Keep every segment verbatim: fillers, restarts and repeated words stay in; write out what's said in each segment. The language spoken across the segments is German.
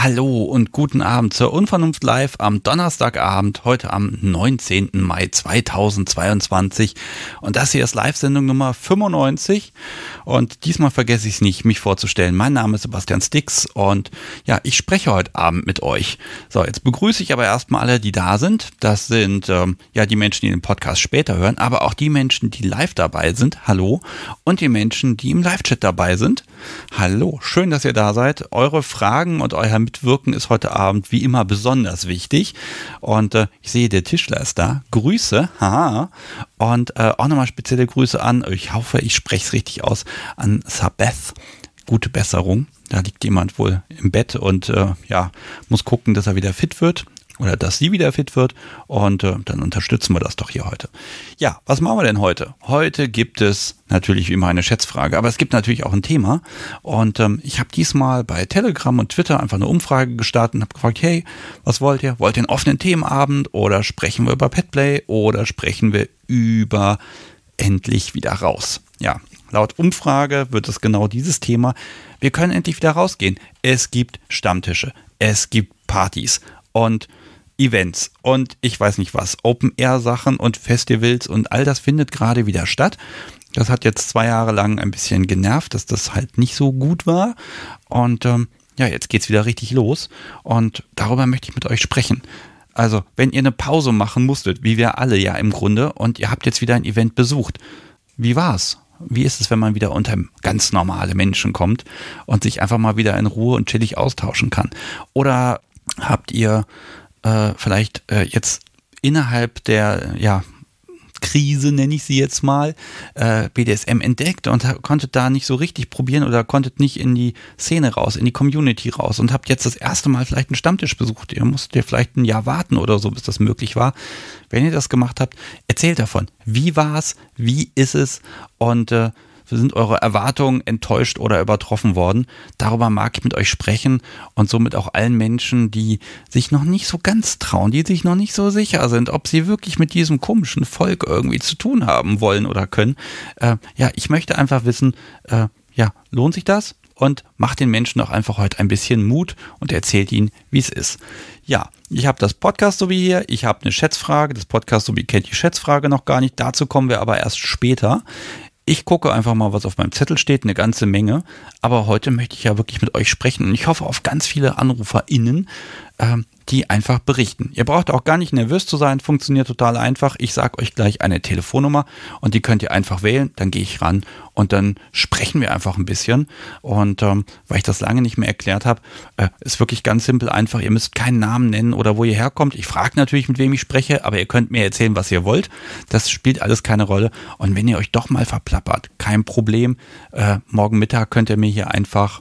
Hallo und guten Abend zur Unvernunft Live am Donnerstagabend, heute am neunzehnten Mai zweitausendzweiundzwanzig. Und das hier ist Live-Sendung Nummer fünfundneunzig. Und diesmal vergesse ich es nicht, mich vorzustellen. Mein Name ist Sebastian Stix und ja, ich spreche heute Abend mit euch. So, jetzt begrüße ich aber erstmal alle, die da sind. Das sind ähm, ja die Menschen, die den Podcast später hören, aber auch die Menschen, die live dabei sind. Hallo. Und die Menschen, die im Live-Chat dabei sind. Hallo. Schön, dass ihr da seid. Eure Fragen und euer Mitwirken ist heute Abend wie immer besonders wichtig. Und äh, ich sehe, der Tischler ist da. Grüße, haha. Und äh, auch nochmal spezielle Grüße an, ich hoffe, ich spreche es richtig aus, an Sabeth. Gute Besserung. Da liegt jemand wohl im Bett und äh, ja, muss gucken, dass er wieder fit wird. Oder dass sie wieder fit wird und äh, dann unterstützen wir das doch hier heute. Ja, was machen wir denn heute? Heute gibt es natürlich wie immer eine Schätzfrage, aber es gibt natürlich auch ein Thema und ähm, ich habe diesmal bei Telegram und Twitter einfach eine Umfrage gestartet und habe gefragt, hey, was wollt ihr? Wollt ihr einen offenen Themenabend oder sprechen wir über Petplay oder sprechen wir über endlich wieder raus? Ja, laut Umfrage wird es genau dieses Thema. Wir können endlich wieder rausgehen. Es gibt Stammtische, es gibt Partys und Events und ich weiß nicht was, Open-Air-Sachen und Festivals und all das findet gerade wieder statt. Das hat jetzt zwei Jahre lang ein bisschen genervt, dass das halt nicht so gut war und ähm, ja, jetzt geht's wieder richtig los und darüber möchte ich mit euch sprechen. Also, wenn ihr eine Pause machen musstet, wie wir alle ja im Grunde, und ihr habt jetzt wieder ein Event besucht, wie war's? Wie ist es, wenn man wieder unter ganz normale Menschen kommt und sich einfach mal wieder in Ruhe und chillig austauschen kann? Oder habt ihr äh, vielleicht äh, jetzt innerhalb der ja, Krise, nenne ich sie jetzt mal, äh, B D S M entdeckt und ha- konntet da nicht so richtig probieren oder konntet nicht in die Szene raus, in die Community raus und habt jetzt das erste Mal vielleicht einen Stammtisch besucht. Ihr musstet ja vielleicht ein Jahr warten oder so, bis das möglich war. Wenn ihr das gemacht habt, erzählt davon. Wie war es? Wie ist es? Und äh, sind eure Erwartungen enttäuscht oder übertroffen worden? Darüber mag ich mit euch sprechen und somit auch allen Menschen, die sich noch nicht so ganz trauen, die sich noch nicht so sicher sind, ob sie wirklich mit diesem komischen Volk irgendwie zu tun haben wollen oder können. Äh, ja, ich möchte einfach wissen, äh, ja, lohnt sich das? Und macht den Menschen doch einfach heute ein bisschen Mut und erzählt ihnen, wie es ist. Ja, ich habe das Podcast-Sobi hier, ich habe eine Schätzfrage. Das Podcast-Sobi kennt die Schätzfrage noch gar nicht, dazu kommen wir aber erst später. Ich gucke einfach mal, was auf meinem Zettel steht, eine ganze Menge. Aber heute möchte ich ja wirklich mit euch sprechen. Und ich hoffe auf ganz viele AnruferInnen, ähm, die einfach berichten. Ihr braucht auch gar nicht nervös zu sein, funktioniert total einfach. Ich sage euch gleich eine Telefonnummer und die könnt ihr einfach wählen. Dann gehe ich ran und dann sprechen wir einfach ein bisschen. Und ähm, weil ich das lange nicht mehr erklärt habe, äh, ist wirklich ganz simpel einfach. Ihr müsst keinen Namen nennen oder wo ihr herkommt. Ich frage natürlich, mit wem ich spreche, aber ihr könnt mir erzählen, was ihr wollt. Das spielt alles keine Rolle. Und wenn ihr euch doch mal verplappert, kein Problem. Äh, morgen Mittag könnt ihr mir hier einfach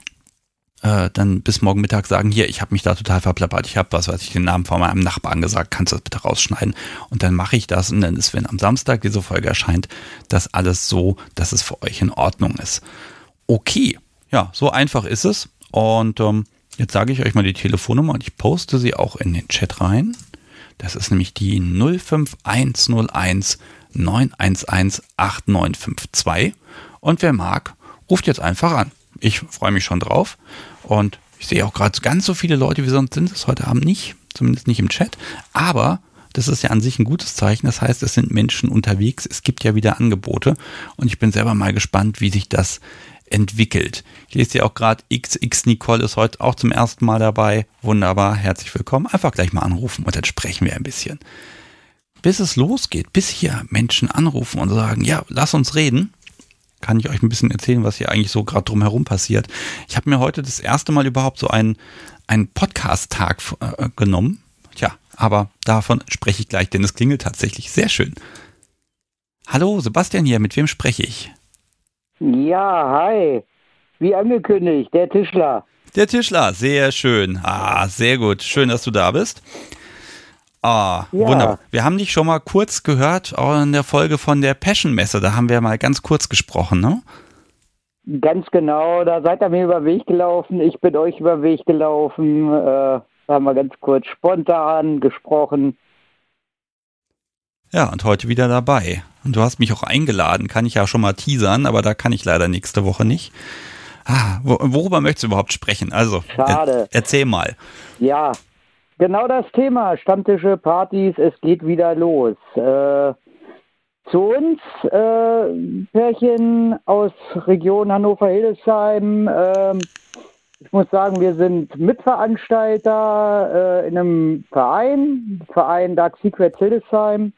Äh, dann bis morgen Mittag sagen, hier, ich habe mich da total verplappert, ich habe was, weiß ich, den Namen von meinem Nachbarn gesagt, kannst du das bitte rausschneiden? Und dann mache ich das und dann ist, wenn am Samstag diese Folge erscheint, das alles so, dass es für euch in Ordnung ist. Okay, ja, so einfach ist es und ähm, jetzt sage ich euch mal die Telefonnummer und ich poste sie auch in den Chat rein. Das ist nämlich die null fünf eins null eins neun eins eins acht neun fünf zwei und wer mag, ruft jetzt einfach an. Ich freue mich schon drauf und ich sehe auch gerade ganz so viele Leute, wie sonst sind es heute Abend nicht, zumindest nicht im Chat, aber das ist ja an sich ein gutes Zeichen, das heißt, es sind Menschen unterwegs, es gibt ja wieder Angebote und ich bin selber mal gespannt, wie sich das entwickelt. Ich lese ja auch gerade, X X Nicole ist heute auch zum ersten Mal dabei, wunderbar, herzlich willkommen, einfach gleich mal anrufen und dann sprechen wir ein bisschen. Bis es losgeht, bis hier Menschen anrufen und sagen, ja, lass uns reden, kann ich euch ein bisschen erzählen, was hier eigentlich so gerade drumherum passiert. Ich habe mir heute das erste Mal überhaupt so einen, einen Podcast-Tag äh, genommen. Tja, aber davon spreche ich gleich, denn es klingelt tatsächlich sehr schön. Hallo, Sebastian hier, mit wem spreche ich? Ja, hi. Wie angekündigt, der Tischler. Der Tischler, sehr schön. Ah, sehr gut. Schön, dass du da bist. Ah, ja. Wunderbar. Wir haben dich schon mal kurz gehört auch in der Folge von der Passion-Messe. Da haben wir mal ganz kurz gesprochen, ne? Ganz genau. Da seid ihr mir über den Weg gelaufen. Ich bin euch über den Weg gelaufen. Äh, da haben wir ganz kurz spontan gesprochen. Ja, und heute wieder dabei. Und du hast mich auch eingeladen, kann ich ja schon mal teasern, aber da kann ich leider nächste Woche nicht. Ah, worüber möchtest du überhaupt sprechen? Also, Schade. Er, erzähl mal. Ja, genau das Thema. Stammtische, Partys, es geht wieder los. Äh, zu uns, äh, Pärchen aus Region Hannover-Hildesheim. Äh, ich muss sagen, wir sind Mitveranstalter äh, in einem Verein, Verein Dark Secrets Hildesheim.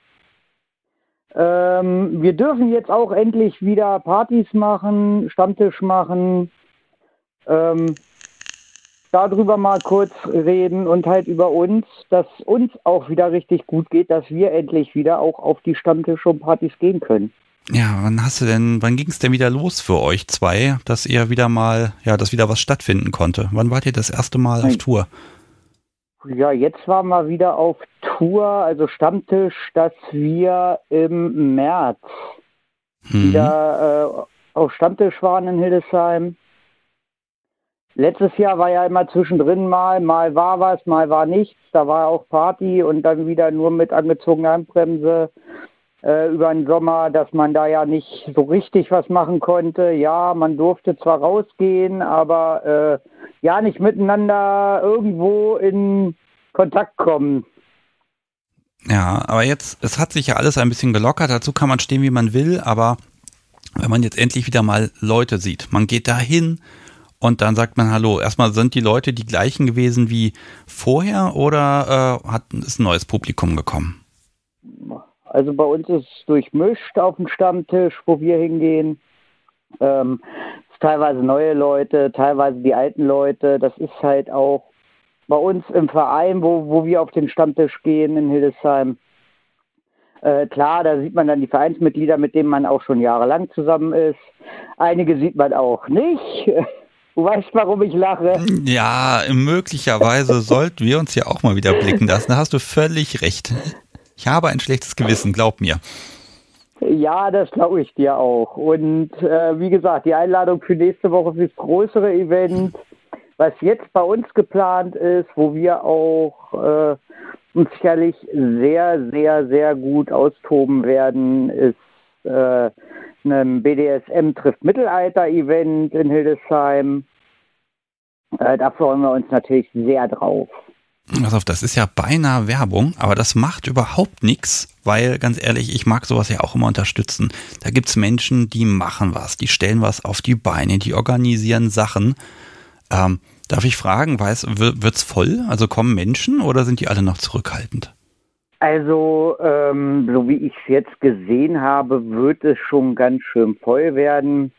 Ähm, wir dürfen jetzt auch endlich wieder Partys machen, Stammtisch machen, ähm, darüber mal kurz reden und halt über uns, dass uns auch wieder richtig gut geht, dass wir endlich wieder auch auf die Stammtische und Partys gehen können. Ja, wann hast du denn, wann ging es denn wieder los für euch zwei, dass ihr wieder mal, ja, dass wieder was stattfinden konnte? Wann wart ihr das erste Mal auf Tour? Ja, jetzt waren wir wieder auf Tour, also Stammtisch, dass wir im März mhm. wieder äh, auf Stammtisch waren in Hildesheim. Letztes Jahr war ja immer zwischendrin mal, mal war was, mal war nichts. Da war auch Party und dann wieder nur mit angezogener Handbremse äh, über den Sommer, dass man da ja nicht so richtig was machen konnte. Ja, man durfte zwar rausgehen, aber äh, ja nicht miteinander irgendwo in Kontakt kommen. Ja, aber jetzt, es hat sich ja alles ein bisschen gelockert, dazu kann man stehen, wie man will, aber wenn man jetzt endlich wieder mal Leute sieht, man geht da hin und dann sagt man Hallo. Erstmal, sind die Leute die gleichen gewesen wie vorher oder äh, hat, ist ein neues Publikum gekommen? Also bei uns ist es durchmischt auf dem Stammtisch, wo wir hingehen. Ähm, teilweise neue Leute, teilweise die alten Leute. Das ist halt auch bei uns im Verein, wo, wo wir auf den Stammtisch gehen in Hildesheim. Äh, klar, da sieht man dann die Vereinsmitglieder, mit denen man auch schon jahrelang zusammen ist. Einige sieht man auch nicht. Du weißt, warum ich lache. Ja, möglicherweise sollten wir uns ja auch mal wieder blicken lassen. Da hast du völlig recht. Ich habe ein schlechtes Gewissen, glaub mir. Ja, das glaube ich dir auch. Und äh, wie gesagt, die Einladung für nächste Woche fürs größere Event, was jetzt bei uns geplant ist, wo wir auch äh, uns sicherlich sehr, sehr, sehr gut austoben werden, ist äh, ein B D S M trifft Mittelalter-Event in Hildesheim. Äh, da freuen wir uns natürlich sehr drauf. Pass auf, das ist ja beinahe Werbung, aber das macht überhaupt nichts, weil ganz ehrlich, ich mag sowas ja auch immer unterstützen. Da gibt es Menschen, die machen was, die stellen was auf die Beine, die organisieren Sachen. Ähm, darf ich fragen, wird es voll? Also kommen Menschen oder sind die alle noch zurückhaltend? Also, ähm, so wie ich es jetzt gesehen habe, wird es schon ganz schön voll werden.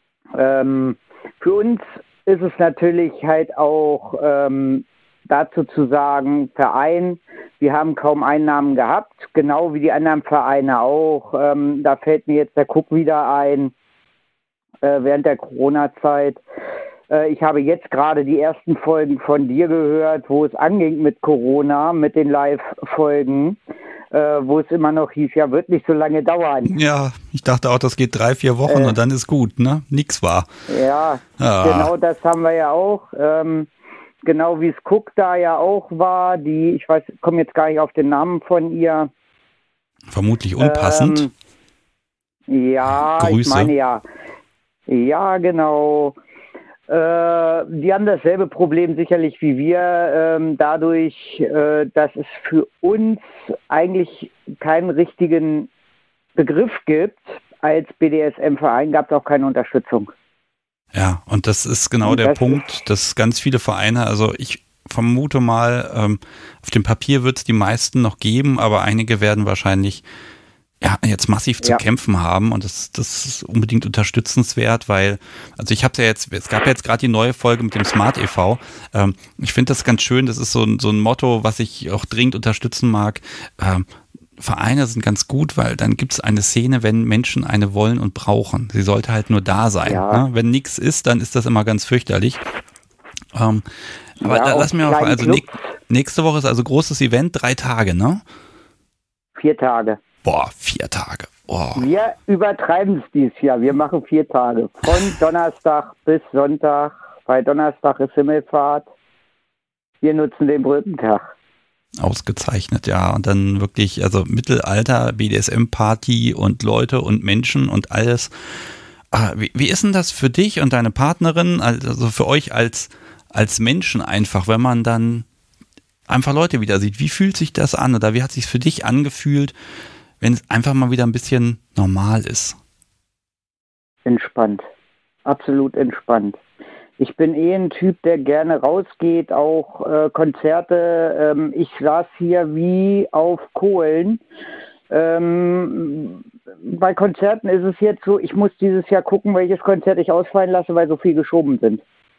Ähm, für uns ist es natürlich halt auch ähm, dazu zu sagen, Verein, wir haben kaum Einnahmen gehabt, genau wie die anderen Vereine auch. Ähm, da fällt mir jetzt der Cook wieder ein, äh, während der Corona-Zeit. Ich habe jetzt gerade die ersten Folgen von dir gehört, wo es anging mit Corona, mit den Live-Folgen, äh, wo es immer noch hieß, ja, wird nicht so lange dauern. Ja, ich dachte auch, das geht drei, vier Wochen äh, und dann ist gut, ne? Nix war. Ja, ah. Genau das haben wir ja auch. Ähm, genau wie es Cook da ja auch war, die, ich weiß, komme jetzt gar nicht auf den Namen von ihr. Vermutlich unpassend. Ähm, ja, Grüße. Ich meine ja. Ja, genau. Äh, die haben dasselbe Problem sicherlich wie wir, ähm, dadurch, äh, dass es für uns eigentlich keinen richtigen Begriff gibt. Als B D S M-Verein gab es auch keine Unterstützung. Ja, und das ist genau und der das Punkt, dass ganz viele Vereine, also ich vermute mal, ähm, auf dem Papier wird es die meisten noch geben, aber einige werden wahrscheinlich ja, jetzt massiv zu ja. kämpfen haben und das, das ist unbedingt unterstützenswert, weil, also ich habe ja jetzt, es gab ja jetzt gerade die neue Folge mit dem Smart e V. Ähm, ich finde das ganz schön, das ist so ein, so ein Motto, was ich auch dringend unterstützen mag. Ähm, Vereine sind ganz gut, weil dann gibt es eine Szene, wenn Menschen eine wollen und brauchen. Sie sollte halt nur da sein. Ja. Ne? Wenn nichts ist, dann ist das immer ganz fürchterlich. Ähm, aber ja, da, lass mir mal fragen, also ne, nächste Woche ist also großes Event, drei Tage, ne? Vier Tage. Boah, vier Tage. Oh. Wir übertreiben es dieses Jahr. Wir machen vier Tage. Von Donnerstag bis Sonntag. Bei Donnerstag ist Himmelfahrt. Wir nutzen den Brückentag. Ausgezeichnet, ja. Und dann wirklich, also Mittelalter, B D S M-Party und Leute und Menschen und alles. Ah, wie, wie ist denn das für dich und deine Partnerin, also für euch als, als Menschen einfach, wenn man dann einfach Leute wieder sieht? Wie fühlt sich das an oder wie hat sich für dich angefühlt, wenn es einfach mal wieder ein bisschen normal ist? Entspannt. Absolut entspannt. Ich bin eh ein Typ, der gerne rausgeht, auch äh, Konzerte. Ähm, ich saß hier wie auf Kohlen. Ähm, bei Konzerten ist es jetzt so, ich muss dieses Jahr gucken, welches Konzert ich ausfallen lasse, weil so viel geschoben sind.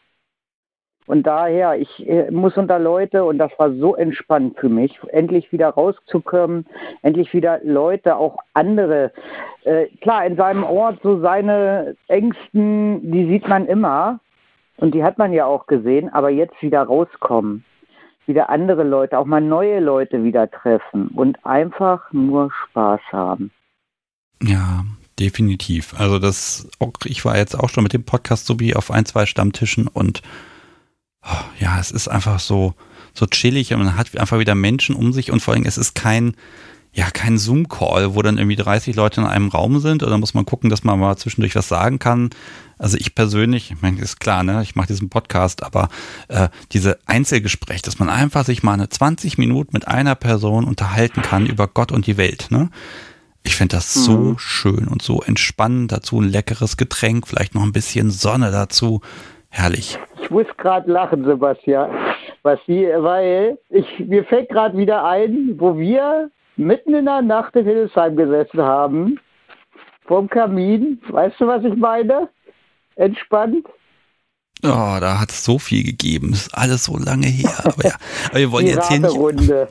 Und daher, ich äh, muss unter Leute, und das war so entspannt für mich, endlich wieder rauszukommen, endlich wieder Leute, auch andere, äh, klar, in seinem Ort, so seine Ängsten, die sieht man immer, und die hat man ja auch gesehen, aber jetzt wieder rauskommen, wieder andere Leute, auch mal neue Leute wieder treffen und einfach nur Spaß haben. Ja, definitiv. Also das, auch, ich war jetzt auch schon mit dem Podcast so wie auf ein, zwei Stammtischen und oh, ja, es ist einfach so, so chillig und man hat einfach wieder Menschen um sich und vor allem es ist kein, ja, kein Zoom-Call, wo dann irgendwie dreißig Leute in einem Raum sind oder muss man gucken, dass man mal zwischendurch was sagen kann. Also ich persönlich, ich meine, ist klar, ne, ich mache diesen Podcast, aber äh, diese Einzelgespräche, dass man einfach sich mal eine zwanzig Minuten mit einer Person unterhalten kann über Gott und die Welt, ne? Ich finde das so mhm. schön und so entspannend, dazu ein leckeres Getränk, vielleicht noch ein bisschen Sonne dazu. Herrlich. Ich muss gerade lachen, Sebastian, was die, weil ich, mir fällt gerade wieder ein, wo wir mitten in der Nacht in Hildesheim gesessen haben, vorm Kamin. Weißt du, was ich meine? Entspannt. Oh, da hat es so viel gegeben. Ist alles so lange her. Aber ja, aber wir wollen die jetzt hier nicht...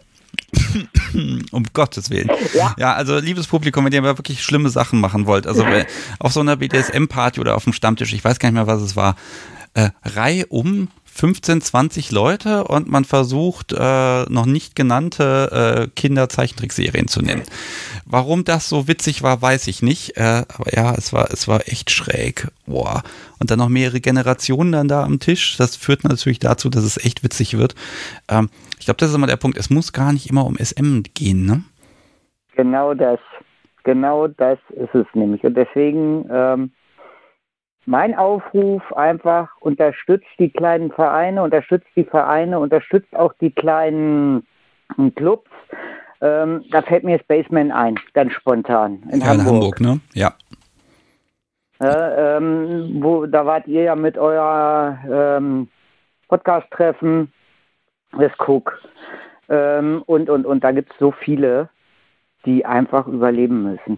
Um Gottes Willen. Ja. ja, also liebes Publikum, wenn ihr aber wirklich schlimme Sachen machen wollt, also auf so einer B D S M-Party oder auf dem Stammtisch, ich weiß gar nicht mehr, was es war, äh, Reihe um fünfzehn, zwanzig Leute und man versucht, äh, noch nicht genannte äh, Kinder-Zeichentrickserien zu nennen. Warum das so witzig war, weiß ich nicht, äh, aber ja, es war, es war echt schräg. Boah. Und dann noch mehrere Generationen dann da am Tisch, das führt natürlich dazu, dass es echt witzig wird. Ähm, ich glaube, das ist immer der Punkt, es muss gar nicht immer um S M gehen, ne? Genau das, genau das ist es nämlich. Und deswegen ähm, mein Aufruf einfach, unterstützt die kleinen Vereine, unterstützt die Vereine, unterstützt auch die kleinen Clubs. Ähm, da fällt mir Spaceman ein, ganz spontan, in ja, Hamburg. in Hamburg, ne? Ja. Äh, ähm, wo, da wart ihr ja mit euer ähm, Podcast-Treffen, das Cook. Ähm, und, und, und da gibt es so viele, die einfach überleben müssen.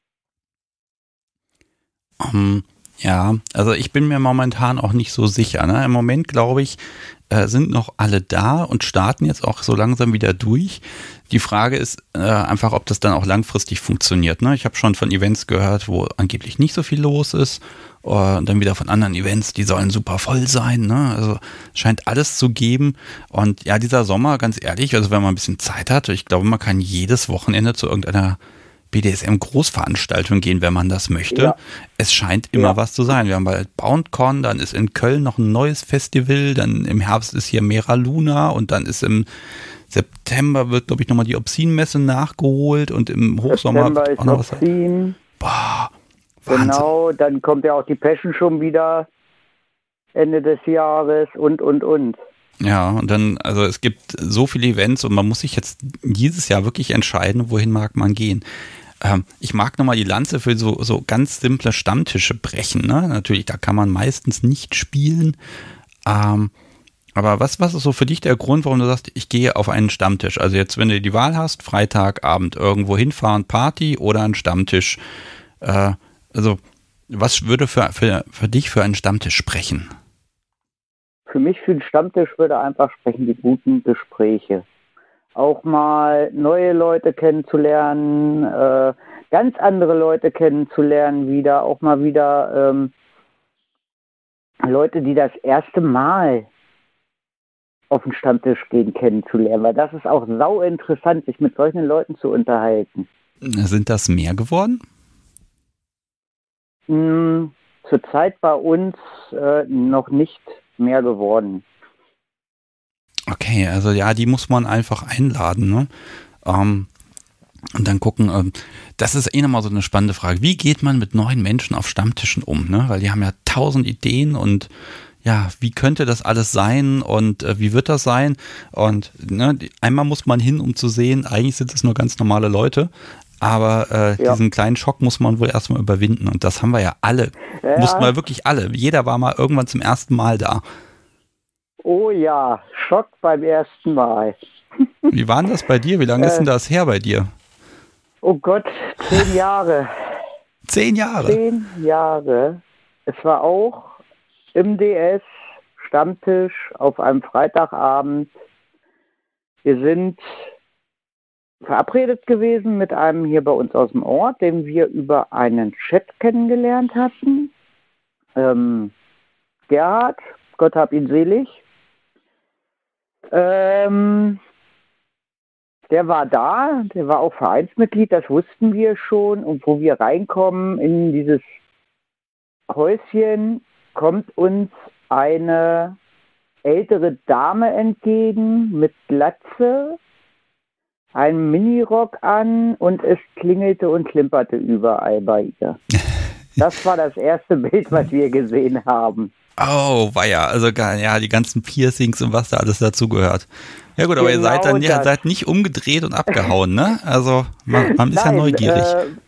Um, ja, also ich bin mir momentan auch nicht so sicher. Ne? Im Moment, glaube ich, äh, sind noch alle da und starten jetzt auch so langsam wieder durch. Die Frage ist äh, einfach, ob das dann auch langfristig funktioniert. Ne? Ich habe schon von Events gehört, wo angeblich nicht so viel los ist. Und dann wieder von anderen Events, die sollen super voll sein. Ne? Also scheint alles zu geben. Und ja, dieser Sommer, ganz ehrlich, also wenn man ein bisschen Zeit hat, ich glaube, man kann jedes Wochenende zu irgendeiner B D S M-Großveranstaltung gehen, wenn man das möchte. Ja. Es scheint immer ja. was zu sein. Wir haben bald BoundCon, dann ist in Köln noch ein neues Festival, dann im Herbst ist hier Mera Luna und dann ist im September wird, glaube ich, nochmal die Obscene-Messe nachgeholt und im Hochsommer September ist auch noch was. Boah, genau, dann kommt ja auch die Passion schon wieder Ende des Jahres und, und, und. Ja, und dann, also es gibt so viele Events und man muss sich jetzt dieses Jahr wirklich entscheiden, wohin mag man gehen. Ähm, ich mag nochmal die Lanze für so, so ganz simple Stammtische brechen. Ne? Natürlich, da kann man meistens nicht spielen. Ähm, aber was, was ist so für dich der Grund, warum du sagst, ich gehe auf einen Stammtisch? Also jetzt, wenn du die Wahl hast, Freitagabend irgendwo hinfahren, Party oder ein Stammtisch. Äh, also was würde für, für, für dich für einen Stammtisch sprechen? Für mich für den Stammtisch würde einfach sprechen die guten Gespräche. Auch mal neue Leute kennenzulernen, äh, ganz andere Leute kennenzulernen wieder, auch mal wieder ähm, Leute, die das erste Mal auf den Stammtisch gehen, kennenzulernen, weil das ist auch sau interessant, sich mit solchen Leuten zu unterhalten. Sind das mehr geworden? Hm, zurzeit bei uns äh, noch nicht mehr geworden. Okay, also ja, die muss man einfach einladen. Ne? Ähm, Und dann gucken, ähm, das ist eh nochmal so eine spannende Frage. Wie geht man mit neuen Menschen auf Stammtischen um? Ne? Weil die haben ja tausend Ideen und ja, wie könnte das alles sein und äh, wie wird das sein? Und ne, die, einmal muss man hin, um zu sehen, eigentlich sind es nur ganz normale Leute, aber äh, ja. diesen kleinen Schock muss man wohl erstmal überwinden. Und das haben wir ja alle. Ja. Mussten wir wirklich alle. Jeder war mal irgendwann zum ersten Mal da. Oh ja, Schock beim ersten Mal. Wie war denn das bei dir? Wie lange ist denn das her bei dir? Oh Gott, zehn Jahre. Zehn Jahre? Zehn Jahre. Es war auch im D S, Stammtisch, auf einem Freitagabend. Wir sind verabredet gewesen mit einem hier bei uns aus dem Ort, den wir über einen Chat kennengelernt hatten. Ähm, Gerhard, Gott hab ihn selig. Ähm, der war da, der war auch Vereinsmitglied, das wussten wir schon. Und wo wir reinkommen in dieses Häuschen, kommt uns eine ältere Dame entgegen mit Glatze, einem Minirock an und es klingelte und klimperte überall bei ihr. Das war das erste Bild, was wir gesehen haben. Oh, weia, also ja, die ganzen Piercings und was da alles dazugehört. Ja gut, aber genau, ihr seid dann ihr seid nicht umgedreht und abgehauen, ne? Also man, man ist Nein, ja neugierig.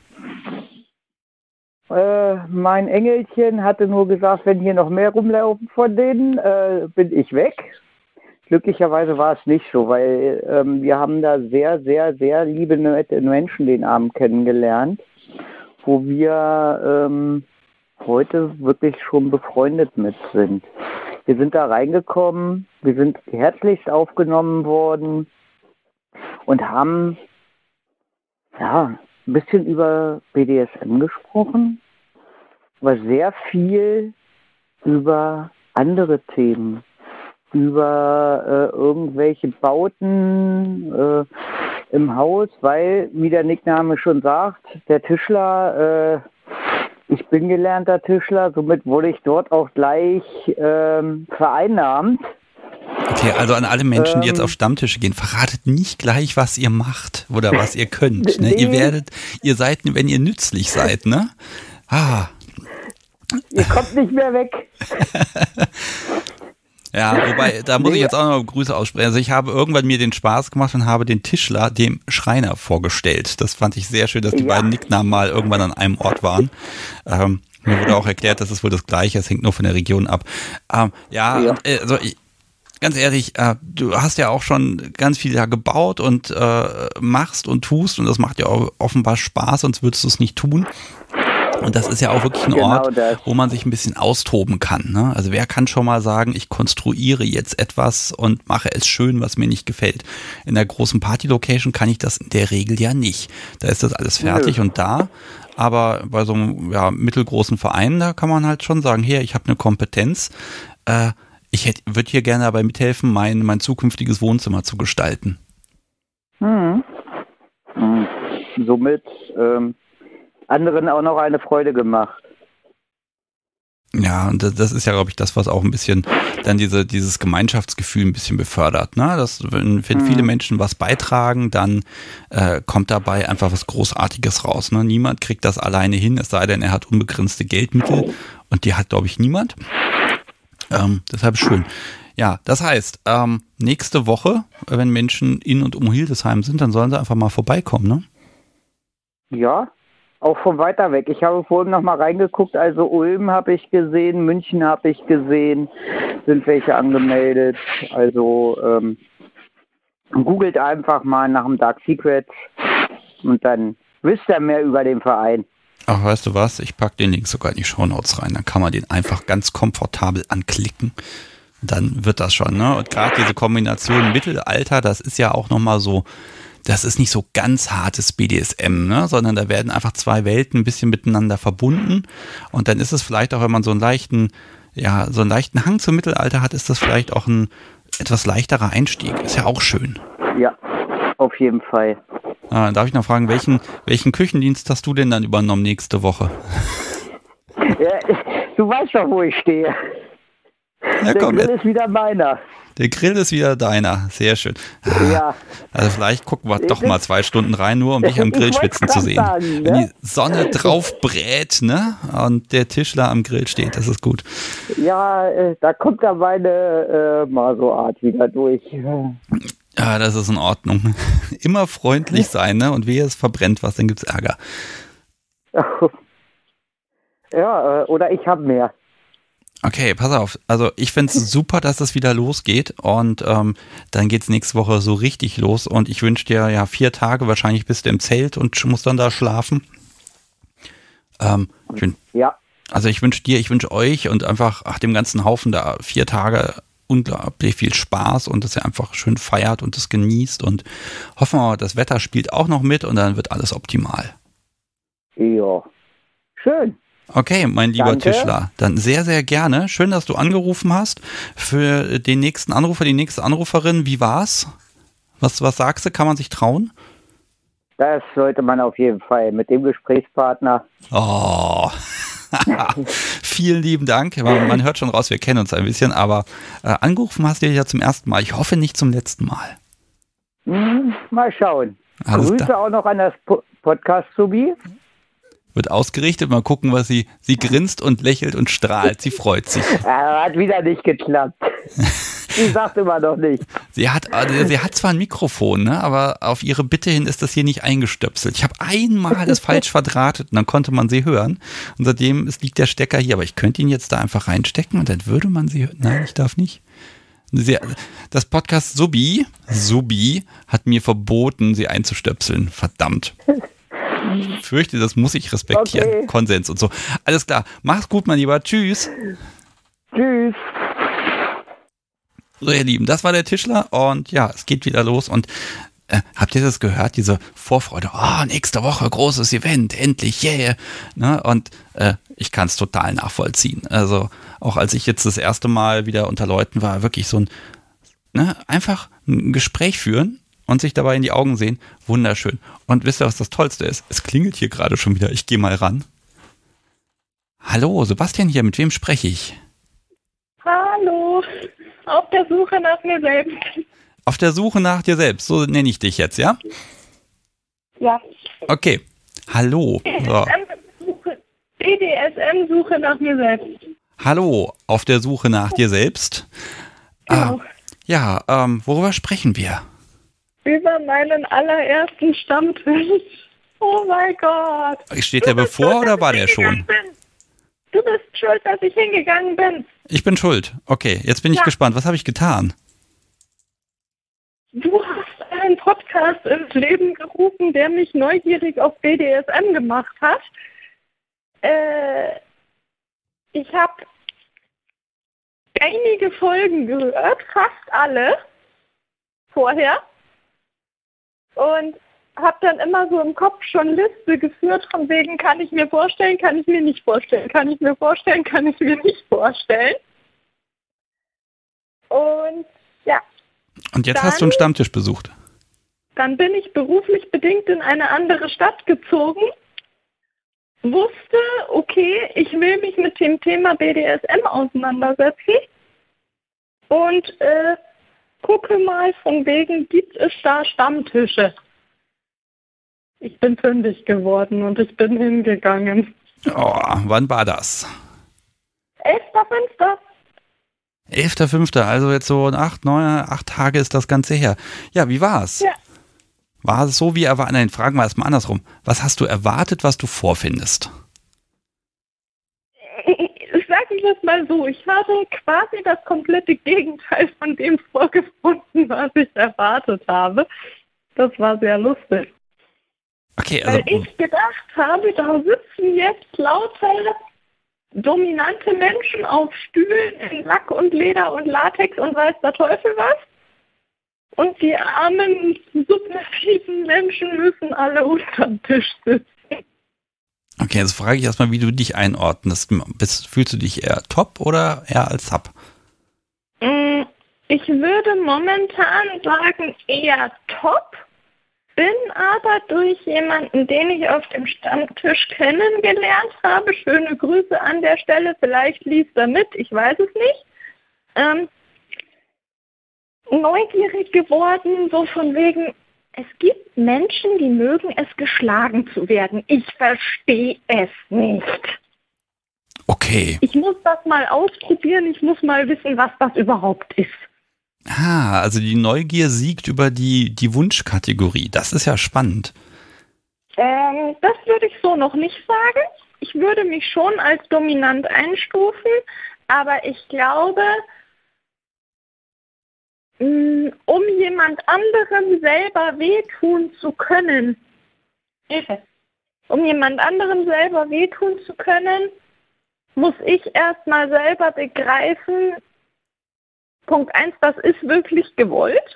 Äh, äh, mein Engelchen hatte nur gesagt, wenn hier noch mehr rumlaufen von denen, äh, bin ich weg. Glücklicherweise war es nicht so, weil ähm, wir haben da sehr, sehr, sehr liebe, nette Menschen den Abend kennengelernt, wo wir ähm, heute wirklich schon befreundet mit sind. Wir sind da reingekommen, wir sind herzlichst aufgenommen worden und haben ja ein bisschen über B D S M gesprochen, aber sehr viel über andere Themen, über äh, irgendwelche Bauten äh, im Haus, weil, wie der Nickname schon sagt, der Tischler, äh, ich bin gelernter Tischler, somit wurde ich dort auch gleich ähm, vereinnahmt. Okay, also an alle Menschen, ähm, die jetzt auf Stammtische gehen, verratet nicht gleich, was ihr macht oder was ihr könnt. Ne? Nee. Ihr werdet, ihr seid, wenn ihr nützlich seid, ne? Ah. Ihr kommt nicht mehr weg. Ja, wobei, da muss ich jetzt auch noch Grüße aussprechen. Also ich habe irgendwann mir den Spaß gemacht und habe den Tischler dem Schreiner vorgestellt. Das fand ich sehr schön, dass die ja. beiden Nicknamen mal irgendwann an einem Ort waren. Ähm, mir wurde auch erklärt, das ist wohl das Gleiche, es hängt nur von der Region ab. Ähm, ja, ja. Und, äh, also ich, ganz ehrlich, äh, du hast ja auch schon ganz viel da gebaut und äh, machst und tust und das macht ja auch offenbar Spaß, sonst würdest du es nicht tun. Und das ist ja auch wirklich ein genau Ort, das. wo man sich ein bisschen austoben kann. Ne? Also wer kann schon mal sagen, ich konstruiere jetzt etwas und mache es schön, was mir nicht gefällt. In der großen Party-Location kann ich das in der Regel ja nicht. Da ist das alles fertig Nö. und da. Aber bei so einem ja, mittelgroßen Verein, da kann man halt schon sagen, hier, ich habe eine Kompetenz. Äh, ich würde hier gerne dabei mithelfen, mein, mein zukünftiges Wohnzimmer zu gestalten. Hm. Hm. Somit ähm anderen auch noch eine Freude gemacht. Ja, und das ist ja, glaube ich, das, was auch ein bisschen dann diese, dieses Gemeinschaftsgefühl ein bisschen befördert. Ne? Dass, wenn, wenn mhm. viele Menschen was beitragen, dann äh, kommt dabei einfach was Großartiges raus. Ne? Niemand kriegt das alleine hin, es sei denn, er hat unbegrenzte Geldmittel und die hat, glaube ich, niemand. Ähm, deshalb schön. Ja, das heißt, ähm, nächste Woche, wenn Menschen in und um Hildesheim sind, dann sollen sie einfach mal vorbeikommen, ne? Ja, auch von weiter weg. Ich habe vorhin noch mal reingeguckt, also Ulm habe ich gesehen, München habe ich gesehen, sind welche angemeldet. Also ähm, googelt einfach mal nach dem Dark Secret und dann wisst ihr mehr über den Verein. Ach, weißt du was? Ich packe den Link sogar in die Shownotes rein. Dann kann man den einfach ganz komfortabel anklicken. Dann wird das schon, ne? Und gerade diese Kombination Mittelalter, das ist ja auch nochmal so, das ist nicht so ganz hartes B D S M, ne? Sondern da werden einfach zwei Welten ein bisschen miteinander verbunden. Und dann ist es vielleicht auch, wenn man so einen leichten, ja, so einen leichten Hang zum Mittelalter hat, ist das vielleicht auch ein etwas leichterer Einstieg. Ist ja auch schön. Ja, auf jeden Fall. Ah, darf ich noch fragen, welchen, welchen Küchendienst hast du denn dann übernommen nächste Woche? Ja, du weißt doch, wo ich stehe. Ja, der komm, Grill ist wieder meiner. Der Grill ist wieder deiner. Sehr schön. Ja. Also vielleicht gucken wir doch mal zwei Stunden rein, nur um dich am Grill schwitzen zu sehen. Sagen, ne? Wenn die Sonne drauf brät, ne? Und der Tischler am Grill steht, das ist gut. Ja, äh, da kommt ja meine äh, Maso-Art wieder durch. Ja, das ist in Ordnung. Immer freundlich sein, ne? Und wehe, es verbrennt was, dann gibt's Ärger. Ja, äh, oder ich habe mehr. Okay, pass auf. Also ich find's super, dass es wieder losgeht und ähm, dann geht's nächste Woche so richtig los und ich wünsche dir ja vier Tage, wahrscheinlich bist du im Zelt und musst dann da schlafen. Ähm, schön. Ja. Also ich wünsche dir, ich wünsche euch und einfach ach, dem ganzen Haufen da vier Tage unglaublich viel Spaß und dass ihr einfach schön feiert und es genießt und hoffen wir, das Wetter spielt auch noch mit und dann wird alles optimal. Ja. Schön. Okay, mein lieber Danke. Tischler, dann sehr, sehr gerne. Schön, dass du angerufen hast. Für den nächsten Anrufer, die nächste Anruferin, wie war's? Was, was sagst du? Kann man sich trauen? Das sollte man auf jeden Fall mit dem Gesprächspartner. Oh, vielen lieben Dank. Man, man hört schon raus, wir kennen uns ein bisschen, aber äh, angerufen hast du ja zum ersten Mal. Ich hoffe nicht zum letzten Mal. Hm, mal schauen. Alles Grüße klar. auch noch an das Po- Podcast-Subi. Wird ausgerichtet, mal gucken, was sie, sie grinst und lächelt und strahlt. Sie freut sich. Ah, hat wieder nicht geklappt. Sie sagt immer noch nicht. Sie hat, also sie hat zwar ein Mikrofon, ne, aber auf ihre Bitte hin ist das hier nicht eingestöpselt. Ich habe einmal das falsch verdrahtet und dann konnte man sie hören. Und seitdem es liegt der Stecker hier, aber ich könnte ihn jetzt da einfach reinstecken und dann würde man sie hören. Nein, ich darf nicht. Sie, das Podcast Subi, Subi hat mir verboten, sie einzustöpseln. Verdammt. Ich fürchte, das muss ich respektieren. Okay. Konsens und so. Alles klar. Mach's gut, mein Lieber. Tschüss. Tschüss. So, ihr Lieben, das war der Tischler und ja, es geht wieder los und äh, habt ihr das gehört, diese Vorfreude, oh, nächste Woche großes Event, endlich, yeah, ne? Und äh, ich kann es total nachvollziehen, also auch als ich jetzt das erste Mal wieder unter Leuten war, wirklich so ein, ne, einfach ein Gespräch führen und sich dabei in die Augen sehen, wunderschön. Und wisst ihr, was das Tollste ist? Es klingelt hier gerade schon wieder, ich gehe mal ran. Hallo, Sebastian hier, mit wem spreche ich? Hallo, auf der Suche nach mir selbst. Auf der Suche nach dir selbst, so nenne ich dich jetzt, ja? Ja. Okay, hallo. So. B D S M-Suche nach mir selbst. Hallo, auf der Suche nach dir selbst. Genau. Ah, ja, ähm, worüber sprechen wir? Über meinen allerersten Stammtisch. Oh mein Gott. Steht der bevor oder war der schon? Bin. Du bist schuld, dass ich hingegangen bin. Ich bin schuld. Okay, jetzt bin ich Ja. gespannt. Was habe ich getan? Du hast einen Podcast ins Leben gerufen, der mich neugierig auf B D S M gemacht hat. Äh, ich habe einige Folgen gehört, fast alle vorher. Und habe dann immer so im Kopf schon Liste geführt, von wegen kann ich mir vorstellen, kann ich mir nicht vorstellen, kann ich mir vorstellen, kann ich mir nicht vorstellen. Und ja, Und jetzt Dann- hast du einen Stammtisch besucht. dann bin ich beruflich bedingt in eine andere Stadt gezogen, wusste, okay, ich will mich mit dem Thema B D S M auseinandersetzen und äh, gucke mal, von wegen gibt es da Stammtische. Ich bin fündig geworden und ich bin hingegangen. Oh, wann war das? elfter fünfter elfter fünfter Also jetzt so in acht, neun, acht Tage ist das Ganze her. Ja, wie war's? Ja. War es so wie erwartet? Nein, fragen wir erstmal andersrum. Was hast du erwartet, was du vorfindest? Ich sage das mal so, ich habe quasi das komplette Gegenteil von dem vorgefunden, was ich erwartet habe. Das war sehr lustig. Okay, also Weil ich gedacht habe, da sitzen jetzt lauter dominante Menschen auf Stühlen in Lack und Leder und Latex und weiß der Teufel was. Und die armen, submissiven Menschen müssen alle unterm Tisch sitzen. Okay, jetzt frage ich erstmal, wie du dich einordnest. Bist, fühlst du dich eher top oder eher als Sub? Mm, Ich würde momentan sagen eher top, bin aber durch jemanden, den ich auf dem Stammtisch kennengelernt habe, schöne Grüße an der Stelle, vielleicht liest er mit, ich weiß es nicht, ähm, neugierig geworden, so von wegen, es gibt Menschen, die mögen es, geschlagen zu werden. Ich verstehe es nicht. Okay. Ich muss das mal ausprobieren, ich muss mal wissen, was das überhaupt ist. Ah, also die Neugier siegt über die, die Wunschkategorie. Das ist ja spannend. Ähm, das würde ich so noch nicht sagen. Ich würde mich schon als dominant einstufen, aber ich glaube, mh, um jemand anderem selber wehtun zu können, Hilfe, um jemand anderem selber wehtun zu können, muss ich erstmal selber begreifen, Punkt eins, das ist wirklich gewollt.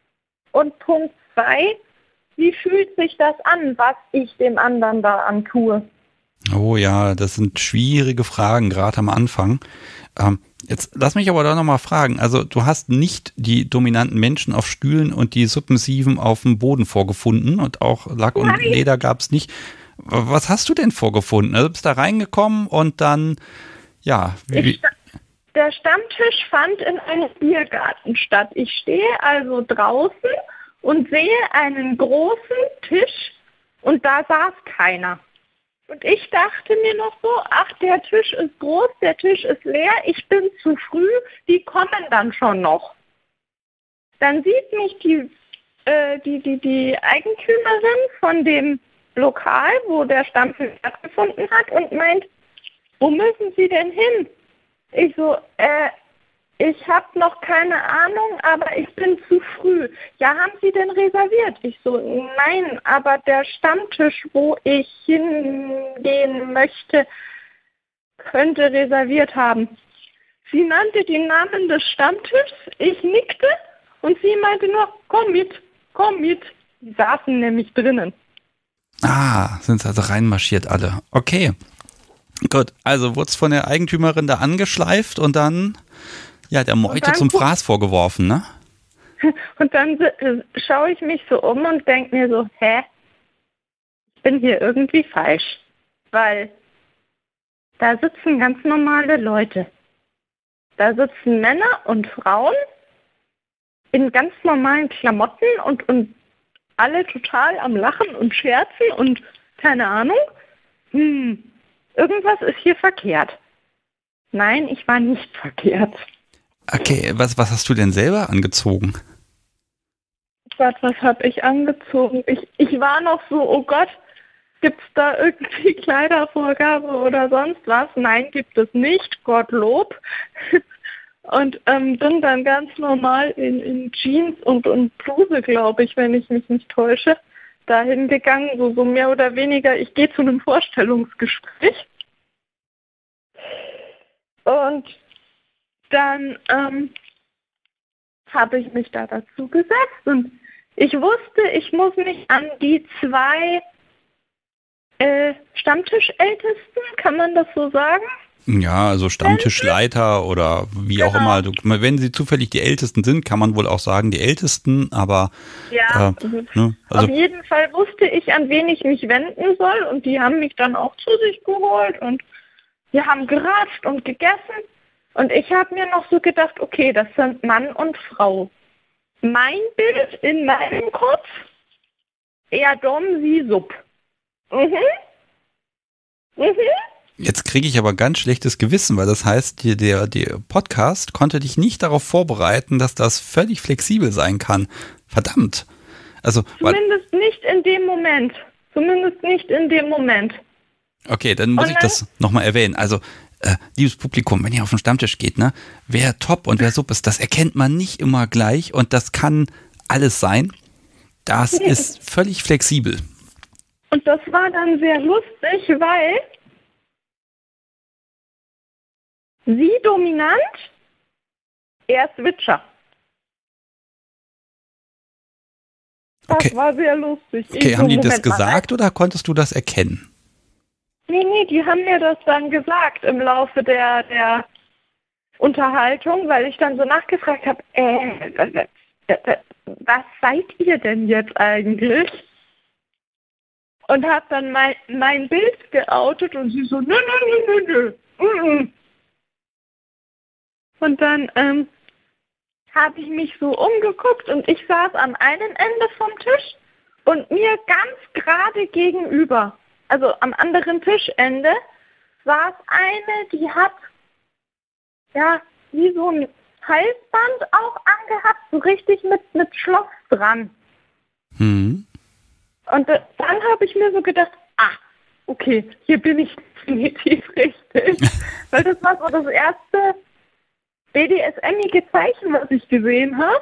Und Punkt zwei, wie fühlt sich das an, was ich dem anderen da antue? Oh ja, das sind schwierige Fragen, gerade am Anfang. Ähm, jetzt lass mich aber da nochmal fragen. Also du hast nicht die dominanten Menschen auf Stühlen und die Submissiven auf dem Boden vorgefunden und auch Lack und Nein. Leder gab es nicht. Was hast du denn vorgefunden? Also du bist da reingekommen und dann, ja. Wie, Ich, der Stammtisch fand in einem Biergarten statt. Ich stehe also draußen und sehe einen großen Tisch und da saß keiner. Und ich dachte mir noch so, ach, der Tisch ist groß, der Tisch ist leer, ich bin zu früh, die kommen dann schon noch. Dann sieht mich die, äh, die, die, die Eigentümerin von dem Lokal, wo der Stammtisch stattgefunden hat und meint, wo müssen Sie denn hin? Ich so, äh, ich habe noch keine Ahnung, aber ich bin zu früh. Ja, haben Sie denn reserviert? Ich so, nein, aber der Stammtisch, wo ich hingehen möchte, könnte reserviert haben. Sie nannte den Namen des Stammtischs, ich nickte und sie meinte nur, komm mit, komm mit. Die saßen nämlich drinnen. ah, sind also reinmarschiert alle. Okay. Gut, also wurde es von der Eigentümerin da angeschleift und dann, ja, der Meute dann zum gu- Fraß vorgeworfen, ne? Und dann äh, schaue ich mich so um und denke mir so, hä? Ich bin hier irgendwie falsch. Weil da sitzen ganz normale Leute. Da sitzen Männer und Frauen in ganz normalen Klamotten und, und alle total am Lachen und Scherzen und keine Ahnung. Hm, irgendwas ist hier verkehrt. Nein, ich war nicht verkehrt. Okay, was, was hast du denn selber angezogen? Gott, was habe ich angezogen? Ich, ich war noch so, oh Gott, gibt es da irgendwie Kleidervorgabe oder sonst was? Nein, gibt es nicht, Gottlob. Und ähm, bin dann ganz normal in, in Jeans und, und Bluse, glaube ich, wenn ich mich nicht täusche, dahin gegangen, so, so mehr oder weniger, ich gehe zu einem Vorstellungsgespräch. Und dann ähm, habe ich mich da dazu gesetzt und ich wusste, ich muss mich an die zwei äh, Stammtischältesten, kann man das so sagen? Ja, also Stammtischleiter oder wie auch Genau. immer. Du, wenn sie zufällig die Ältesten sind, kann man wohl auch sagen die Ältesten, aber Ja, äh, ne, also auf jeden Fall wusste ich, an wen ich mich wenden soll und die haben mich dann auch zu sich geholt und wir haben geratscht und gegessen und ich habe mir noch so gedacht, okay, das sind Mann und Frau. Mein Bild in meinem Kopf, eher Dom, sie Sub. Mhm. Mhm. jetzt kriege ich aber ganz schlechtes Gewissen, weil das heißt, die, der, der Podcast konnte dich nicht darauf vorbereiten, dass das völlig flexibel sein kann. Verdammt. Also, weil, Zumindest nicht in dem Moment. Zumindest nicht in dem Moment. okay, dann muss Und ich dann- das nochmal erwähnen. Also, äh, liebes Publikum, wenn ihr auf den Stammtisch geht, ne, wer Top und wer Sub ist, das erkennt man nicht immer gleich und das kann alles sein. Das ist völlig flexibel. Und das war dann sehr lustig, weil sie dominant, er Switcher. Das Okay. war sehr lustig. Okay, Ich haben so, die das Moment mal, gesagt oder konntest du das erkennen? Nee, nee, die haben mir das dann gesagt im Laufe der, der Unterhaltung, weil ich dann so nachgefragt habe, äh, was, was, was seid ihr denn jetzt eigentlich? Und habe dann mein, mein Bild geoutet und sie so, nö, nö, nö, nö, nö. Mm, mm. Und dann ähm, habe ich mich so umgeguckt und ich saß am einen Ende vom Tisch und mir ganz gerade gegenüber, also am anderen Tischende, saß eine, die hat ja wie so ein Halsband auch angehabt, so richtig mit, mit Schloss dran. Hm. Und äh, dann habe ich mir so gedacht, ah, okay, hier bin ich definitiv richtig. Weil das war so das erste B D S M-ige Zeichen, was ich gesehen habe.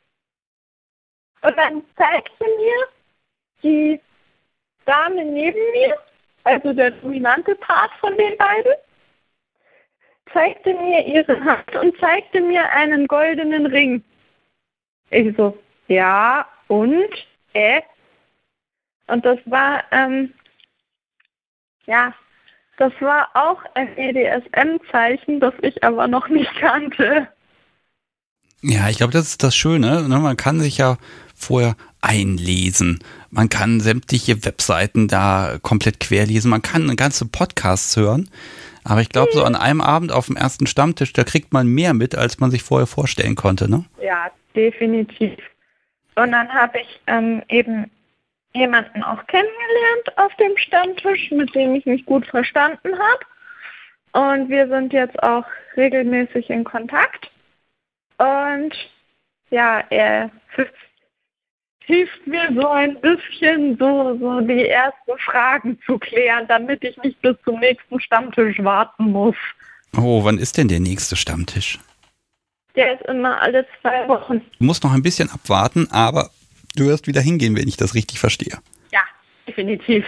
Und dann zeigte mir die Dame neben mir, also der dominante Part von den beiden, zeigte mir ihre Hand und zeigte mir einen goldenen Ring. Ich so, ja, und? Äh? Und das war, ähm, ja, das war auch ein B D S M-Zeichen, das ich aber noch nicht kannte. Ja, ich glaube, das ist das Schöne. Ne? Man kann sich ja vorher einlesen. Man kann sämtliche Webseiten da komplett querlesen. Man kann ganze Podcasts hören. Aber ich glaube, so an einem Abend auf dem ersten Stammtisch, da kriegt man mehr mit, als man sich vorher vorstellen konnte, ne? Ja, definitiv. Und dann habe ich ähm, eben jemanden auch kennengelernt auf dem Stammtisch, mit dem ich mich gut verstanden habe. Und wir sind jetzt auch regelmäßig in Kontakt. Und ja, er hilft mir so ein bisschen, so, so die ersten Fragen zu klären, damit ich nicht bis zum nächsten Stammtisch warten muss. Oh, wann ist denn der nächste Stammtisch? Der ist immer alle zwei Wochen. Du musst noch ein bisschen abwarten, aber du wirst wieder hingehen, wenn ich das richtig verstehe. Ja, definitiv.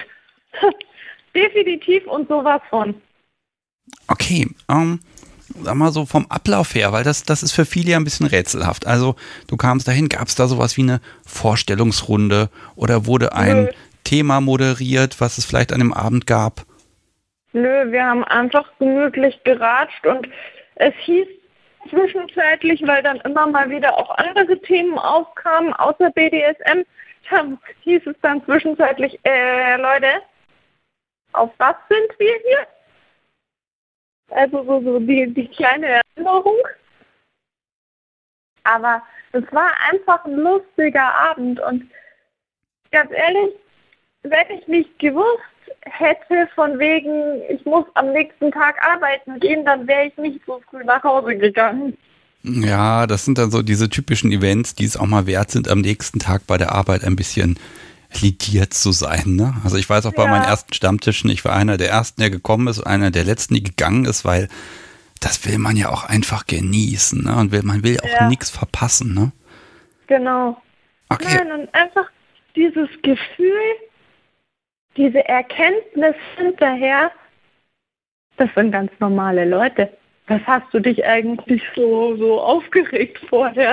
Definitiv und sowas von. Okay, ähm, sag mal so vom Ablauf her, weil das, das ist für viele ja ein bisschen rätselhaft. Also du kamst dahin, gab es da sowas wie eine Vorstellungsrunde oder wurde ein Nö. Thema moderiert, was es vielleicht an dem Abend gab? Nö, wir haben einfach gemütlich geratscht und es hieß zwischenzeitlich, weil dann immer mal wieder auch andere Themen aufkamen, außer B D S M, dann hieß es dann zwischenzeitlich, äh, Leute, auf was sind wir hier? Also so, so die, die kleine Erinnerung. Aber es war einfach ein lustiger Abend und ganz ehrlich, wenn ich nicht gewusst hätte von wegen, ich muss am nächsten Tag arbeiten gehen, dann wäre ich nicht so früh nach Hause gegangen. Ja, das sind dann so diese typischen Events, die es auch mal wert sind, am nächsten Tag bei der Arbeit ein bisschen lidiert zu sein. Ne? Also ich weiß auch bei ja. meinen ersten Stammtischen, ich war einer der ersten, der gekommen ist, einer der letzten, die gegangen ist, weil das will man ja auch einfach genießen. Ne? Und will, man will auch ja. nichts verpassen. Ne? Genau. Okay. Nein, und einfach dieses Gefühl, diese Erkenntnis hinterher, das sind ganz normale Leute. Was hast du dich eigentlich so, so aufgeregt vorher?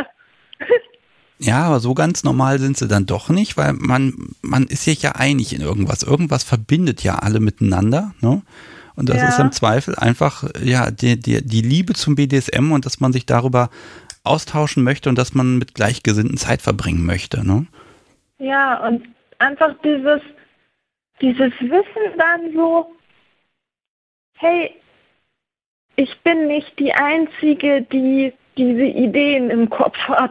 Ja, aber so ganz normal sind sie dann doch nicht, weil man, man ist sich ja einig in irgendwas. Irgendwas verbindet ja alle miteinander, ne? Und das ja. ist im Zweifel einfach ja die, die, die Liebe zum B D S M und dass man sich darüber austauschen möchte und dass man mit Gleichgesinnten Zeit verbringen möchte, ne? Ja, und einfach dieses, dieses Wissen dann so, hey, ich bin nicht die Einzige, die diese Ideen im Kopf hat.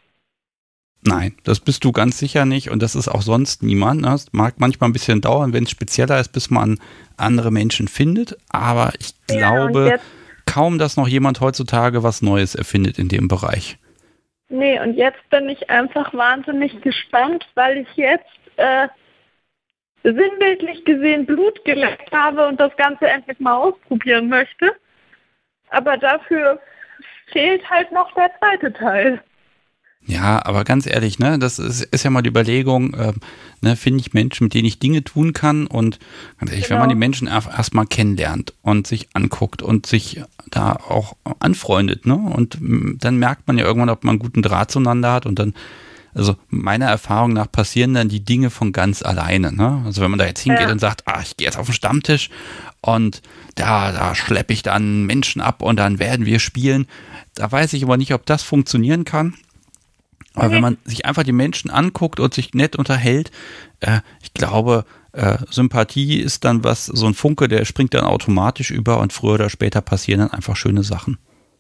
Nein, das bist du ganz sicher nicht und das ist auch sonst niemand. Ne? Es mag manchmal ein bisschen dauern, wenn es spezieller ist, bis man andere Menschen findet, aber ich glaube ja, kaum, dass noch jemand heutzutage was Neues erfindet in dem Bereich. Nee, und jetzt bin ich einfach wahnsinnig gespannt, weil ich jetzt äh, sinnbildlich gesehen Blut geleckt habe und das Ganze endlich mal ausprobieren möchte. Aber dafür fehlt halt noch der zweite Teil. Ja, aber ganz ehrlich, ne, das ist, ist ja mal die Überlegung, äh, ne, finde ich Menschen, mit denen ich Dinge tun kann und ganz ehrlich, genau. wenn man die Menschen erstmal erst kennenlernt und sich anguckt und sich da auch anfreundet, ne, und dann merkt man ja irgendwann, ob man einen guten Draht zueinander hat und dann, also meiner Erfahrung nach passieren dann die Dinge von ganz alleine, ne, also wenn man da jetzt hingeht ja. und sagt, ah, ich gehe jetzt auf den Stammtisch und da, da schleppe ich dann Menschen ab und dann werden wir spielen, da weiß ich aber nicht, ob das funktionieren kann. Aber wenn man sich einfach die Menschen anguckt und sich nett unterhält, äh, ich glaube, äh, Sympathie ist dann was, so ein Funke, der springt dann automatisch über und früher oder später passieren dann einfach schöne Sachen.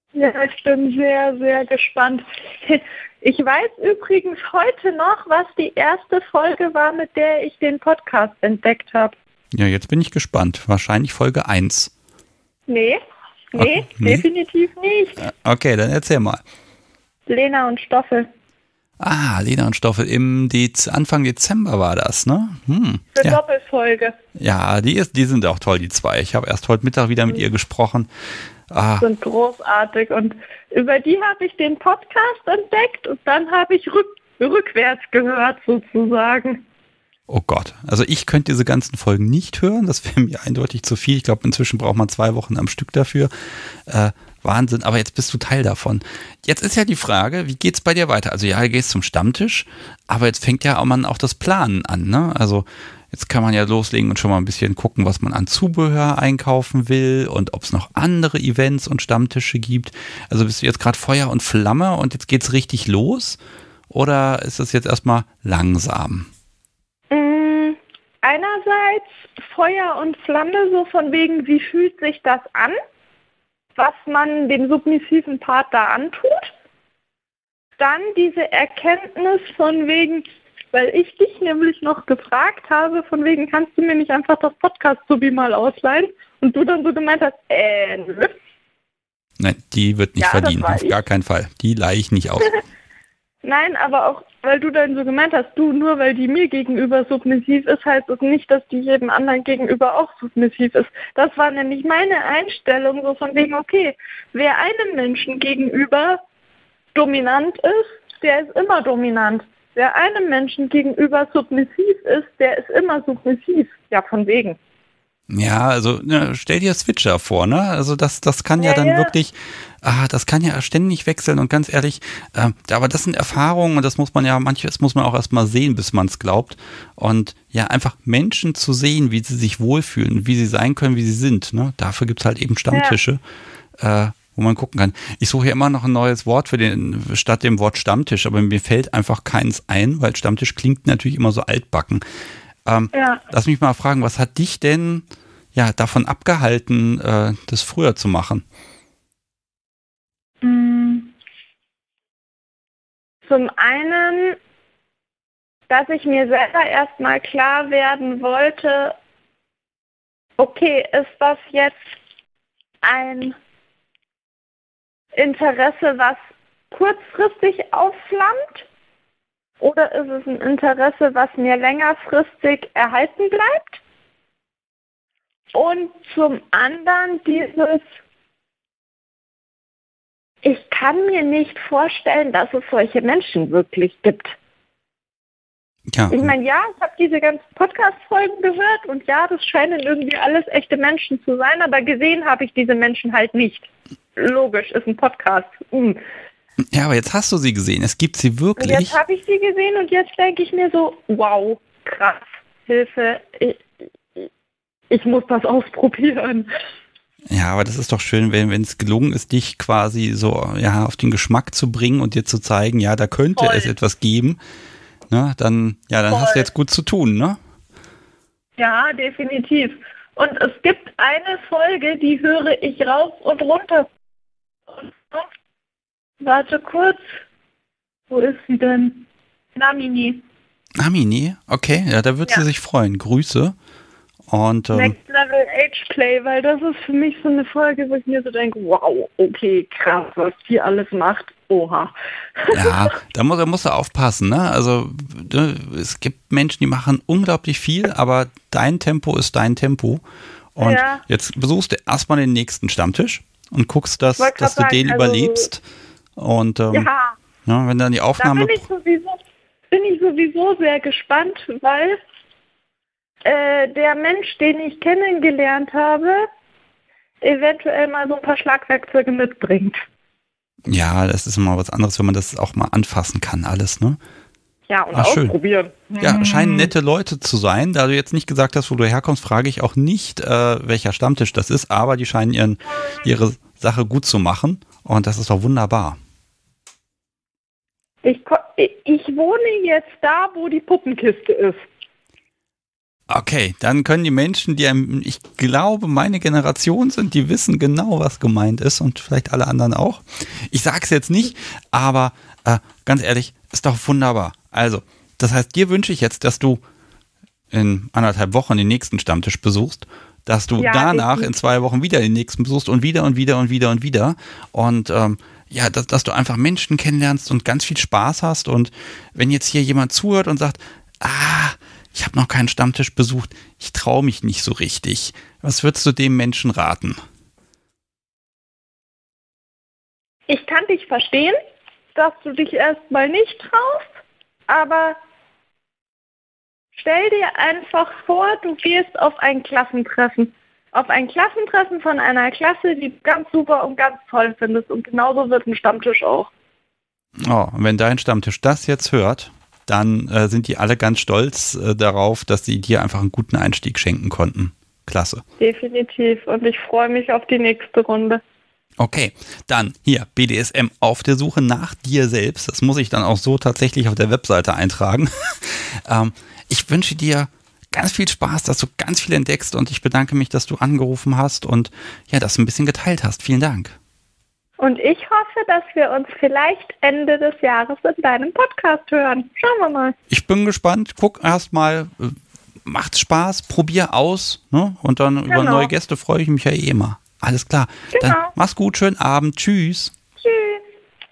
Ja, ich bin sehr, sehr gespannt. Ich weiß übrigens heute noch, was die erste Folge war, mit der ich den Podcast entdeckt habe. Ja, jetzt bin ich gespannt. Wahrscheinlich Folge eins. Nee, nee, Okay, nee? definitiv nicht. Okay, dann erzähl mal. Lena und Stoffel. Ah, Lena und Stoffel, im Dez- Anfang Dezember war das, ne? Hm. Für Ja. Doppelfolge. ja, die, ist, die sind auch toll, die zwei. Ich habe erst heute Mittag wieder mit ihr gesprochen. Ah, Sind großartig. Und über die habe ich den Podcast entdeckt und dann habe ich rück, rückwärts gehört sozusagen. oh Gott, also ich könnte diese ganzen Folgen nicht hören, das wäre mir eindeutig zu viel. Ich glaube, inzwischen braucht man zwei Wochen am Stück dafür. Äh, Wahnsinn, aber jetzt bist du Teil davon. Jetzt ist ja die Frage, wie geht's bei dir weiter? Also ja, du gehst zum Stammtisch, aber jetzt fängt ja auch man auch das Planen an, ne? Also jetzt kann man ja loslegen und schon mal ein bisschen gucken, was man an Zubehör einkaufen will und ob es noch andere Events und Stammtische gibt. Also bist du jetzt gerade Feuer und Flamme und jetzt geht's richtig los? Oder ist es jetzt erstmal langsam? Mm, Einerseits Feuer und Flamme, so von wegen, wie fühlt sich das an, was man dem submissiven Part da antut. Dann diese Erkenntnis von wegen, weil ich dich nämlich noch gefragt habe, von wegen, kannst du mir nicht einfach das Podcast-Subi mal ausleihen? Und du dann so gemeint hast, äh, nö. Nein, die wird nicht Ja, das verdienen, war auf ich. gar keinen Fall. Die leihe ich nicht aus. Nein, aber auch, weil du dann so gemeint hast, du, nur weil die mir gegenüber submissiv ist, heißt es nicht, dass die jedem anderen gegenüber auch submissiv ist. Das war nämlich meine Einstellung, so von wegen, okay, wer einem Menschen gegenüber dominant ist, der ist immer dominant. Wer einem Menschen gegenüber submissiv ist, der ist immer submissiv. Ja, von wegen. Ja, also ne, stell dir Switcher vor, ne? Also das, das kann ja, Ja, dann ja. wirklich, ah, das kann ja ständig wechseln und ganz ehrlich, äh, aber das sind Erfahrungen und das muss man ja, manches muss man auch erstmal sehen, bis man es glaubt. Und ja, einfach Menschen zu sehen, wie sie sich wohlfühlen, wie sie sein können, wie sie sind, ne? Dafür gibt's halt eben Stammtische, äh, wo man gucken kann. Ich suche ja immer noch ein neues Wort für den, statt dem Wort Stammtisch, aber mir fällt einfach keins ein, weil Stammtisch klingt natürlich immer so altbacken. Ähm, Ja. Lass mich mal fragen, was hat dich denn ja davon abgehalten, äh, das früher zu machen? Mm. Zum einen, dass ich mir selber erstmal klar werden wollte, okay, ist das jetzt ein Interesse, was kurzfristig aufflammt? Oder ist es ein Interesse, was mir längerfristig erhalten bleibt? Und zum anderen dieses, ich kann mir nicht vorstellen, dass es solche Menschen wirklich gibt. Ja, Ich meine, ja, ich habe diese ganzen Podcast-Folgen gehört und ja, das scheinen irgendwie alles echte Menschen zu sein, aber gesehen habe ich diese Menschen halt nicht. Logisch, ist ein Podcast. Hm. ja, aber jetzt hast du sie gesehen. Es gibt sie Und wirklich. jetzt habe ich sie gesehen und jetzt denke ich mir so, wow, krass, Hilfe, ich, ich, ich muss das ausprobieren. Ja, aber das ist doch schön, wenn wenn es gelungen ist, dich quasi so ja auf den Geschmack zu bringen und dir zu zeigen, ja, da könnte Voll. es etwas geben. Ne, dann ja, dann hast du Voll. jetzt gut zu tun, ne? Ja, definitiv. Und es gibt eine Folge, die höre ich rauf und runter. Warte kurz. Wo ist sie denn? Namini. Amini, okay, ja, da wird Ja. sie sich freuen. Grüße. Und ähm, Next Level Age Play, weil das ist für mich so eine Folge, wo ich mir so denke, wow, okay, krass, was die alles macht. Oha. ja, da muss, da musst du aufpassen, ne? Also ne, es gibt Menschen, die machen unglaublich viel, aber dein Tempo ist dein Tempo. Und Ja. jetzt besuchst du erstmal den nächsten Stammtisch und guckst, dass, Wollte dass du grad den sagen, also- überlebst. Und ähm, Ja, ja, wenn dann die da Aufnahme. bin ich sowieso, bin ich sowieso sehr gespannt, weil äh, der Mensch, den ich kennengelernt habe, eventuell mal so ein paar Schlagwerkzeuge mitbringt. Ja, das ist immer was anderes, wenn man das auch mal anfassen kann, alles, ne? Ja, und Ach, schön. ausprobieren. Ja, scheinen nette Leute zu sein. Da du jetzt nicht gesagt hast, wo du herkommst, frage ich auch nicht, äh, welcher Stammtisch das ist, aber die scheinen ihren, ihre Sache gut zu machen und das ist doch wunderbar. Ich, ko- ich wohne jetzt da, wo die Puppenkiste ist. Okay, dann können die Menschen, die, ich glaube, meine Generation sind, die wissen genau, was gemeint ist und vielleicht alle anderen auch. Ich sage es jetzt nicht, aber äh, ganz ehrlich, ist doch wunderbar. Also, das heißt, dir wünsche ich jetzt, dass du in anderthalb Wochen den nächsten Stammtisch besuchst, dass du ja, danach in zwei Wochen wieder den nächsten besuchst und wieder und wieder und wieder und wieder und ähm, ja, dass, dass du einfach Menschen kennenlernst und ganz viel Spaß hast und wenn jetzt hier jemand zuhört und sagt, ah, ich habe noch keinen Stammtisch besucht, ich traue mich nicht so richtig. Was würdest du dem Menschen raten? Ich kann dich verstehen, dass du dich erstmal nicht traust, aber stell dir einfach vor, du gehst auf ein Klassentreffen. Auf ein Klassentreffen von einer Klasse, die du ganz super und ganz toll findest. Und genauso wird ein Stammtisch auch. Oh, und wenn dein Stammtisch das jetzt hört, dann äh, sind die alle ganz stolz äh, darauf, dass sie dir einfach einen guten Einstieg schenken konnten. Klasse. Definitiv. Und ich freue mich auf die nächste Runde. Okay, dann hier B D S M auf der Suche nach dir selbst. Das muss ich dann auch so tatsächlich auf der Webseite eintragen. ähm, ich wünsche dir ganz viel Spaß, dass du ganz viel entdeckst und ich bedanke mich, dass du angerufen hast und ja, das ein bisschen geteilt hast. Vielen Dank. Und ich hoffe, dass wir uns vielleicht Ende des Jahres in deinem Podcast hören. Schauen wir mal. Ich bin gespannt. Guck erst mal, macht's Spaß, probier aus, ne? Und dann genau. Über neue Gäste freue ich mich ja eh immer. Alles klar. Genau. Dann mach's gut, schönen Abend. Tschüss. Tschüss.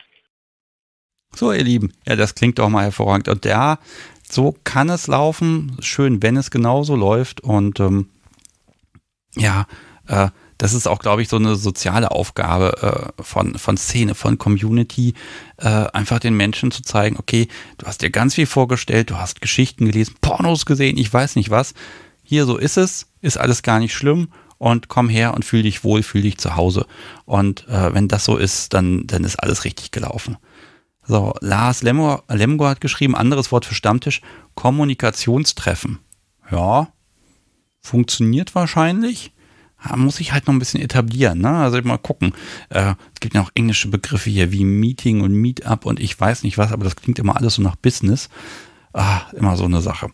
So, ihr Lieben. Ja, das klingt doch mal hervorragend. Und ja, so kann es laufen. Schön, wenn es genauso läuft. Und ähm, ja, äh, das ist auch, glaube ich, so eine soziale Aufgabe äh, von, von Szene, von Community, äh, einfach den Menschen zu zeigen, okay, du hast dir ganz viel vorgestellt, du hast Geschichten gelesen, Pornos gesehen, ich weiß nicht was. Hier, so ist es, ist alles gar nicht schlimm und komm her und fühl dich wohl, fühl dich zu Hause. Und äh, wenn das so ist, dann, dann ist alles richtig gelaufen. So, Lars Lemgo, Lemgo hat geschrieben, anderes Wort für Stammtisch, Kommunikationstreffen. Ja, funktioniert wahrscheinlich. Ja, muss ich halt noch ein bisschen etablieren, ne? Also mal gucken. Äh, es gibt ja auch englische Begriffe hier wie Meeting und Meetup und ich weiß nicht was, aber das klingt immer alles so nach Business. Ah, immer so eine Sache.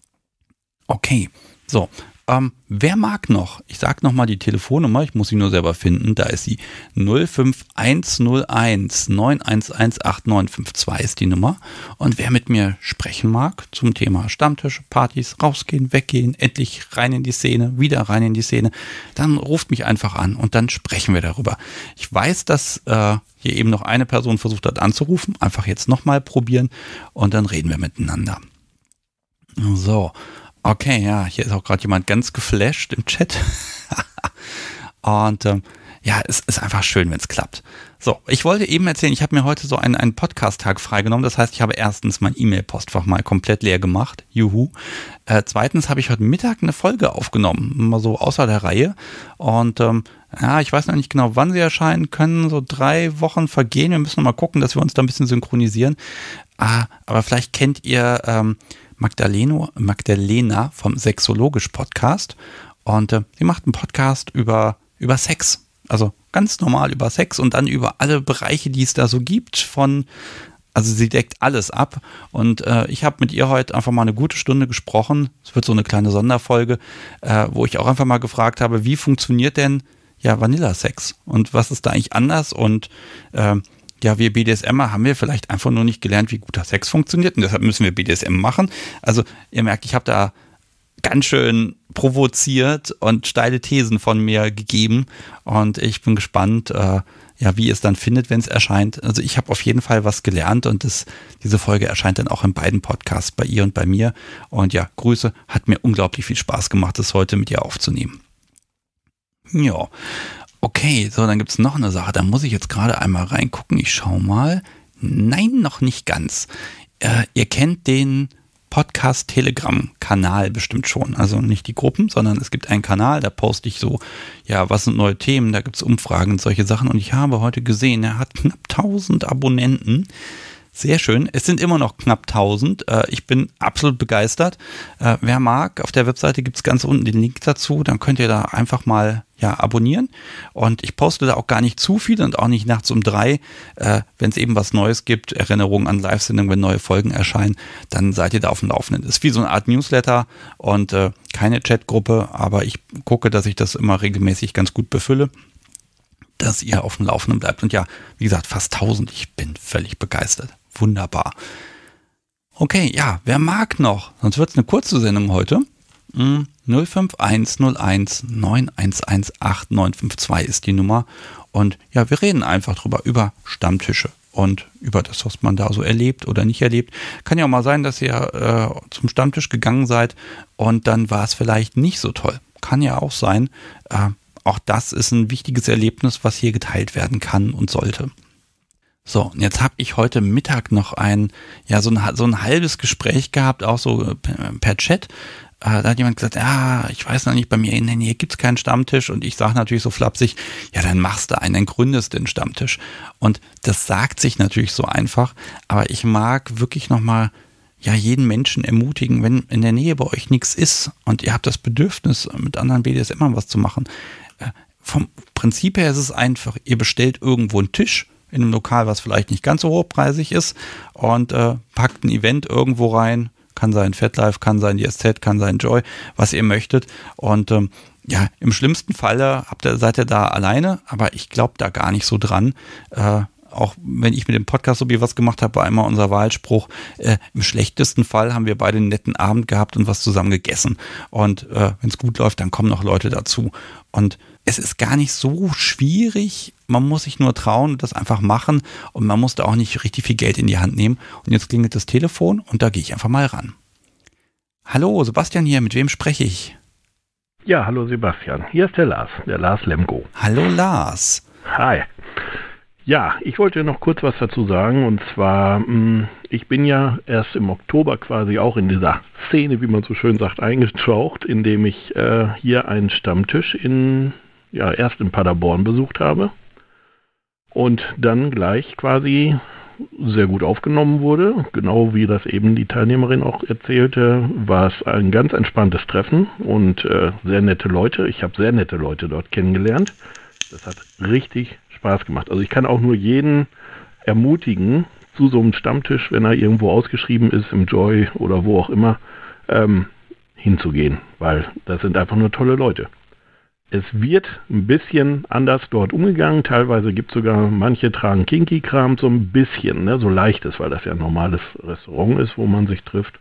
Okay, so. Ähm, wer mag noch? Ich sag nochmal die Telefonnummer, ich muss sie nur selber finden. Da ist sie null fünf eins null eins neun eins eins acht neun fünf zwei ist die Nummer. Und wer mit mir sprechen mag zum Thema Stammtisch, Partys, rausgehen, weggehen, endlich rein in die Szene, wieder rein in die Szene, dann ruft mich einfach an und dann sprechen wir darüber. Ich weiß, dass äh, hier eben noch eine Person versucht hat anzurufen. Einfach jetzt nochmal probieren und dann reden wir miteinander. So. Okay, ja, hier ist auch gerade jemand ganz geflasht im Chat. Und ähm, ja, es ist einfach schön, wenn es klappt. So, ich wollte eben erzählen, ich habe mir heute so einen, einen Podcast-Tag freigenommen. Das heißt, ich habe erstens mein E-Mail-Postfach mal komplett leer gemacht. Juhu. Äh, zweitens habe ich heute Mittag eine Folge aufgenommen, mal so außer der Reihe. Und ähm, ja, ich weiß noch nicht genau, wann sie erscheinen können. So drei Wochen vergehen. Wir müssen noch mal gucken, dass wir uns da ein bisschen synchronisieren. Ah, aber vielleicht kennt ihr ähm, Magdaleno, Magdalena vom Sexologisch-Podcast. Und äh, sie macht einen Podcast über, über Sex. Also ganz normal über Sex und dann über alle Bereiche, die es da so gibt. Von, also sie deckt alles ab. Und äh, ich habe mit ihr heute einfach mal eine gute Stunde gesprochen. Es wird so eine kleine Sonderfolge, äh, wo ich auch einfach mal gefragt habe, wie funktioniert denn ja Vanilla-Sex? Und was ist da eigentlich anders? Und äh, ja, wir BDSMer haben wir vielleicht einfach nur nicht gelernt, wie guter Sex funktioniert und deshalb müssen wir B D S M machen. Also ihr merkt, ich habe da ganz schön provoziert und steile Thesen von mir gegeben und ich bin gespannt, äh, ja, wie ihr es dann findet, wenn es erscheint. Also ich habe auf jeden Fall was gelernt und das, diese Folge erscheint dann auch in beiden Podcasts, bei ihr und bei mir. Und ja, Grüße, hat mir unglaublich viel Spaß gemacht, das heute mit ihr aufzunehmen. Ja. Okay, so, dann gibt es noch eine Sache, da muss ich jetzt gerade einmal reingucken, ich schau mal. Nein, noch nicht ganz. Äh, ihr kennt den Podcast-Telegram-Kanal bestimmt schon, also nicht die Gruppen, sondern es gibt einen Kanal, da poste ich so, ja, was sind neue Themen, da gibt es Umfragen und solche Sachen und ich habe heute gesehen, er hat knapp tausend Abonnenten. Sehr schön. Es sind immer noch knapp tausend. Äh, ich bin absolut begeistert. Äh, wer mag, auf der Webseite gibt es ganz unten den Link dazu. Dann könnt ihr da einfach mal ja, abonnieren. Und ich poste da auch gar nicht zu viel und auch nicht nachts um drei. Äh, wenn es eben was Neues gibt, Erinnerungen an Live-Sendungen, wenn neue Folgen erscheinen, dann seid ihr da auf dem Laufenden. Ist wie so eine Art Newsletter und äh, keine Chatgruppe, aber ich gucke, dass ich das immer regelmäßig ganz gut befülle, dass ihr auf dem Laufenden bleibt. Und ja, wie gesagt, fast tausend. Ich bin völlig begeistert. Wunderbar. Okay, ja, wer mag noch? Sonst wird es eine kurze Sendung heute. null fünf eins null eins neun eins eins acht neun fünf zwei ist die Nummer. Und ja, wir reden einfach drüber, über Stammtische und über das, was man da so erlebt oder nicht erlebt. Kann ja auch mal sein, dass ihr äh, zum Stammtisch gegangen seid und dann war es vielleicht nicht so toll. Kann ja auch sein. Äh, auch das ist ein wichtiges Erlebnis, was hier geteilt werden kann und sollte. So, und jetzt habe ich heute Mittag noch ein, ja, so ein, so ein halbes Gespräch gehabt, auch so per Chat. Äh, da hat jemand gesagt, ja, ich weiß noch nicht, bei mir in der Nähe gibt es keinen Stammtisch. Und ich sage natürlich so flapsig, ja, dann machst du einen, dann gründest den Stammtisch. Und das sagt sich natürlich so einfach, aber ich mag wirklich nochmal ja, jeden Menschen ermutigen, wenn in der Nähe bei euch nichts ist und ihr habt das Bedürfnis, mit anderen B D S M was zu machen. Äh, vom Prinzip her ist es einfach, ihr bestellt irgendwo einen Tisch, in einem Lokal, was vielleicht nicht ganz so hochpreisig ist und äh, packt ein Event irgendwo rein, kann sein FatLife, kann sein D S Z, kann sein Joy, was ihr möchtet und ähm, ja, im schlimmsten Falle habt ihr, seid ihr da alleine, aber ich glaube da gar nicht so dran, äh, auch wenn ich mit dem Podcast so wie was gemacht habe, war immer unser Wahlspruch, äh, im schlechtesten Fall haben wir beide einen netten Abend gehabt und was zusammen gegessen und äh, wenn es gut läuft, dann kommen noch Leute dazu und es ist gar nicht so schwierig, man muss sich nur trauen und das einfach machen und man muss da auch nicht richtig viel Geld in die Hand nehmen. Und jetzt klingelt das Telefon und da gehe ich einfach mal ran. Hallo, Sebastian hier, mit wem spreche ich? Ja, hallo Sebastian, hier ist der Lars, der Lars Lemgo. Hallo Lars. Hi. Ja, ich wollte noch kurz was dazu sagen und zwar, mh, ich bin ja erst im Oktober quasi auch in dieser Szene, wie man so schön sagt, eingetaucht, indem ich äh, hier einen Stammtisch in, ja, erst in Paderborn besucht habe und dann gleich quasi sehr gut aufgenommen wurde. Genau wie das eben die Teilnehmerin auch erzählte, war es ein ganz entspanntes Treffen und äh, sehr nette Leute. Ich habe sehr nette Leute dort kennengelernt. Das hat richtig Spaß gemacht. Also ich kann auch nur jeden ermutigen, zu so einem Stammtisch, wenn er irgendwo ausgeschrieben ist, im Joy oder wo auch immer, ähm, hinzugehen, weil das sind einfach nur tolle Leute. Es wird ein bisschen anders dort umgegangen, teilweise gibt es sogar, manche tragen Kinky-Kram so ein bisschen, ne, so leichtes, weil das ja ein normales Restaurant ist, wo man sich trifft.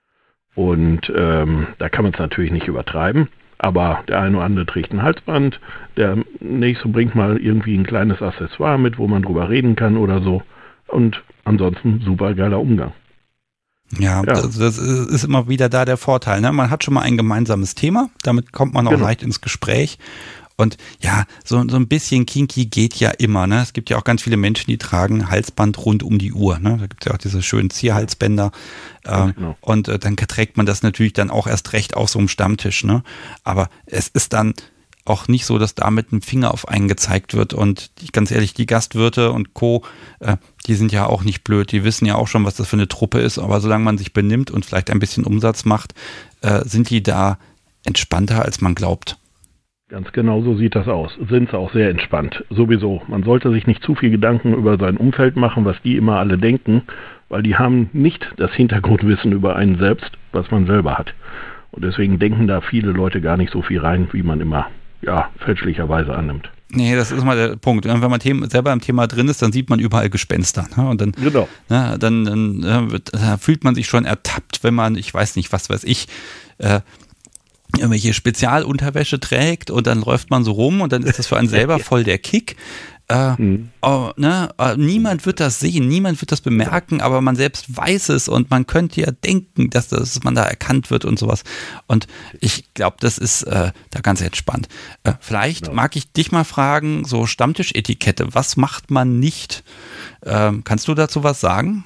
Und ähm, da kann man es natürlich nicht übertreiben. Aber der eine oder andere trägt ein Halsband, der nächste bringt mal irgendwie ein kleines Accessoire mit, wo man drüber reden kann oder so. Und ansonsten super geiler Umgang. Ja, ja. Das, das ist immer wieder da der Vorteil. Ne? Man hat schon mal ein gemeinsames Thema, damit kommt man auch genau. leicht ins Gespräch. Und ja, so, so ein bisschen kinky geht ja immer. Ne? Es gibt ja auch ganz viele Menschen, die tragen Halsband rund um die Uhr. Ne? Da gibt es ja auch diese schönen Zierhalsbänder. Ähm, genau. Und äh, dann trägt man das natürlich dann auch erst recht auf so einem Stammtisch. Ne? Aber es ist dann auch nicht so, dass da mit dem Finger auf einen gezeigt wird. Und die, ganz ehrlich, die Gastwirte und Co., äh, die sind ja auch nicht blöd. Die wissen ja auch schon, was das für eine Truppe ist. Aber solange man sich benimmt und vielleicht ein bisschen Umsatz macht, äh, sind die da entspannter, als man glaubt. Ganz genau so sieht das aus. Sind sie auch sehr entspannt. Sowieso. Man sollte sich nicht zu viel Gedanken über sein Umfeld machen, was die immer alle denken, weil die haben nicht das Hintergrundwissen über einen selbst, was man selber hat. Und deswegen denken da viele Leute gar nicht so viel rein, wie man immer, ja, fälschlicherweise annimmt. Nee, das ist mal der Punkt. Wenn man Thema, selber im Thema drin ist, dann sieht man überall Gespenster. Ne? Und dann, genau. ne, dann, dann äh, wird, da fühlt man sich schon ertappt, wenn man, ich weiß nicht, was weiß ich, äh, irgendwelche Spezialunterwäsche trägt und dann läuft man so rum und dann ist das für einen selber voll der Kick. Äh, mhm. oh, ne? Niemand wird das sehen, niemand wird das bemerken, aber man selbst weiß es und man könnte ja denken, dass, das, dass man da erkannt wird und sowas. Und ich glaube, das ist äh, da ganz entspannt. Äh, vielleicht ja. mag ich dich mal fragen, so Stammtischetikette, was macht man nicht? Äh, kannst du dazu was sagen?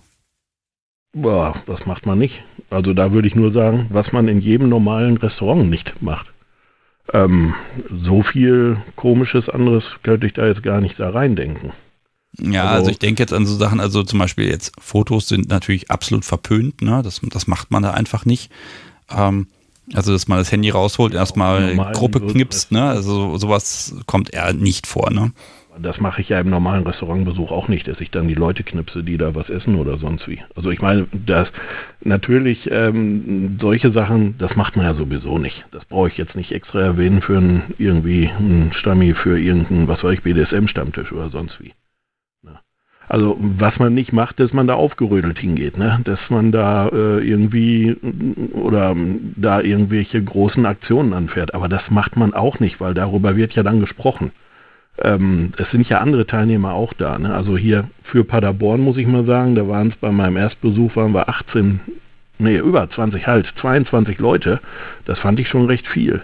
Boah, das macht man nicht. Also da würde ich nur sagen, was man in jedem normalen Restaurant nicht macht. Ähm, so viel Komisches anderes könnte ich da jetzt gar nicht da reindenken. Ja, also, also ich denke jetzt an so Sachen, also zum Beispiel jetzt Fotos sind natürlich absolut verpönt, ne? Das, das macht man da einfach nicht. Ähm, also dass man das Handy rausholt, erstmal Gruppe knipst, ne? Also sowas kommt eher nicht vor, ne? Das mache ich ja im normalen Restaurantbesuch auch nicht, dass ich dann die Leute knipse, die da was essen oder sonst wie. Also ich meine, das natürlich ähm, solche Sachen, das macht man ja sowieso nicht. Das brauche ich jetzt nicht extra erwähnen für einen, irgendwie einen Stammi, für irgendeinen, was weiß ich, B D S M-Stammtisch oder sonst wie. Ja. Also was man nicht macht, dass man da aufgerödelt hingeht, ne? Dass man da äh, irgendwie oder da irgendwelche großen Aktionen anfährt. Aber das macht man auch nicht, weil darüber wird ja dann gesprochen. Ähm, es sind ja andere Teilnehmer auch da, ne? Also hier für Paderborn muss ich mal sagen, da waren es bei meinem Erstbesuch, waren wir achtzehn, nee, über zwanzig halt, zweiundzwanzig Leute. Das fand ich schon recht viel.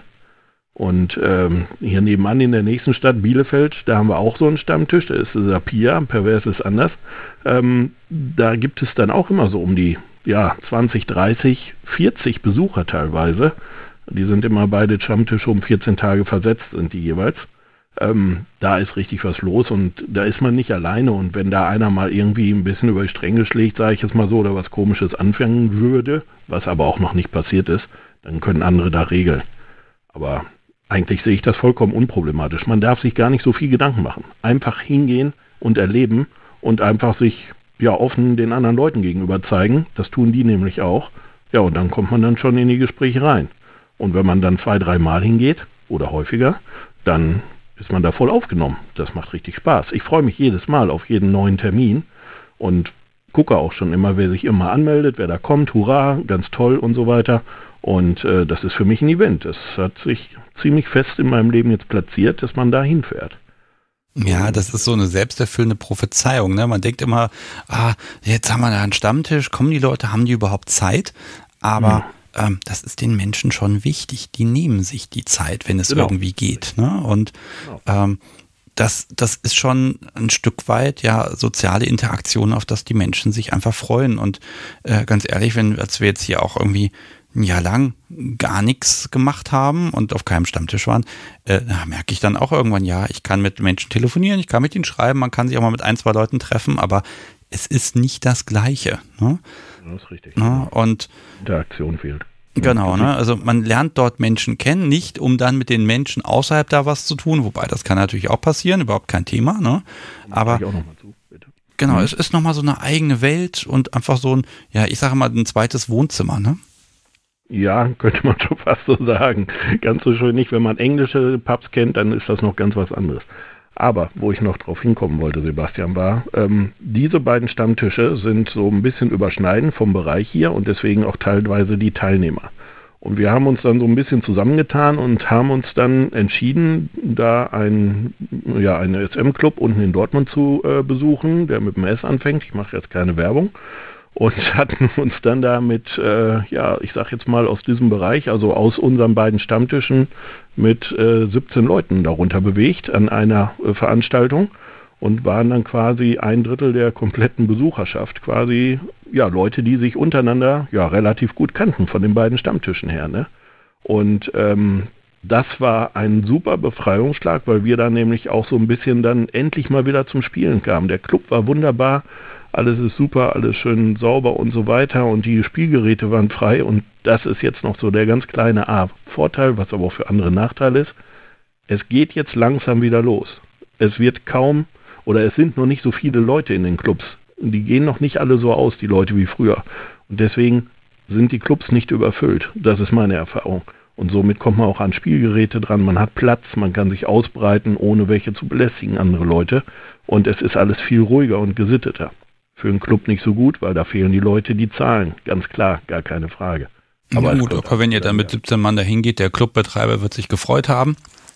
Und ähm, hier nebenan in der nächsten Stadt Bielefeld, da haben wir auch so einen Stammtisch, da ist Sapia, pervers ist anders. Ähm, da gibt es dann auch immer so um die ja, zwanzig, dreißig, vierzig Besucher teilweise. Die sind immer beide Stammtische um vierzehn Tage versetzt, sind die jeweils. Ähm, da ist richtig was los und da ist man nicht alleine und wenn da einer mal irgendwie ein bisschen über die Stränge schlägt, sage ich jetzt mal so, oder was Komisches anfangen würde, was aber auch noch nicht passiert ist, dann können andere da regeln. Aber eigentlich sehe ich das vollkommen unproblematisch. Man darf sich gar nicht so viel Gedanken machen. Einfach hingehen und erleben und einfach sich ja offen den anderen Leuten gegenüber zeigen. Das tun die nämlich auch. Ja, und dann kommt man dann schon in die Gespräche rein. Und wenn man dann zwei, drei Mal hingeht oder häufiger, dann ist man da voll aufgenommen. Das macht richtig Spaß. Ich freue mich jedes Mal auf jeden neuen Termin und gucke auch schon immer, wer sich immer anmeldet, wer da kommt, hurra, ganz toll und so weiter. Und äh, das ist für mich ein Event. Das hat sich ziemlich fest in meinem Leben jetzt platziert, dass man da hinfährt. Ja, das ist so eine selbsterfüllende Prophezeiung, ne? Man denkt immer, ah, jetzt haben wir da einen Stammtisch, kommen die Leute, haben die überhaupt Zeit? Aber mhm. ähm, das ist den Menschen schon wichtig. Die nehmen sich die Zeit, wenn es genau. irgendwie geht, ne? Und genau. ähm, das, das ist schon ein Stück weit ja soziale Interaktion, auf das die Menschen sich einfach freuen. Und äh, ganz ehrlich, wenn als wir jetzt hier auch irgendwie ein Jahr lang gar nichts gemacht haben und auf keinem Stammtisch waren, äh, da merke ich dann auch irgendwann, ja, ich kann mit Menschen telefonieren, ich kann mit ihnen schreiben, man kann sich auch mal mit ein, zwei Leuten treffen, aber es ist nicht das Gleiche. Ne? Das ist richtig. Ne? Und Interaktion fehlt. Genau, ne? Also man lernt dort Menschen kennen, nicht um dann mit den Menschen außerhalb da was zu tun, wobei das kann natürlich auch passieren, überhaupt kein Thema, ne? Aber ich auch noch mal zu, bitte. Genau, mhm. es ist nochmal so eine eigene Welt und einfach so ein, ja, ich sage mal, ein zweites Wohnzimmer, ne? Ja, könnte man schon fast so sagen. Ganz so schön nicht. Wenn man englische Pubs kennt, dann ist das noch ganz was anderes. Aber wo ich noch drauf hinkommen wollte, Sebastian, war, ähm, diese beiden Stammtische sind so ein bisschen überschneidend vom Bereich hier und deswegen auch teilweise die Teilnehmer. Und wir haben uns dann so ein bisschen zusammengetan und haben uns dann entschieden, da ein, ja, einen S M-Club unten in Dortmund zu äh, besuchen, der mit dem S anfängt. Ich mache jetzt keine Werbung. Und hatten uns dann da mit, äh, ja, ich sag jetzt mal aus diesem Bereich, also aus unseren beiden Stammtischen mit äh, siebzehn Leuten darunter bewegt an einer äh, Veranstaltung und waren dann quasi ein Drittel der kompletten Besucherschaft, quasi, ja, Leute, die sich untereinander, ja, relativ gut kannten von den beiden Stammtischen her, ne? Und ähm, das war ein super Befreiungsschlag, weil wir da nämlich auch so ein bisschen dann endlich mal wieder zum Spielen kamen. Der Club war wunderbar. Alles ist super, alles schön sauber und so weiter und die Spielgeräte waren frei und das ist jetzt noch so der ganz kleine A Vorteil, was aber auch für andere Nachteil ist. Es geht jetzt langsam wieder los. Es wird kaum oder es sind noch nicht so viele Leute in den Clubs. Die gehen noch nicht alle so aus, die Leute wie früher. Und deswegen sind die Clubs nicht überfüllt. Das ist meine Erfahrung. Und somit kommt man auch an Spielgeräte dran, man hat Platz, man kann sich ausbreiten, ohne welche zu belästigen andere Leute. Und es ist alles viel ruhiger und gesitteter. Für einen Club nicht so gut, weil da fehlen die Leute, die zahlen. Ganz klar, gar keine Frage. Aber ja, gut, aber wenn ihr dann mit siebzehn Mann dahin geht, der Clubbetreiber wird sich gefreut haben,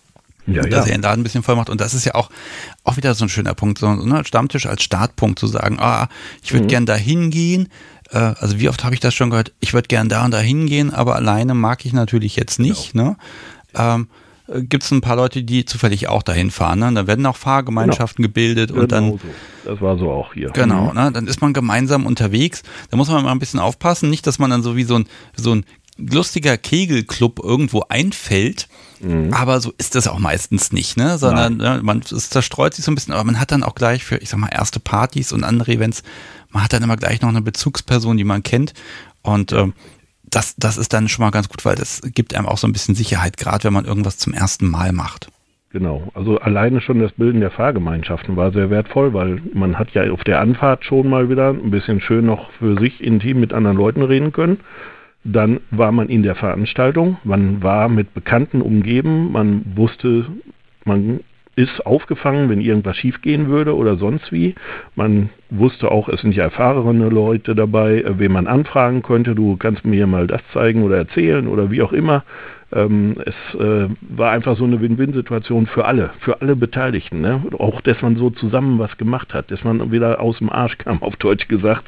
ja, dass ja. er den Laden ein bisschen voll macht. Und das ist ja auch, auch wieder so ein schöner Punkt, so ein Stammtisch als Startpunkt zu sagen, ah, ich würde mhm. gern da hingehen. Äh, also wie oft habe ich das schon gehört? Ich würde gern da und da hingehen, aber alleine mag ich natürlich jetzt nicht. Genau. Ne? Ähm, gibt es ein paar Leute, die zufällig auch dahin fahren. Ne? Da werden auch Fahrgemeinschaften genau. gebildet. Genau und dann so. Das war so auch hier. Genau, ne? Dann ist man gemeinsam unterwegs. Da muss man mal ein bisschen aufpassen. Nicht, dass man dann so wie so ein, so ein lustiger Kegelclub irgendwo einfällt Mhm. Aber so ist das auch meistens nicht, ne? Sondern ne, man es zerstreut sich so ein bisschen, aber man hat dann auch gleich für, ich sag mal, erste Partys und andere Events, man hat dann immer gleich noch eine Bezugsperson, die man kennt. Und ähm, das, das ist dann schon mal ganz gut, weil das gibt einem auch so ein bisschen Sicherheit, gerade wenn man irgendwas zum ersten Mal macht. Genau, also alleine schon das Bilden der Fahrgemeinschaften war sehr wertvoll, weil man hat ja auf der Anfahrt schon mal wieder ein bisschen schön noch für sich intim mit anderen Leuten reden können. Dann war man in der Veranstaltung, man war mit Bekannten umgeben, man wusste, man ist aufgefangen, wenn irgendwas schief gehen würde oder sonst wie. Man wusste auch, es sind ja erfahrene Leute dabei, wen man anfragen könnte. Du kannst mir mal das zeigen oder erzählen oder wie auch immer. Ähm, es äh, war einfach so eine Win-Win-Situation für alle, für alle Beteiligten. Ne? Auch, dass man so zusammen was gemacht hat, dass man wieder aus dem Arsch kam, auf Deutsch gesagt.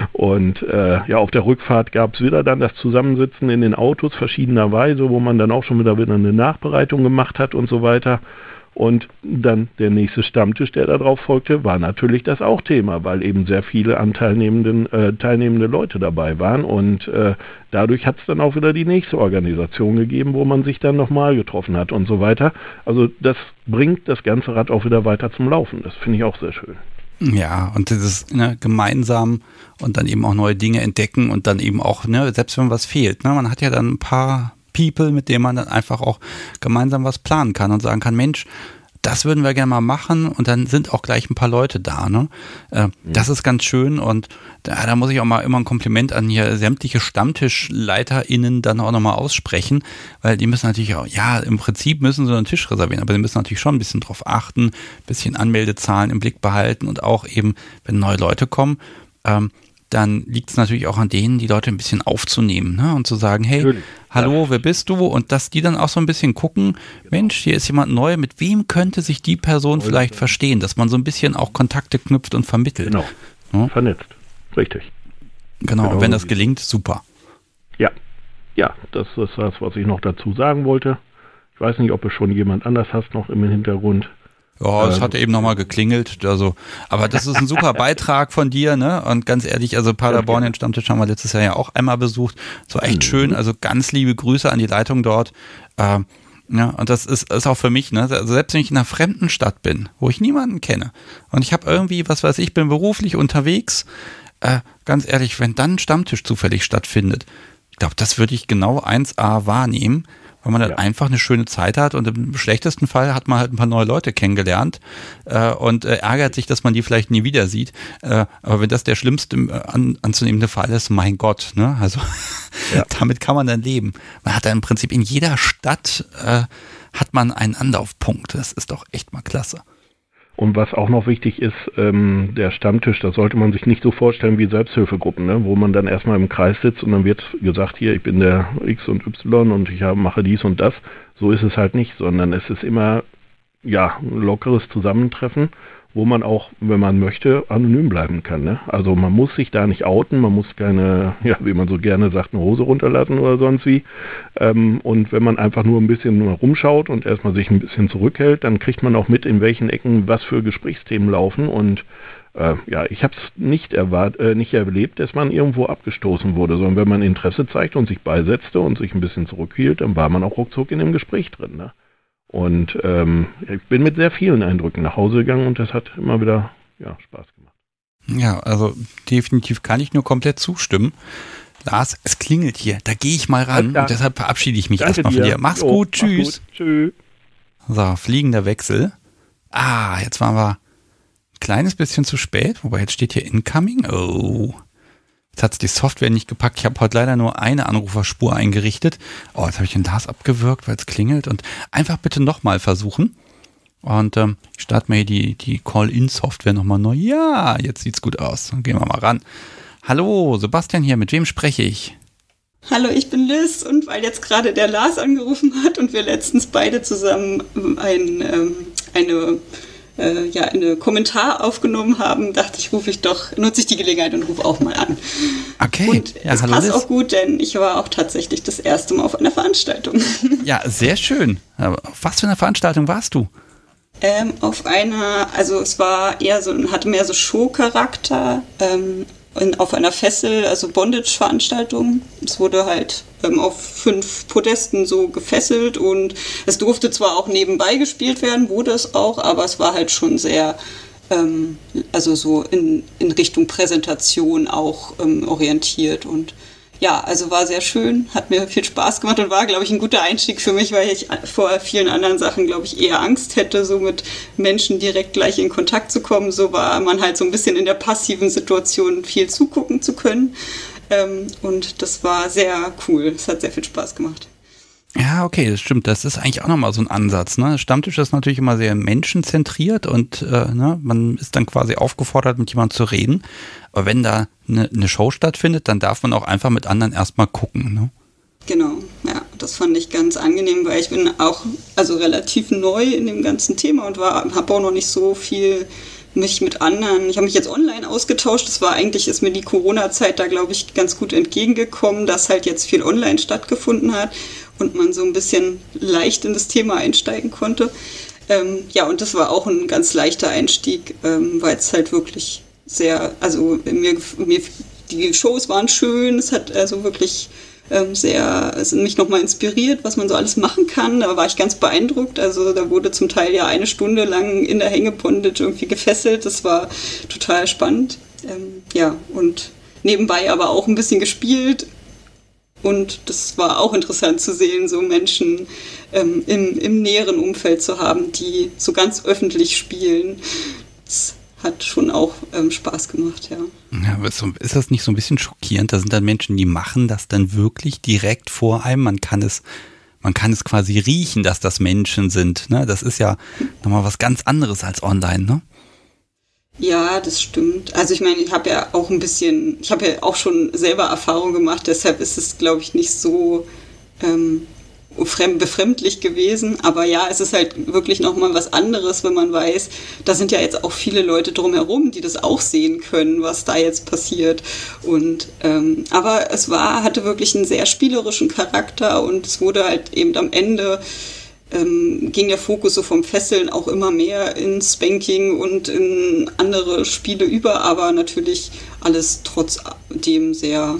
Und äh, ja, auf der Rückfahrt gab es wieder dann das Zusammensitzen in den Autos verschiedenerweise, wo man dann auch schon wieder, wieder eine Nachbereitung gemacht hat und so weiter. Und dann der nächste Stammtisch, der darauf folgte, war natürlich das auch Thema, weil eben sehr viele an teilnehmenden, äh, teilnehmende Leute dabei waren. Und äh, dadurch hat es dann auch wieder die nächste Organisation gegeben, wo man sich dann nochmal getroffen hat und so weiter. Also das bringt das ganze Rad auch wieder weiter zum Laufen. Das finde ich auch sehr schön. Ja, und dieses ne, gemeinsam und dann eben auch neue Dinge entdecken und dann eben auch, ne, selbst wenn was fehlt. Ne, man hat ja dann ein paar People, mit denen man dann einfach auch gemeinsam was planen kann und sagen kann, Mensch, das würden wir gerne mal machen und dann sind auch gleich ein paar Leute da. Ne? Äh, mhm. Das ist ganz schön und da, da muss ich auch mal immer ein Kompliment an hier sämtliche StammtischleiterInnen dann auch nochmal aussprechen, weil die müssen natürlich auch, ja, im Prinzip müssen sie einen Tisch reservieren, aber sie müssen natürlich schon ein bisschen drauf achten, ein bisschen Anmeldezahlen im Blick behalten und auch eben, wenn neue Leute kommen, ähm, dann liegt es natürlich auch an denen, die Leute ein bisschen aufzunehmen, ne? Und zu sagen, hey, natürlich. Hallo, wer bist du? Und dass die dann auch so ein bisschen gucken, genau. Mensch, hier ist jemand neu, mit wem könnte sich die Person vielleicht verstehen, dass man so ein bisschen auch Kontakte knüpft und vermittelt. Genau, ja? Vernetzt, richtig. Genau, genau, und wenn das gelingt, super. Ja, ja, das ist das, was ich noch dazu sagen wollte. Ich weiß nicht, ob du schon jemand anders hast noch im Hintergrund. Ja, es hat eben nochmal geklingelt, also, aber das ist ein super Beitrag von dir, ne? Und ganz ehrlich, also Paderborn, den Stammtisch haben wir letztes Jahr ja auch einmal besucht. Es war echt mhm. schön, also ganz liebe Grüße an die Leitung dort. Ähm, ja, und das ist, ist auch für mich, ne? Also selbst wenn ich in einer fremden Stadt bin, wo ich niemanden kenne und ich habe irgendwie, was weiß ich, bin beruflich unterwegs, äh, ganz ehrlich, wenn dann ein Stammtisch zufällig stattfindet, ich glaube, das würde ich genau eins a wahrnehmen, weil man dann ja. einfach eine schöne Zeit hat und im schlechtesten Fall hat man halt ein paar neue Leute kennengelernt äh, und äh, ärgert sich, dass man die vielleicht nie wieder sieht. Äh, aber wenn das der schlimmste äh, an, anzunehmende Fall ist, mein Gott, ne? Also ja. damit kann man dann leben. Man hat dann im Prinzip in jeder Stadt äh, hat man einen Anlaufpunkt. Das ist doch echt mal klasse. Und was auch noch wichtig ist, ähm, der Stammtisch, das sollte man sich nicht so vorstellen wie Selbsthilfegruppen, ne? Wo man dann erstmal im Kreis sitzt und dann wird gesagt, hier, ich bin der X und Y und ich hab, mache dies und das. So ist es halt nicht, sondern es ist immer ja ein lockeres Zusammentreffen, wo man auch, wenn man möchte, anonym bleiben kann. Ne? Also man muss sich da nicht outen, man muss keine, ja, wie man so gerne sagt, eine Hose runterlassen oder sonst wie. Ähm, und wenn man einfach nur ein bisschen rumschaut und erstmal sich ein bisschen zurückhält, dann kriegt man auch mit, in welchen Ecken was für Gesprächsthemen laufen. Und äh, ja, ich habe es nicht, erwart- äh, nicht erlebt, dass man irgendwo abgestoßen wurde, sondern wenn man Interesse zeigte und sich beisetzte und sich ein bisschen zurückhielt, dann war man auch ruckzuck in dem Gespräch drin. Ne? Und ähm, ich bin mit sehr vielen Eindrücken nach Hause gegangen und das hat immer wieder ja, Spaß gemacht. Ja, also definitiv kann ich nur komplett zustimmen. Lars, es klingelt hier, da gehe ich mal ran ja, und deshalb verabschiede ich mich erstmal von dir. Mach's jo, gut, tschüss. Mach's gut. Tschüss. So, fliegender Wechsel. Ah, jetzt waren wir ein kleines bisschen zu spät, wobei jetzt steht hier Incoming. Oh, jetzt hat es die Software nicht gepackt. Ich habe heute leider nur eine Anruferspur eingerichtet. Oh, jetzt habe ich den Lars abgewürgt, weil es klingelt. Und einfach bitte nochmal versuchen. Und ähm, ich starte mir hier die, die Call-In-Software nochmal neu. Ja, jetzt sieht's gut aus. Dann gehen wir mal ran. Hallo, Sebastian hier. Mit wem spreche ich? Hallo, ich bin Liz. Und weil jetzt gerade der Lars angerufen hat und wir letztens beide zusammen ein, ähm, eine... ja, einen Kommentar aufgenommen haben, dachte ich, rufe ich doch, nutze ich die Gelegenheit und rufe auch mal an. Okay. Und ja, es hallo passt Liz. Auch gut, denn ich war auch tatsächlich das erste Mal auf einer Veranstaltung. Ja, sehr schön. Aber auf was für eine Veranstaltung warst du? Ähm, auf einer, also es war eher so, hatte mehr so Show-Charakter. Ähm, in, auf einer Fessel, also Bondage-Veranstaltung. Es wurde halt ähm, auf fünf Podesten so gefesselt und es durfte zwar auch nebenbei gespielt werden, wurde es auch, aber es war halt schon sehr, ähm, also so in, in Richtung Präsentation auch ähm, orientiert und ja, also war sehr schön, hat mir viel Spaß gemacht und war, glaube ich, ein guter Einstieg für mich, weil ich vor vielen anderen Sachen, glaube ich, eher Angst hätte, so mit Menschen direkt gleich in Kontakt zu kommen. So war man halt so ein bisschen in der passiven Situation, viel zugucken zu können. Ähm, und das war sehr cool. Es hat sehr viel Spaß gemacht. Ja, okay, das stimmt. Das ist eigentlich auch nochmal so ein Ansatz. Ne? Stammtisch ist natürlich immer sehr menschenzentriert und äh, ne, man ist dann quasi aufgefordert, mit jemandem zu reden. Aber wenn da eine, eine Show stattfindet, dann darf man auch einfach mit anderen erstmal gucken. Ne? Genau, ja, das fand ich ganz angenehm, weil ich bin auch also relativ neu in dem ganzen Thema und war, habe auch noch nicht so viel mich mit anderen, ich habe mich jetzt online ausgetauscht, das war eigentlich, ist mir die Corona-Zeit da, glaube ich, ganz gut entgegengekommen, dass halt jetzt viel online stattgefunden hat und man so ein bisschen leicht in das Thema einsteigen konnte. Ähm, ja, und das war auch ein ganz leichter Einstieg, ähm, weil es halt wirklich sehr, also mir, mir, die Shows waren schön, es hat also wirklich ähm, sehr, es hat mich nochmal inspiriert, was man so alles machen kann, da war ich ganz beeindruckt, also da wurde zum Teil ja eine Stunde lang in der Hängebondage irgendwie gefesselt, das war total spannend, ähm, ja, und nebenbei aber auch ein bisschen gespielt und das war auch interessant zu sehen, so Menschen ähm, im, im näheren Umfeld zu haben, die so ganz öffentlich spielen. Das hat schon auch ähm, Spaß gemacht, ja. Ja, aber ist, ist das nicht so ein bisschen schockierend? Da sind dann Menschen, die machen das dann wirklich direkt vor einem. Man kann es, man kann es quasi riechen, dass das Menschen sind. Ne? Das ist ja nochmal was ganz anderes als online, ne? Ja, das stimmt. Also ich meine, ich habe ja auch ein bisschen, ich habe ja auch schon selber Erfahrung gemacht, deshalb ist es, glaube ich, nicht so ähm, befremdlich gewesen, aber ja, es ist halt wirklich nochmal was anderes, wenn man weiß, da sind ja jetzt auch viele Leute drumherum, die das auch sehen können, was da jetzt passiert und ähm, aber es war, hatte wirklich einen sehr spielerischen Charakter und es wurde halt eben am Ende ähm, ging der Fokus so vom Fesseln auch immer mehr in Spanking und in andere Spiele über, aber natürlich alles trotzdem sehr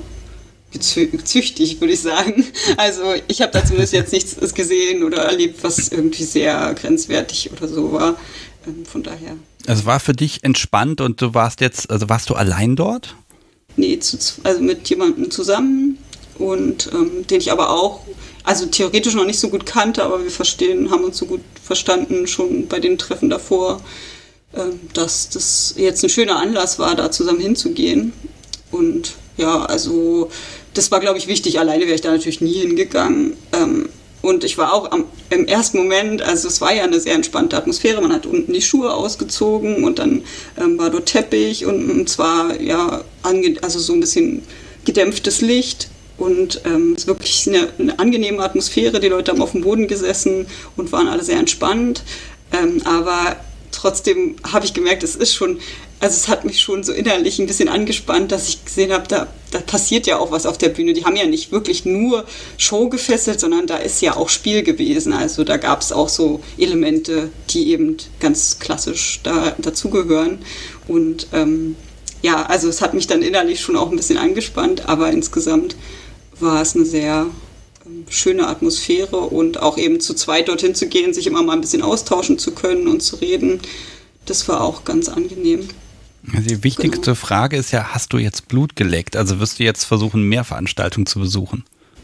züchtig, würde ich sagen. Also ich habe da zumindest jetzt nichts gesehen oder erlebt, was irgendwie sehr grenzwertig oder so war. Ähm, von daher. Also war für dich entspannt und du warst jetzt, also warst du allein dort? Nee, zu, also mit jemandem zusammen und ähm, den ich aber auch, also theoretisch noch nicht so gut kannte, aber wir verstehen, haben uns so gut verstanden schon bei den Treffen davor, ähm, dass das jetzt ein schöner Anlass war, da zusammen hinzugehen. Und ja, also das war, glaube ich, wichtig. Alleine wäre ich da natürlich nie hingegangen. Ähm, und ich war auch am, im ersten Moment, also es war ja eine sehr entspannte Atmosphäre. Man hat unten die Schuhe ausgezogen und dann ähm, war dort Teppich und, und zwar ja, ange, also so ein bisschen gedämpftes Licht. Und ähm, es ist wirklich eine, eine angenehme Atmosphäre. Die Leute haben auf dem Boden gesessen und waren alle sehr entspannt. Ähm, aber trotzdem habe ich gemerkt, es ist schon, also es hat mich schon so innerlich ein bisschen angespannt, dass ich gesehen habe, da, da passiert ja auch was auf der Bühne. Die haben ja nicht wirklich nur Show gefesselt, sondern da ist ja auch Spiel gewesen. Also da gab es auch so Elemente, die eben ganz klassisch da, dazugehören. Und ähm, ja, also es hat mich dann innerlich schon auch ein bisschen angespannt, aber insgesamt war es eine sehr ähm, schöne Atmosphäre und auch eben zu zweit dorthin zu gehen, sich immer mal ein bisschen austauschen zu können und zu reden, das war auch ganz angenehm. Die wichtigste genau. Frage ist ja, hast du jetzt Blut geleckt? Also wirst du jetzt versuchen, mehr Veranstaltungen zu besuchen?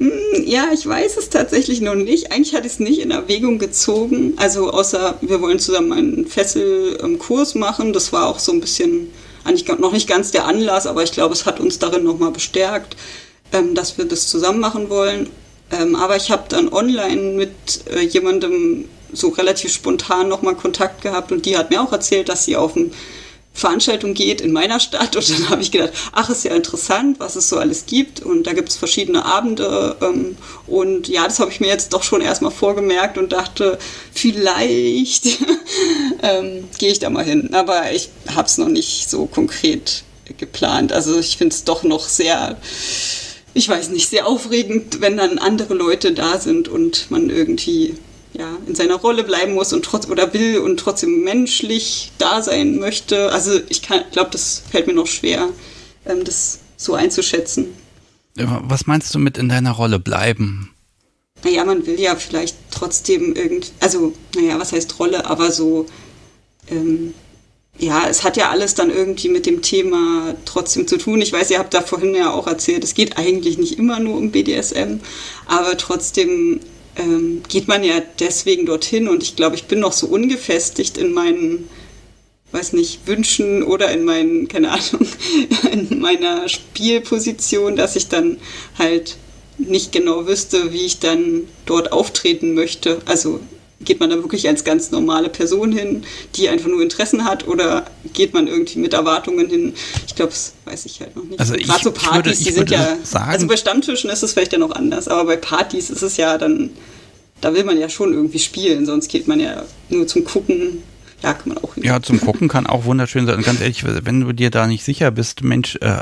Ja, ich weiß es tatsächlich noch nicht. Eigentlich hatte ich es nicht in Erwägung gezogen. Also außer, wir wollen zusammen einen Fesselkurs machen. Das war auch so ein bisschen, eigentlich noch nicht ganz der Anlass, aber ich glaube, es hat uns darin nochmal bestärkt, dass wir das zusammen machen wollen. Aber ich habe dann online mit jemandem so relativ spontan nochmal Kontakt gehabt und die hat mir auch erzählt, dass sie auf eine Veranstaltung geht in meiner Stadt und dann habe ich gedacht, ach, ist ja interessant, was es so alles gibt und da gibt es verschiedene Abende und ja, das habe ich mir jetzt doch schon erstmal vorgemerkt und dachte, vielleicht ähm, gehe ich da mal hin, aber ich habe es noch nicht so konkret geplant, also ich finde es doch noch sehr, ich weiß nicht, sehr aufregend, wenn dann andere Leute da sind und man irgendwie ja, in seiner Rolle bleiben muss und trotz oder will und trotzdem menschlich da sein möchte. Also ich glaube, das fällt mir noch schwer, ähm, das so einzuschätzen. Was meinst du mit in deiner Rolle bleiben? Naja, man will ja vielleicht trotzdem irgend, also, naja, was heißt Rolle, aber so, ähm, ja, es hat ja alles dann irgendwie mit dem Thema trotzdem zu tun. Ich weiß, ihr habt da vorhin ja auch erzählt, es geht eigentlich nicht immer nur um B D S M, aber trotzdem ähm, geht man ja deswegen dorthin und ich glaube, ich bin noch so ungefestigt in meinen, weiß nicht, Wünschen oder in meinen, keine Ahnung, in meiner Spielposition, dass ich dann halt nicht genau wüsste, wie ich dann dort auftreten möchte. Also geht man da wirklich als ganz normale Person hin, die einfach nur Interessen hat, oder geht man irgendwie mit Erwartungen hin? Ich glaube, das weiß ich halt noch nicht. Also gerade so Partys, würde, die sind ja, sagen, also bei Stammtischen ist es vielleicht ja noch anders, aber bei Partys ist es ja dann, da will man ja schon irgendwie spielen, sonst geht man ja nur zum Gucken. Ja, kann man auch hin. Ja, zum Gucken kann auch wunderschön sein. Und ganz ehrlich, wenn du dir da nicht sicher bist, Mensch, äh,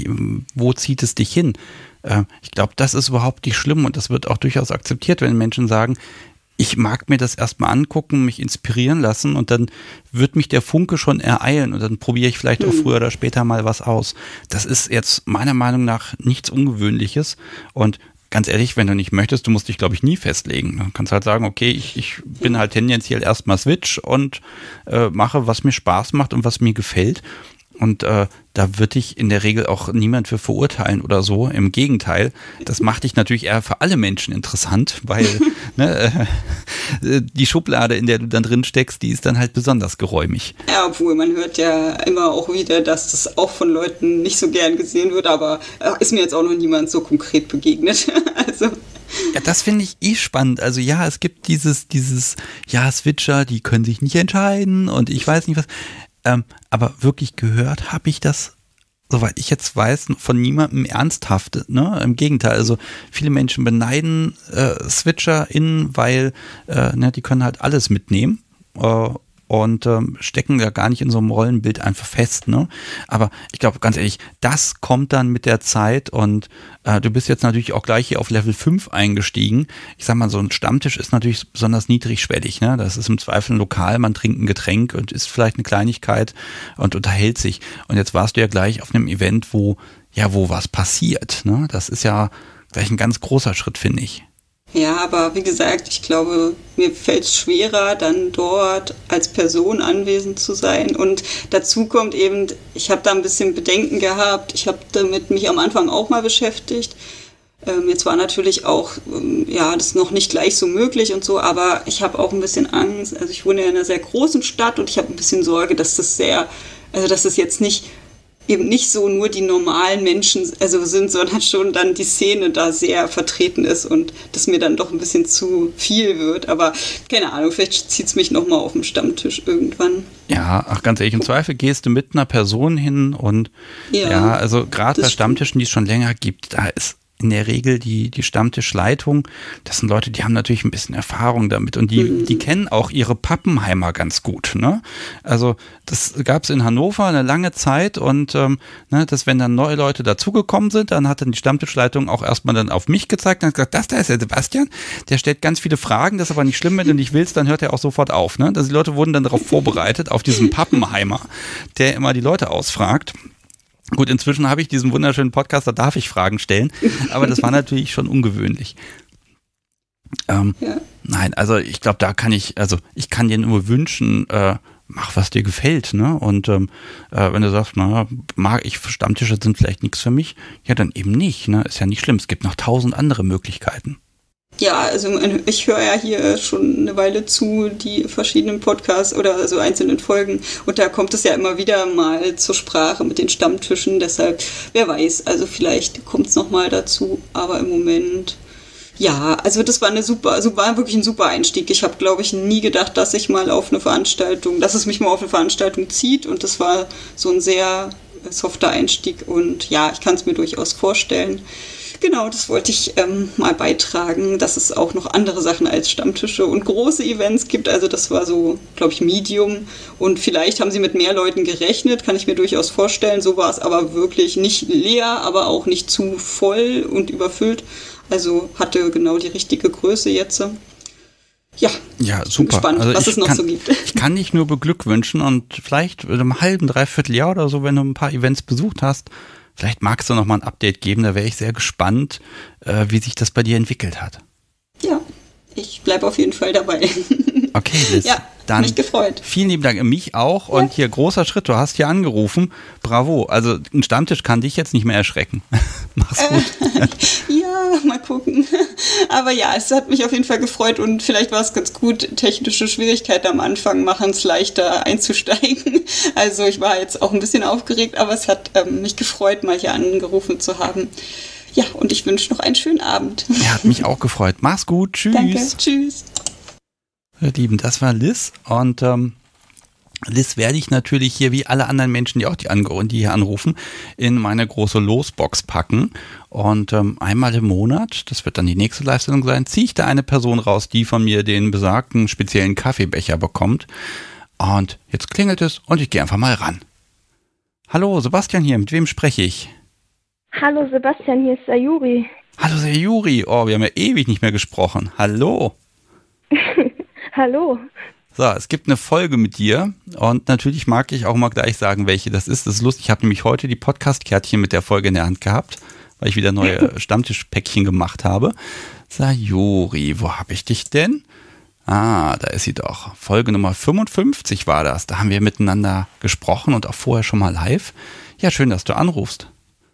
wo zieht es dich hin? Äh, ich glaube, das ist überhaupt nicht schlimm und das wird auch durchaus akzeptiert, wenn Menschen sagen, ich mag mir das erstmal angucken, mich inspirieren lassen und dann wird mich der Funke schon ereilen und dann probiere ich vielleicht auch früher oder später mal was aus. Das ist jetzt meiner Meinung nach nichts Ungewöhnliches und ganz ehrlich, wenn du nicht möchtest, du musst dich, glaube ich, nie festlegen. Du kannst halt sagen, okay, ich, ich bin halt tendenziell erstmal Switch und äh, mache, was mir Spaß macht und was mir gefällt. Und äh, da wird dich in der Regel auch niemand für verurteilen oder so. Im Gegenteil, das macht dich natürlich eher für alle Menschen interessant, weil ne, äh, die Schublade, in der du dann drin steckst, die ist dann halt besonders geräumig. Ja, obwohl man hört ja immer auch wieder, dass das auch von Leuten nicht so gern gesehen wird, aber äh, ist mir jetzt auch noch niemand so konkret begegnet. Also... Ja, das finde ich eh spannend. Also ja, es gibt dieses, dieses, ja, Switcher, die können sich nicht entscheiden und ich weiß nicht was. Ähm, aber wirklich gehört habe ich das, soweit ich jetzt weiß, von niemandem ernsthaft. Ne? Im Gegenteil, also viele Menschen beneiden äh, SwitcherInnen, weil äh, ne, die können halt alles mitnehmen. Äh, und ähm, stecken ja gar nicht in so einem Rollenbild einfach fest. Ne? Aber ich glaube, ganz ehrlich, das kommt dann mit der Zeit und äh, du bist jetzt natürlich auch gleich hier auf Level fünf eingestiegen. Ich sag mal, so ein Stammtisch ist natürlich besonders niedrigschwellig. Ne? Das ist im Zweifel ein Lokal, man trinkt ein Getränk und isst vielleicht eine Kleinigkeit und unterhält sich. Und jetzt warst du ja gleich auf einem Event, wo ja, wo was passiert. Ne? Das ist ja gleich ein ganz großer Schritt, finde ich. Ja, aber wie gesagt, ich glaube, mir fällt es schwerer, dann dort als Person anwesend zu sein. Und dazu kommt eben, ich habe da ein bisschen Bedenken gehabt. Ich habe damit mich am Anfang auch mal beschäftigt. Ähm, jetzt war natürlich auch, ähm, ja, das noch nicht gleich so möglich und so, aber ich habe auch ein bisschen Angst. Also ich wohne ja in einer sehr großen Stadt und ich habe ein bisschen Sorge, dass das sehr, also dass das jetzt nicht eben nicht so nur die normalen Menschen also sind, sondern schon dann die Szene da sehr vertreten ist und das mir dann doch ein bisschen zu viel wird. Aber keine Ahnung, vielleicht zieht es mich nochmal auf den Stammtisch irgendwann. Ja, ach ganz ehrlich, im Zweifel gehst du mit einer Person hin und ja, ja also gerade bei Stammtischen, die es schon länger gibt, da ist in der Regel die, die Stammtischleitung, das sind Leute, die haben natürlich ein bisschen Erfahrung damit und die, mhm. die kennen auch ihre Pappenheimer ganz gut. Ne? Also das gab es in Hannover eine lange Zeit und ähm, ne, dass wenn dann neue Leute dazugekommen sind, dann hat dann die Stammtischleitung auch erstmal dann auf mich gezeigt und hat gesagt, das da ist der Sebastian, der stellt ganz viele Fragen, das ist aber nicht schlimm, wenn du nicht willst, dann hört er auch sofort auf. Ne? Also die Leute wurden dann darauf vorbereitet, auf diesen Pappenheimer, der immer die Leute ausfragt. Gut, inzwischen habe ich diesen wunderschönen Podcast, da darf ich Fragen stellen, aber das war natürlich schon ungewöhnlich. Ähm, ja. Nein, also ich glaube, da kann ich, also ich kann dir nur wünschen, äh, mach, was dir gefällt, ne? Und ähm, äh, wenn du sagst, na, mag ich, Stammtische sind vielleicht nichts für mich, ja, dann eben nicht, ne? Ist ja nicht schlimm, es gibt noch tausend andere Möglichkeiten. Ja, also ich höre ja hier schon eine Weile zu, die verschiedenen Podcasts oder so einzelnen Folgen und da kommt es ja immer wieder mal zur Sprache mit den Stammtischen, deshalb, wer weiß, also vielleicht kommt es nochmal dazu, aber im Moment, ja, also das war eine super, also war wirklich ein super Einstieg. Ich habe, glaube ich, nie gedacht, dass ich mal auf eine Veranstaltung, dass es mich mal auf eine Veranstaltung zieht und das war so ein sehr softer Einstieg und ja, ich kann es mir durchaus vorstellen. Genau, das wollte ich ähm, mal beitragen, dass es auch noch andere Sachen als Stammtische und große Events gibt. Also das war so, glaube ich, Medium. Und vielleicht haben sie mit mehr Leuten gerechnet, kann ich mir durchaus vorstellen. So war es aber wirklich nicht leer, aber auch nicht zu voll und überfüllt. Also hatte genau die richtige Größe jetzt. Ja, ja, ich super. bin gespannt, also was es noch kann, so gibt. Ich kann dich nur beglückwünschen und vielleicht in einem halben, dreiviertel Jahr oder so, wenn du ein paar Events besucht hast, vielleicht magst du noch mal ein Update geben, da wäre ich sehr gespannt, äh, wie sich das bei dir entwickelt hat. Ja, ich bleibe auf jeden Fall dabei. Okay, Liz, ja, dann mich gefreut. Vielen lieben Dank, mich auch. Ja. Und hier großer Schritt, du hast hier angerufen. Bravo, also ein Stammtisch kann dich jetzt nicht mehr erschrecken. Mach's gut. Äh, ja, mal gucken. Aber ja, es hat mich auf jeden Fall gefreut und vielleicht war es ganz gut. Technische Schwierigkeiten am Anfang machen es leichter einzusteigen. Also ich war jetzt auch ein bisschen aufgeregt, aber es hat ähm, mich gefreut, mal hier angerufen zu haben. Ja, und ich wünsche noch einen schönen Abend. Ja, hat mich auch gefreut. Mach's gut. Tschüss. Danke. Tschüss. Ihr Lieben, das war Liz. Und ähm, Liz werde ich natürlich hier, wie alle anderen Menschen, die auch die, ange- die hier anrufen, in meine große Losbox packen. Und ähm, einmal im Monat, das wird dann die nächste Live-Sendung sein, ziehe ich da eine Person raus, die von mir den besagten speziellen Kaffeebecher bekommt. Und jetzt klingelt es und ich gehe einfach mal ran. Hallo, Sebastian hier, mit wem spreche ich? Hallo Sebastian, hier ist Sayuri. Hallo Sayuri, oh, wir haben ja ewig nicht mehr gesprochen. Hallo. Hallo. So, es gibt eine Folge mit dir und natürlich mag ich auch mal gleich sagen, welche das ist. Das ist lustig, ich habe nämlich heute die Podcast-Kärtchen mit der Folge in der Hand gehabt, weil ich wieder neue Stammtischpäckchen gemacht habe. Sayuri, wo habe ich dich denn? Ah, da ist sie doch. Folge Nummer fünfundfünfzig war das. Da haben wir miteinander gesprochen und auch vorher schon mal live. Ja, schön, dass du anrufst.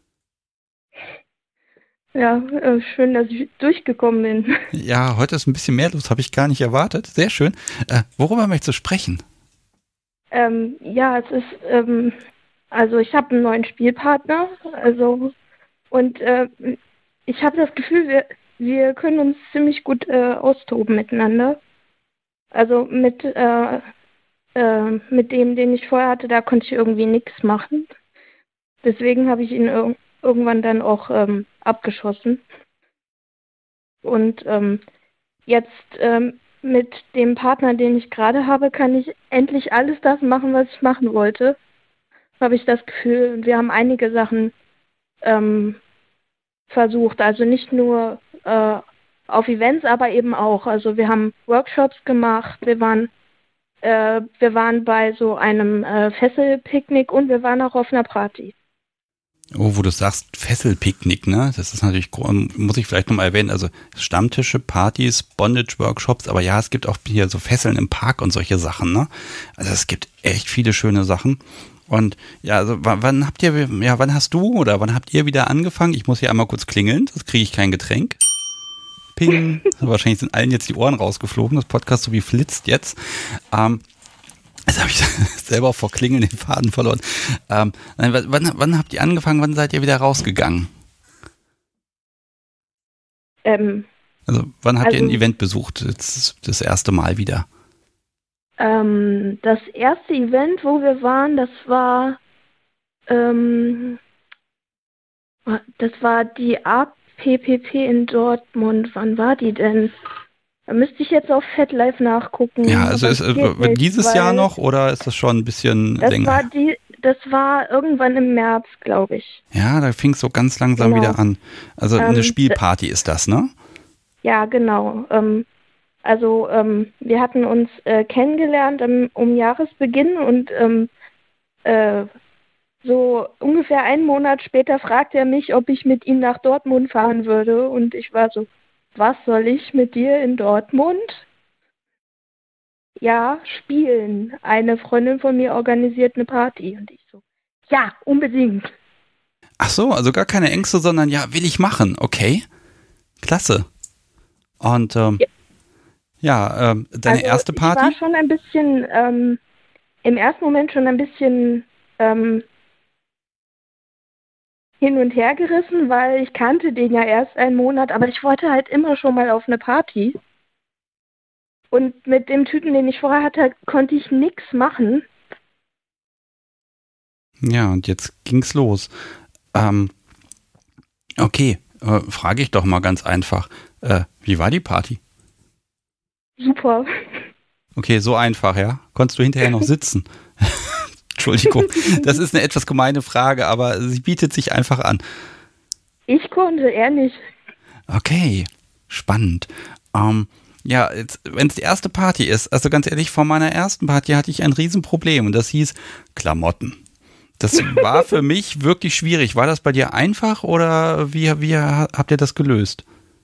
Ja, äh, schön, dass ich durchgekommen bin. Ja, heute ist ein bisschen mehr los, habe ich gar nicht erwartet. Sehr schön. Äh, worüber möchtest du sprechen? Ähm, ja, es ist, ähm, also ich habe einen neuen Spielpartner, also und äh, ich habe das Gefühl, wir, wir können uns ziemlich gut äh, austoben miteinander. Also mit, äh, äh, mit dem, den ich vorher hatte, da konnte ich irgendwie nichts machen. Deswegen habe ich ihn ir- irgendwann dann auch ähm, abgeschossen. Und ähm, jetzt ähm, mit dem Partner, den ich gerade habe, kann ich endlich alles das machen, was ich machen wollte. Habe ich das Gefühl, wir haben einige Sachen ähm, versucht. Also nicht nur äh, auf Events, aber eben auch. Also wir haben Workshops gemacht, wir waren, äh, wir waren bei so einem äh, Fesselpicknick und wir waren auch auf einer Party. Oh, wo du sagst, Fesselpicknick, ne? Das ist natürlich, muss ich vielleicht nochmal erwähnen, also Stammtische, Partys, Bondage-Workshops, aber ja, es gibt auch hier so Fesseln im Park und solche Sachen, ne? Also es gibt echt viele schöne Sachen. Und ja, also wann, wann habt ihr, ja, wann hast du oder wann habt ihr wieder angefangen? Ich muss hier einmal kurz klingeln, das kriege ich kein Getränk. Ping. Also wahrscheinlich sind allen jetzt die Ohren rausgeflogen, das Podcast so wie flitzt jetzt. Ähm, Jetzt habe ich selber vor Klingeln den Faden verloren. Ähm, wann, wann habt ihr angefangen? Wann seid ihr wieder rausgegangen? Ähm, also wann habt also, ihr ein Event besucht? Jetzt das erste Mal wieder. Ähm, das erste Event, wo wir waren, das war ähm, das war die A P P P in Dortmund. Wann war die denn? Da müsste ich jetzt auf FetLife nachgucken. Ja, also ist äh, dieses nicht, Jahr noch oder ist das schon ein bisschen das länger? War die, das war irgendwann im März, glaube ich. Ja, da fing es so ganz langsam genau. wieder an. Also ähm, eine Spielparty ist das, ne? Ja, genau. Ähm, also ähm, wir hatten uns äh, kennengelernt um, um Jahresbeginn und ähm, äh, so ungefähr einen Monat später fragte er mich, ob ich mit ihm nach Dortmund fahren würde und ich war so, was soll ich mit dir in Dortmund? Ja, spielen. Eine Freundin von mir organisiert eine Party. Und ich so, ja, unbedingt. Ach so, also gar keine Ängste, sondern ja, will ich machen. Okay, klasse. Und ähm, ja, ja ähm, deine also erste Party? Ich war schon ein bisschen, ähm, im ersten Moment schon ein bisschen ähm, hin und her gerissen, weil ich kannte den ja erst einen Monat, aber ich wollte halt immer schon mal auf eine Party. Und mit dem Typen, den ich vorher hatte, konnte ich nichts machen. Ja, und jetzt ging's los. Ähm, okay, äh, frage ich doch mal ganz einfach. Äh, wie war die Party? Super. Okay, so einfach, ja? Konntest du hinterher noch sitzen? Entschuldigung, das ist eine etwas gemeine Frage, aber sie bietet sich einfach an. Ich konnte, er nicht. Okay, spannend. Ähm, ja, wenn es die erste Party ist, also ganz ehrlich, vor meiner ersten Party hatte ich ein Riesenproblem und das hieß Klamotten. Das war für mich wirklich schwierig. War das bei dir einfach oder wie, wie habt ihr das gelöst?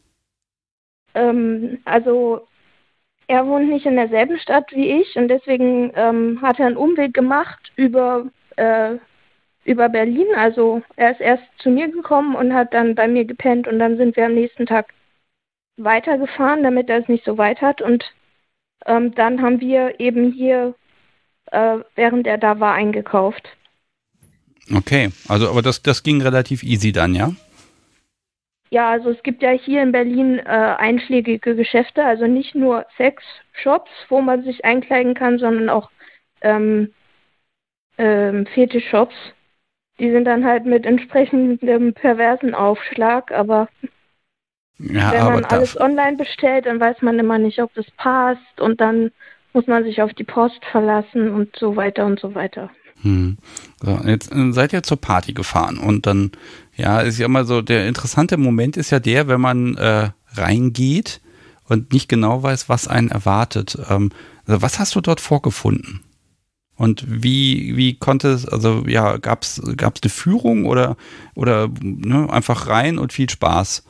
Ähm, also er wohnt nicht in derselben Stadt wie ich und deswegen ähm, hat er einen Umweg gemacht über, äh, über Berlin. Also er ist erst zu mir gekommen und hat dann bei mir gepennt und dann sind wir am nächsten Tag weitergefahren, damit er es nicht so weit hat. Und ähm, dann haben wir eben hier, äh, während er da war, eingekauft. Okay, also aber das, das ging relativ easy dann, ja? Ja, also es gibt ja hier in Berlin äh, einschlägige Geschäfte, also nicht nur Sexshops, wo man sich einkleiden kann, sondern auch ähm, ähm, Fetischshops. Die sind dann halt mit entsprechendem perversen Aufschlag, aber Ja, wenn aber man alles das, online bestellt, dann weiß man immer nicht, ob das passt und dann muss man sich auf die Post verlassen und so weiter und so weiter. hm. So, jetzt äh, seid ihr zur Party gefahren und dann, ja, ist ja immer so, der interessante Moment ist ja der, wenn man äh, reingeht und nicht genau weiß, was einen erwartet. Ähm, also was hast du dort vorgefunden? Und wie, wie konnte es, also ja, gab es gab's eine Führung oder, oder ne, einfach rein und viel Spaß?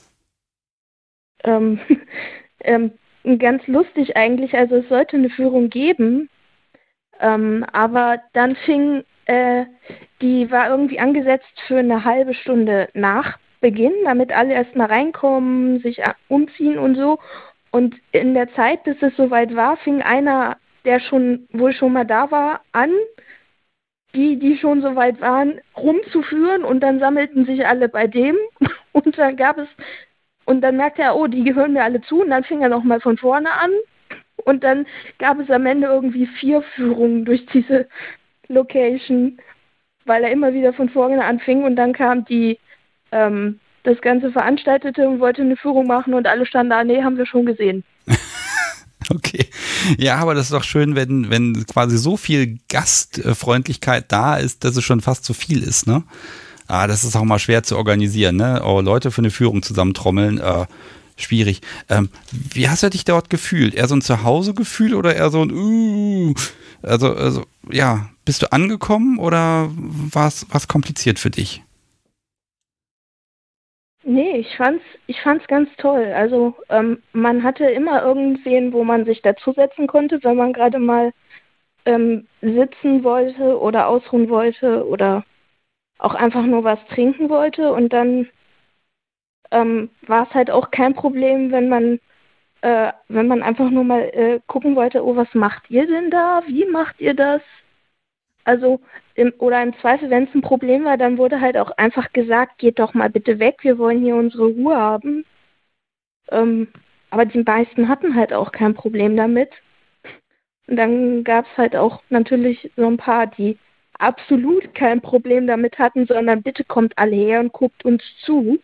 Ähm, ähm, ganz lustig eigentlich, also es sollte eine Führung geben, ähm, aber dann fing, äh, die war irgendwie angesetzt für eine halbe Stunde nach Beginn, damit alle erstmal reinkommen, sich a- umziehen und so. Und in der Zeit, bis es soweit war, fing einer, der schon wohl schon mal da war, an, die, die schon so weit waren, rumzuführen und dann sammelten sich alle bei dem und dann gab es, und dann merkte er, oh, die gehören mir alle zu und dann fing er nochmal von vorne an und dann gab es am Ende irgendwie vier Führungen durch diese Location, weil er immer wieder von vorne anfing und dann kam die, ähm, das Ganze veranstaltete und wollte eine Führung machen und alle standen da, nee, haben wir schon gesehen. Okay. Ja, aber das ist doch schön, wenn, wenn quasi so viel Gastfreundlichkeit da ist, dass es schon fast zu viel ist, ne? Ah, das ist auch mal schwer zu organisieren, ne? Oh, Leute für eine Führung zusammentrommeln, äh, schwierig. Ähm, wie hast du dich dort gefühlt? Eher so ein Zuhause-Gefühl oder eher so ein uh, also, also, ja, bist du angekommen oder war es kompliziert für dich? Nee, ich fand's, ich fand's ganz toll. Also ähm, man hatte immer irgendwen, wo man sich dazusetzen konnte, wenn man gerade mal ähm, sitzen wollte oder ausruhen wollte oder auch einfach nur was trinken wollte. Und dann ähm, war es halt auch kein Problem, wenn man äh, wenn man einfach nur mal äh, gucken wollte, oh, was macht ihr denn da? Wie macht ihr das? Also, im, oder im Zweifel, wenn es ein Problem war, dann wurde halt auch einfach gesagt, geht doch mal bitte weg, wir wollen hier unsere Ruhe haben. Ähm, aber die meisten hatten halt auch kein Problem damit. Und dann gab es halt auch natürlich so ein paar, die absolut kein Problem damit hatten, sondern bitte kommt alle her und guckt uns zu.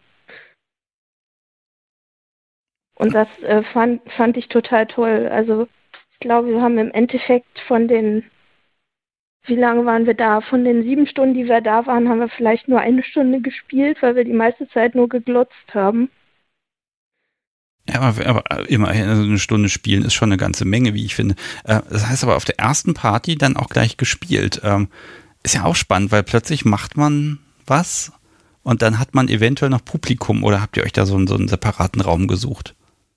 Und das äh, fand, fand ich total toll. Also ich glaube, wir haben im Endeffekt von den, wie lange waren wir da? Von den sieben Stunden, die wir da waren, haben wir vielleicht nur eine Stunde gespielt, weil wir die meiste Zeit nur geglotzt haben. Ja, aber, aber immerhin, also eine Stunde spielen ist schon eine ganze Menge, wie ich finde. Äh, das heißt aber auf der ersten Party dann auch gleich gespielt. Ähm, ist ja auch spannend, weil plötzlich macht man was und dann hat man eventuell noch Publikum oder habt ihr euch da so einen, so einen separaten Raum gesucht?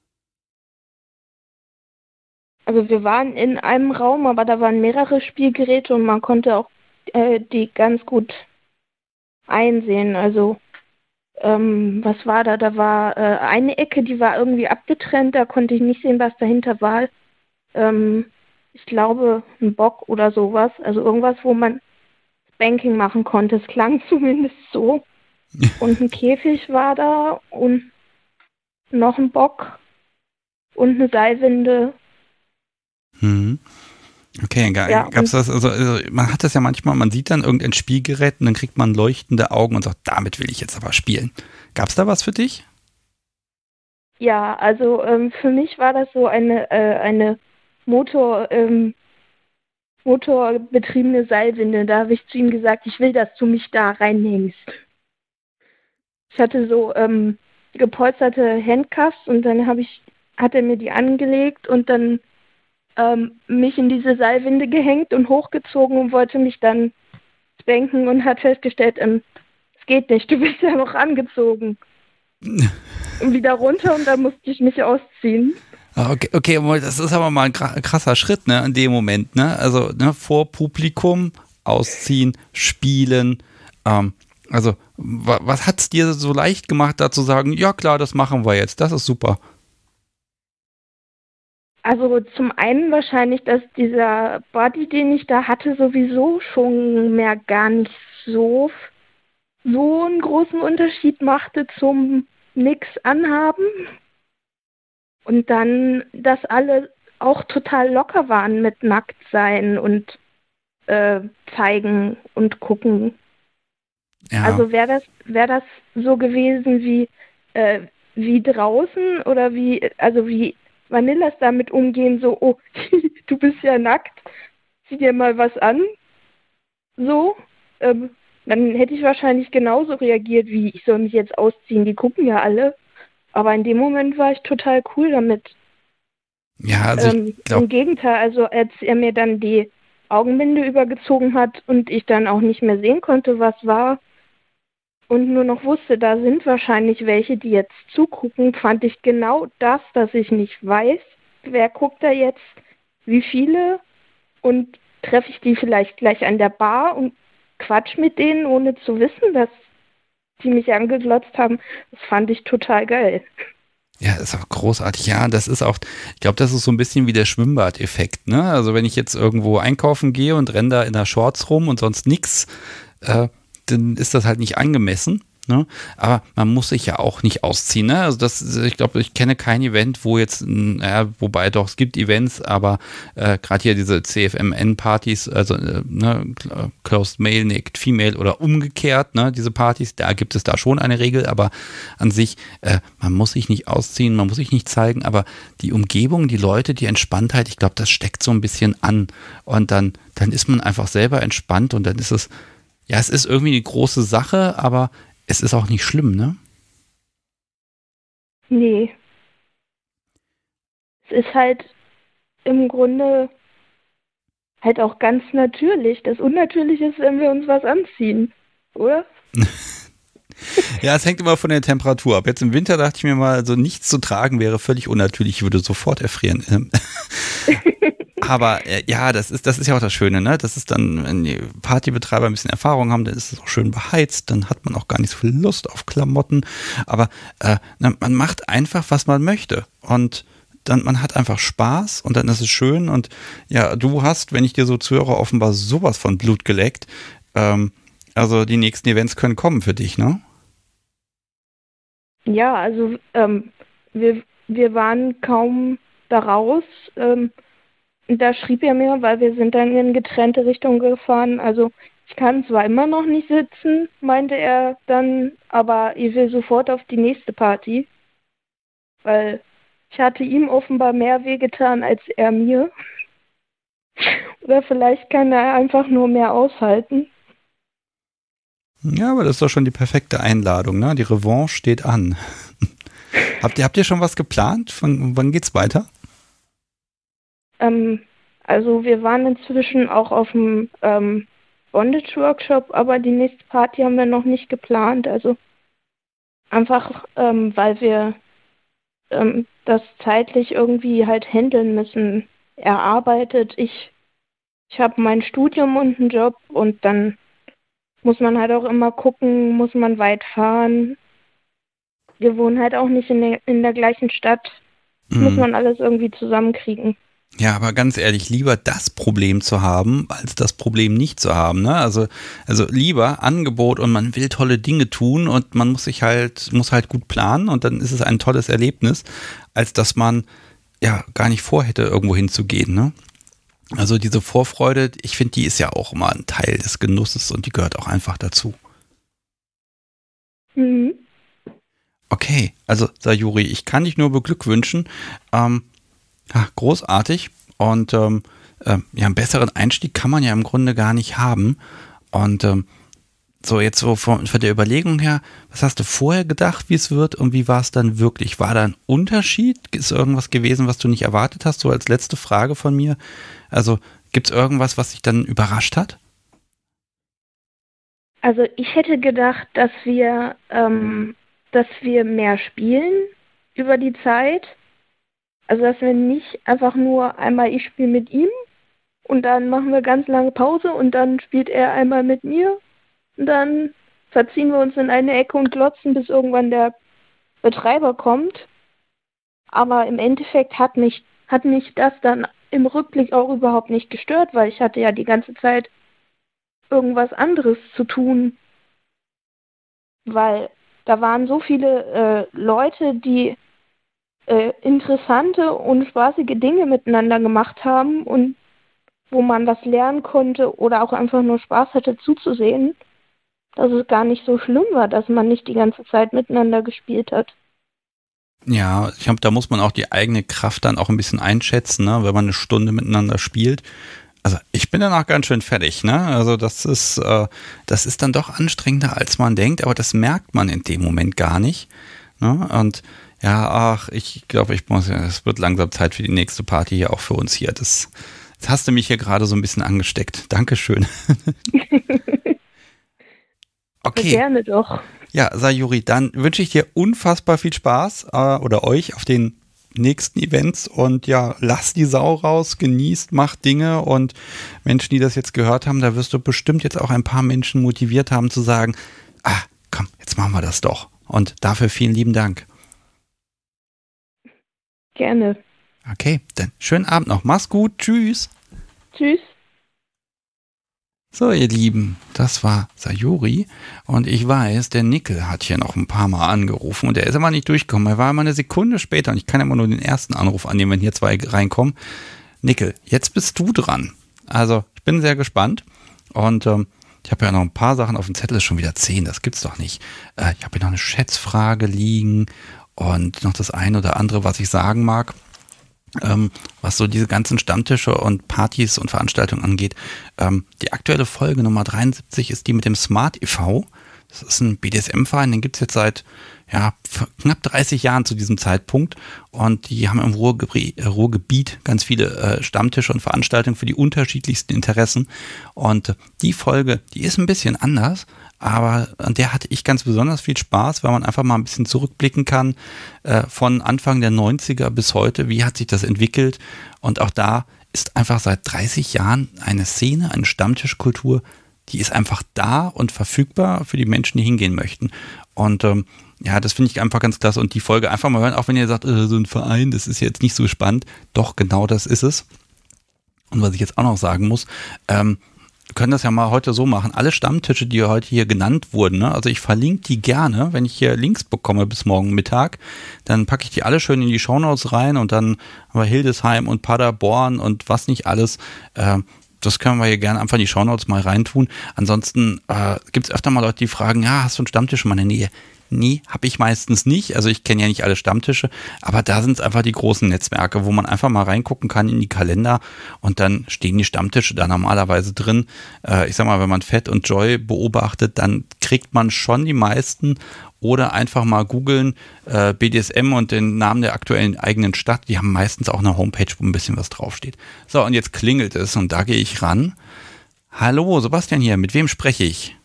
Also wir waren in einem Raum, aber da waren mehrere Spielgeräte und man konnte auch äh, die ganz gut einsehen. Also ähm, was war da? Da war äh, eine Ecke, die war irgendwie abgetrennt, da konnte ich nicht sehen, was dahinter war. Ähm, ich glaube, ein Bock oder sowas. Also irgendwas, wo man Banking machen konnte. Es klang zumindest so. Und ein Käfig war da und noch ein Bock und eine Seilwinde. Mhm. Okay, Ja, gab es das, also, also man hat das ja manchmal, man sieht dann irgendein Spielgerät und dann kriegt man leuchtende Augen und sagt, damit will ich jetzt aber spielen. Gab es da was für dich? Ja, also ähm, für mich war das so eine, äh, eine Motor, ähm, motorbetriebene Seilwinde. Da habe ich zu ihm gesagt, ich will, dass du mich da reinhängst. Ich hatte so ähm, gepolsterte Handcuffs und dann habe ich, hat er mir die angelegt und dann ähm, mich in diese Seilwinde gehängt und hochgezogen und wollte mich dann denken und hat festgestellt, ähm, es geht nicht, du bist ja noch angezogen. Und wieder runter und dann musste ich mich ausziehen. Okay, okay, das ist aber mal ein krasser Schritt, ne, in dem Moment, ne? Also, ne, vor Publikum, ausziehen, spielen, ähm, also, wa- was hat's dir so leicht gemacht, da zu sagen, ja klar, das machen wir jetzt, das ist super. Also zum einen wahrscheinlich, dass dieser Body, den ich da hatte, sowieso schon mehr gar nicht so, so einen großen Unterschied machte zum nix anhaben. Und dann, dass alle auch total locker waren mit Nacktsein und äh, zeigen und gucken. Ja. Also wäre das, wär das so gewesen wie, äh, wie draußen oder wie, also wie Vanillas damit umgehen, so, oh, du bist ja nackt, zieh dir mal was an, so, ähm, dann hätte ich wahrscheinlich genauso reagiert, wie ich soll mich jetzt ausziehen, die gucken ja alle, aber in dem Moment war ich total cool damit. Ja, also ähm, ich glaube, Im Gegenteil, also als er mir dann die Augenbinde übergezogen hat und ich dann auch nicht mehr sehen konnte, was war, und nur noch wusste, da sind wahrscheinlich welche, die jetzt zugucken, fand ich genau das, dass ich nicht weiß, wer guckt da jetzt, wie viele, und treffe ich die vielleicht gleich an der Bar und quatsch mit denen, ohne zu wissen, dass die mich angeglotzt haben. Das fand ich total geil. ja, ist auch großartig. Ja, das ist auch, ich glaube, das ist so ein bisschen wie der Schwimmbad-Effekt, ne? Also wenn ich jetzt irgendwo einkaufen gehe und renne da in der Shorts rum und sonst nix, äh, dann ist das halt nicht angemessen. Ne? Aber man muss sich ja auch nicht ausziehen. Ne? Also das, ich glaube, ich kenne kein Event, wo jetzt, ja, wobei doch, es gibt Events, aber äh, gerade hier diese C F M N-Partys, also äh, ne, Closed Male, Naked Female oder umgekehrt, ne, diese Partys, da gibt es da schon eine Regel, aber an sich, äh, man muss sich nicht ausziehen, man muss sich nicht zeigen, aber die Umgebung, die Leute, die Entspanntheit, ich glaube, das steckt so ein bisschen an und dann, dann ist man einfach selber entspannt und dann ist es, ja, es ist irgendwie eine große Sache, aber es ist auch nicht schlimm, ne? Nee. Es ist halt im Grunde halt auch ganz natürlich. Das Unnatürliche ist, wenn wir uns was anziehen, oder? Ja, es hängt immer von der Temperatur ab. Jetzt im Winter dachte ich mir mal, also nichts zu tragen wäre völlig unnatürlich, ich würde sofort erfrieren. Aber äh, ja, das ist, das ist ja auch das Schöne, ne? Das ist dann, wenn die Partybetreiber ein bisschen Erfahrung haben, dann ist es auch schön beheizt, dann hat man auch gar nicht so viel Lust auf Klamotten. Aber äh, man macht einfach, was man möchte. Und dann, man hat einfach Spaß und dann ist es schön. Und ja, du hast, wenn ich dir so zuhöre, offenbar sowas von Blut geleckt. Ähm, also die nächsten Events können kommen für dich, ne? Ja, also ähm, wir, wir waren kaum da raus. Ähm, da schrieb er mir, weil wir sind dann in getrennte Richtungen gefahren. Also ich kann zwar immer noch nicht sitzen, meinte er dann, aber ich will sofort auf die nächste Party. Weil ich hatte ihm offenbar mehr wehgetan als er mir. Oder vielleicht kann er einfach nur mehr aushalten. Ja, aber das ist doch schon die perfekte Einladung, ne? Die Revanche steht an. habt ihr, habt ihr schon was geplant? Von wann geht's weiter? Ähm, also wir waren inzwischen auch auf dem ähm, Bondage-Workshop, aber die nächste Party haben wir noch nicht geplant. Also einfach, ähm, weil wir ähm, das zeitlich irgendwie halt handeln müssen. Er arbeitet, ich, ich habe mein Studium und einen Job und dann muss man halt auch immer gucken, muss man weit fahren. Wir wohnen halt auch nicht in der, in der gleichen Stadt. Das Mhm. muss man alles irgendwie zusammenkriegen. Ja, aber ganz ehrlich, lieber das Problem zu haben, als das Problem nicht zu haben. Ne? Also, also lieber Angebot und man will tolle Dinge tun und man muss sich halt, muss halt gut planen und dann ist es ein tolles Erlebnis, als dass man ja gar nicht vorhätte, irgendwo hinzugehen. Ne? Also diese Vorfreude, ich finde, die ist ja auch immer ein Teil des Genusses und die gehört auch einfach dazu. Mhm. Okay, also Sayuri, ich kann dich nur beglückwünschen. Ähm, ja, großartig. Und ähm, äh, ja, einen besseren Einstieg kann man ja im Grunde gar nicht haben. Und ähm, so jetzt so von, von der Überlegung her, was hast du vorher gedacht, wie es wird und wie war es dann wirklich? War da ein Unterschied? Ist irgendwas gewesen, was du nicht erwartet hast? So als letzte Frage von mir. Also gibt es irgendwas, was dich dann überrascht hat? Also ich hätte gedacht, dass wir, ähm, dass wir mehr spielen über die Zeit. Also dass wir nicht einfach nur einmal ich spiele mit ihm und dann machen wir ganz lange Pause und dann spielt er einmal mit mir und dann verziehen wir uns in eine Ecke und glotzen, bis irgendwann der Betreiber kommt. Aber im Endeffekt hat mich, hat mich das dann im Rückblick auch überhaupt nicht gestört, weil ich hatte ja die ganze Zeit irgendwas anderes zu tun. Weil da waren so viele äh, Leute, die äh, interessante und spaßige Dinge miteinander gemacht haben und wo man das lernen konnte oder auch einfach nur Spaß hatte zuzusehen, dass es gar nicht so schlimm war, dass man nicht die ganze Zeit miteinander gespielt hat. Ja, ich glaube, da muss man auch die eigene Kraft dann auch ein bisschen einschätzen, ne? Wenn man eine Stunde miteinander spielt. Also ich bin danach ganz schön fertig, ne? Also das ist, äh, das ist dann doch anstrengender, als man denkt, aber das merkt man in dem Moment gar nicht. Ne? Und ja, ach, ich glaube, ich muss, es wird langsam Zeit für die nächste Party hier auch für uns hier. Das, das hast du mich hier gerade so ein bisschen angesteckt. Dankeschön. Okay. Gerne doch. Ja, Sayuri, dann wünsche ich dir unfassbar viel Spaß äh, oder euch auf den nächsten Events und ja, lass die Sau raus, genießt, macht Dinge und Menschen, die das jetzt gehört haben, da wirst du bestimmt jetzt auch ein paar Menschen motiviert haben zu sagen, ah, komm, jetzt machen wir das doch. Und dafür vielen lieben Dank. Gerne. Okay, dann schönen Abend noch. Mach's gut. Tschüss. Tschüss. So, ihr Lieben, das war Sayuri und ich weiß, der Nickel hat hier noch ein paar Mal angerufen und der ist immer nicht durchgekommen. Er war immer eine Sekunde später und ich kann immer nur den ersten Anruf annehmen, wenn hier zwei reinkommen. Nickel, jetzt bist du dran. Also, ich bin sehr gespannt und ähm, ich habe ja noch ein paar Sachen auf dem Zettel, ist schon wieder zehn, das gibt's doch nicht. Äh, ich habe hier noch eine Schätzfrage liegen und noch das eine oder andere, was ich sagen mag. Ähm, was so diese ganzen Stammtische und Partys und Veranstaltungen angeht. Ähm, die aktuelle Folge Nummer dreiundsiebzig ist die mit dem Smart e V. Das ist ein B D S M-Verein, den gibt es jetzt seit ja, knapp dreißig Jahren zu diesem Zeitpunkt und die haben im Ruhrgebiet, Ruhrgebiet ganz viele äh, Stammtische und Veranstaltungen für die unterschiedlichsten Interessen und äh, die Folge, die ist ein bisschen anders, aber an der hatte ich ganz besonders viel Spaß, weil man einfach mal ein bisschen zurückblicken kann äh, von Anfang der neunziger bis heute, wie hat sich das entwickelt und auch da ist einfach seit dreißig Jahren eine Szene, eine Stammtischkultur, die ist einfach da und verfügbar für die Menschen, die hingehen möchten und ähm, ja, das finde ich einfach ganz klasse und die Folge einfach mal hören, auch wenn ihr sagt, äh, so ein Verein, das ist jetzt nicht so spannend, doch genau das ist es und was ich jetzt auch noch sagen muss, ähm, wir können das ja mal heute so machen. Alle Stammtische, die heute hier genannt wurden, ne? Also ich verlinke die gerne, wenn ich hier Links bekomme bis morgen Mittag, dann packe ich die alle schön in die Shownotes rein und dann haben wir Hildesheim und Paderborn und was nicht alles. Äh, das können wir hier gerne einfach in die Shownotes mal reintun. Ansonsten äh, gibt es öfter mal Leute, die fragen, ja, hast du einen Stammtisch in meiner Nähe? Nee, habe ich meistens nicht. Also ich kenne ja nicht alle Stammtische, aber da sind es einfach die großen Netzwerke, wo man einfach mal reingucken kann in die Kalender und dann stehen die Stammtische da normalerweise drin. Äh, ich sag mal, wenn man Fett und Joy beobachtet, dann kriegt man schon die meisten oder einfach mal googeln äh, B D S M und den Namen der aktuellen eigenen Stadt. Die haben meistens auch eine Homepage, wo ein bisschen was draufsteht. So, und jetzt klingelt es und da gehe ich ran. Hallo, Sebastian hier, mit wem spreche ich?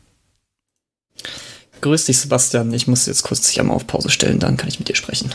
Grüß dich, Sebastian. Ich muss jetzt kurz dich einmal auf Pause stellen, dann kann ich mit dir sprechen.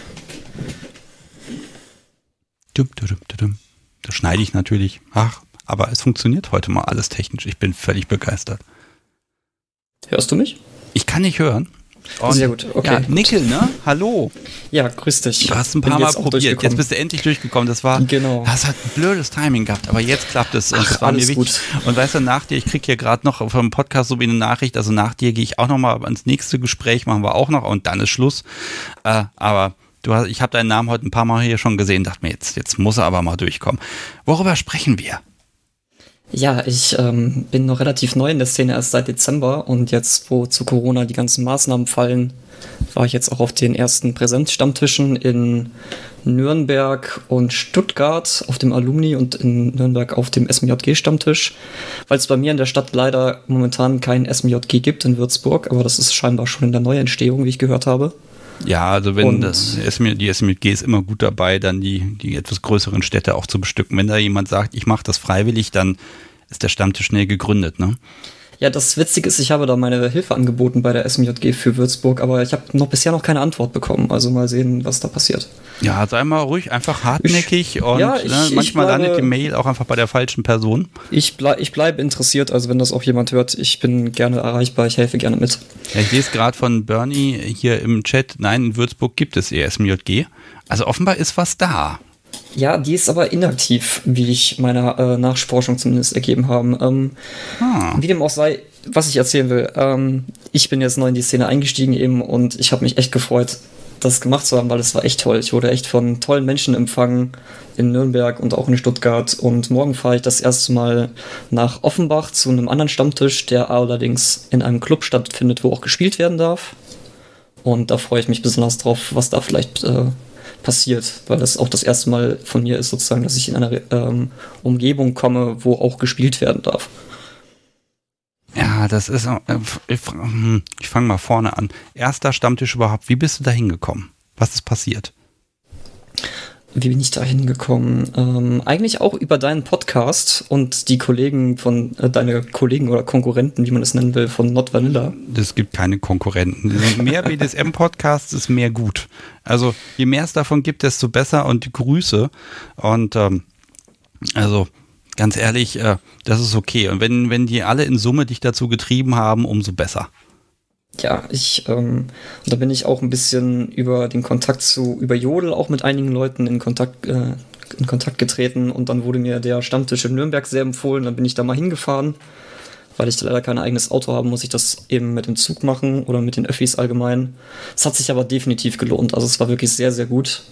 Das schneide ich natürlich. Ach, aber es funktioniert heute mal alles technisch. Ich bin völlig begeistert. Hörst du mich? Ich kann nicht hören. Und sehr gut, okay. Ja, Nickel, ne? Hallo. Ja, grüß dich. Du hast ein paar Mal probiert, jetzt bist du endlich durchgekommen. Das war, genau. Das hat ein blödes Timing gehabt, aber jetzt klappt es. Und Ach, das war mir wichtig. Gut. Und weißt du, nach dir, ich kriege hier gerade noch vom Podcast so wie eine Nachricht, also nach dir gehe ich auch nochmal ans nächste Gespräch, machen wir auch noch und dann ist Schluss. Äh, aber du hast, ich habe deinen Namen heute ein paar Mal hier schon gesehen, dachte mir, jetzt, jetzt muss er aber mal durchkommen. Worüber sprechen wir? Ja, ich ähm, bin noch relativ neu in der Szene, erst seit Dezember und jetzt, wo zu Corona die ganzen Maßnahmen fallen, war ich jetzt auch auf den ersten Präsenzstammtischen in Nürnberg und Stuttgart auf dem Alumni und in Nürnberg auf dem S M J G-Stammtisch, weil es bei mir in der Stadt leider momentan kein S M J G gibt in Würzburg, aber das ist scheinbar schon in der Neuentstehung, wie ich gehört habe. Ja, also wenn und das S M J, die S M J G ist immer gut dabei, dann die, die etwas größeren Städte auch zu bestücken. Wenn da jemand sagt, ich mache das freiwillig, dann ist der Stammtisch schnell gegründet, ne? Ja, das Witzige ist, ich habe da meine Hilfe angeboten bei der S M J G für Würzburg, aber ich habe noch bisher noch keine Antwort bekommen. Also mal sehen, was da passiert. Ja, sei mal ruhig, einfach hartnäckig ich, und ja, ich, ne, manchmal bleibe, landet die Mail auch einfach bei der falschen Person. Ich, bleib, ich bleibe interessiert, also wenn das auch jemand hört, ich bin gerne erreichbar, ich helfe gerne mit. Ja, ich lese gerade von Bernie hier im Chat, nein, in Würzburg gibt es E S M J G. Also offenbar ist was da. Ja, die ist aber inaktiv, wie ich meiner äh, Nachforschung zumindest ergeben habe. Ähm, ah. Wie dem auch sei, was ich erzählen will, ähm, ich bin jetzt neu in die Szene eingestiegen eben und ich habe mich echt gefreut, das gemacht zu haben, weil es war echt toll. Ich wurde echt von tollen Menschen empfangen in Nürnberg und auch in Stuttgart und morgen fahre ich das erste Mal nach Offenbach zu einem anderen Stammtisch, der allerdings in einem Club stattfindet, wo auch gespielt werden darf. Und da freue ich mich besonders drauf, was da vielleicht äh, passiert, weil das auch das erste Mal von mir ist sozusagen, dass ich in eine ähm, Umgebung komme, wo auch gespielt werden darf. Ja, das ist, äh, ich, ich fange mal vorne an. Erster Stammtisch überhaupt, wie bist du da hingekommen? Was ist passiert? Wie bin ich da hingekommen? Ähm, eigentlich auch über deinen Podcast und die Kollegen von, äh, deine Kollegen oder Konkurrenten, wie man es nennen will, von Not Vanilla. Es gibt keine Konkurrenten. Mehr B D S M-Podcasts ist mehr gut. Also je mehr es davon gibt, desto besser und Grüße. Und ähm, also ganz ehrlich, äh, das ist okay. Und wenn, wenn die alle in Summe dich dazu getrieben haben, umso besser. Ja, ich, ähm, und da bin ich auch ein bisschen über den Kontakt zu, über Jodel auch mit einigen Leuten in Kontakt, äh, in Kontakt getreten und dann wurde mir der Stammtisch in Nürnberg sehr empfohlen, dann bin ich da mal hingefahren, weil ich leider kein eigenes Auto habe, muss ich das eben mit dem Zug machen oder mit den Öffis allgemein. Es hat sich aber definitiv gelohnt, also es war wirklich sehr, sehr gut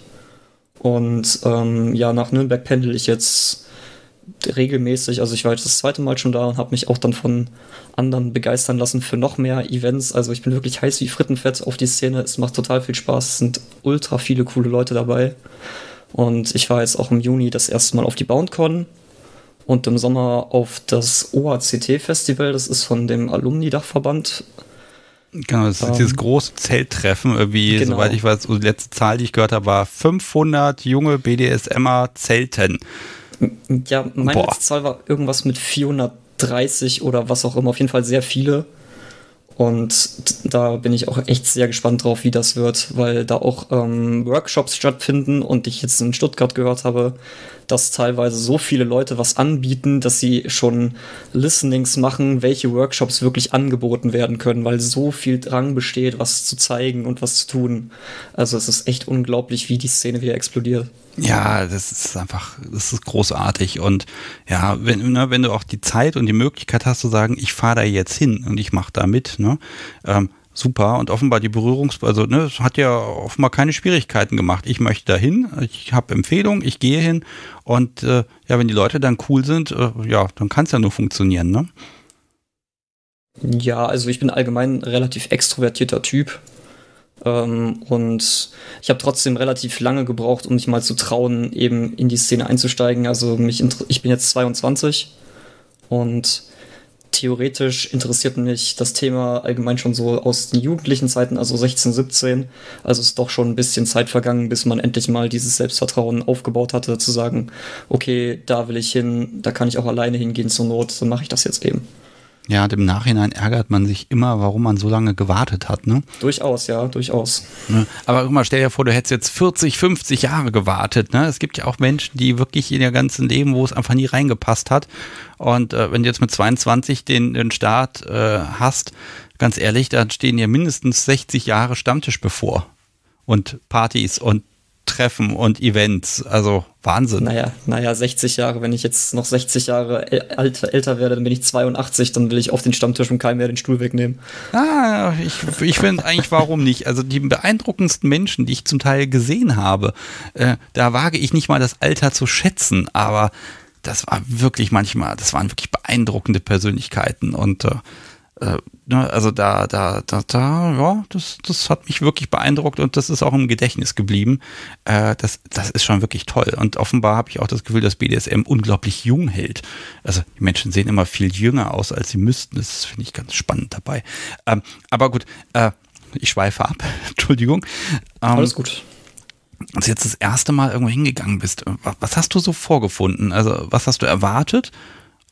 und ähm, ja, nach Nürnberg pendel ich jetzt regelmäßig, also ich war jetzt das zweite Mal schon da und habe mich auch dann von anderen begeistern lassen für noch mehr Events, also ich bin wirklich heiß wie Frittenfett auf die Szene, es macht total viel Spaß, es sind ultra viele coole Leute dabei und ich war jetzt auch im Juni das erste Mal auf die BoundCon und im Sommer auf das O A C T-Festival, das ist von dem Alumni-Dachverband. Genau, das ist ähm, dieses große Zelttreffen, irgendwie, genau. Soweit ich weiß, die letzte Zahl, die ich gehört habe, war fünfhundert junge B D S M er zelten. Ja, meine Boah. letzte Zahl war irgendwas mit vierhundertdreißig oder was auch immer, auf jeden Fall sehr viele. Und da bin ich auch echt sehr gespannt drauf, wie das wird, weil da auch ähm, Workshops stattfinden und ich jetzt in Stuttgart gehört habe, dass teilweise so viele Leute was anbieten, dass sie schon Listenings machen, welche Workshops wirklich angeboten werden können, weil so viel Drang besteht, was zu zeigen und was zu tun. Also es ist echt unglaublich, wie die Szene wieder explodiert. Ja, das ist einfach, das ist großartig und ja, wenn, ne, wenn du auch die Zeit und die Möglichkeit hast zu sagen, ich fahre da jetzt hin und ich mache da mit, ne, ähm, super und offenbar die Berührungs-, also ne, es hat ja offenbar keine Schwierigkeiten gemacht. Ich möchte da hin, ich habe Empfehlungen, ich gehe hin und äh, ja, wenn die Leute dann cool sind, äh, ja, dann kann es ja nur funktionieren, ne? Ja, also ich bin allgemein ein relativ extrovertierter Typ. Ähm, und ich habe trotzdem relativ lange gebraucht, um mich mal zu trauen, eben in die Szene einzusteigen. Also mich ich bin jetzt zweiundzwanzig und theoretisch interessiert mich das Thema allgemein schon so aus den jugendlichen Zeiten, also sechzehn, siebzehn. Also ist doch schon ein bisschen Zeit vergangen, bis man endlich mal dieses Selbstvertrauen aufgebaut hatte, zu sagen, okay, da will ich hin, da kann ich auch alleine hingehen zur Not, dann mache ich das jetzt eben. Ja, und im Nachhinein ärgert man sich immer, warum man so lange gewartet hat, ne? Durchaus, ja, durchaus. Ne? Aber guck mal, stell dir vor, du hättest jetzt vierzig, fünfzig Jahre gewartet, ne? Es gibt ja auch Menschen, die wirklich in ihr ganzen Leben, wo es einfach nie reingepasst hat. Und äh, wenn du jetzt mit zweiundzwanzig den, den Start äh, hast, ganz ehrlich, dann stehen ja mindestens sechzig Jahre Stammtisch bevor. Und Partys und Treffen und Events, also Wahnsinn. Naja, naja, sechzig Jahre, wenn ich jetzt noch sechzig Jahre älter, älter werde, dann bin ich zweiundachtzig, dann will ich auf den Stammtisch und keinem mehr den Stuhl wegnehmen. Ah, ich, ich finde eigentlich, warum nicht? Also die beeindruckendsten Menschen, die ich zum Teil gesehen habe, äh, da wage ich nicht mal das Alter zu schätzen, aber das war wirklich manchmal, das waren wirklich beeindruckende Persönlichkeiten und äh, also da, da, da, da, ja, das, das hat mich wirklich beeindruckt und das ist auch im Gedächtnis geblieben. Äh, das, das ist schon wirklich toll. Und offenbar habe ich auch das Gefühl, dass B D S M unglaublich jung hält. Also die Menschen sehen immer viel jünger aus, als sie müssten. Das finde ich ganz spannend dabei. Ähm, aber gut, äh, ich schweife ab. Entschuldigung. Ähm, Alles gut. Als du jetzt das erste Mal irgendwo hingegangen bist, was hast du so vorgefunden? Also was hast du erwartet?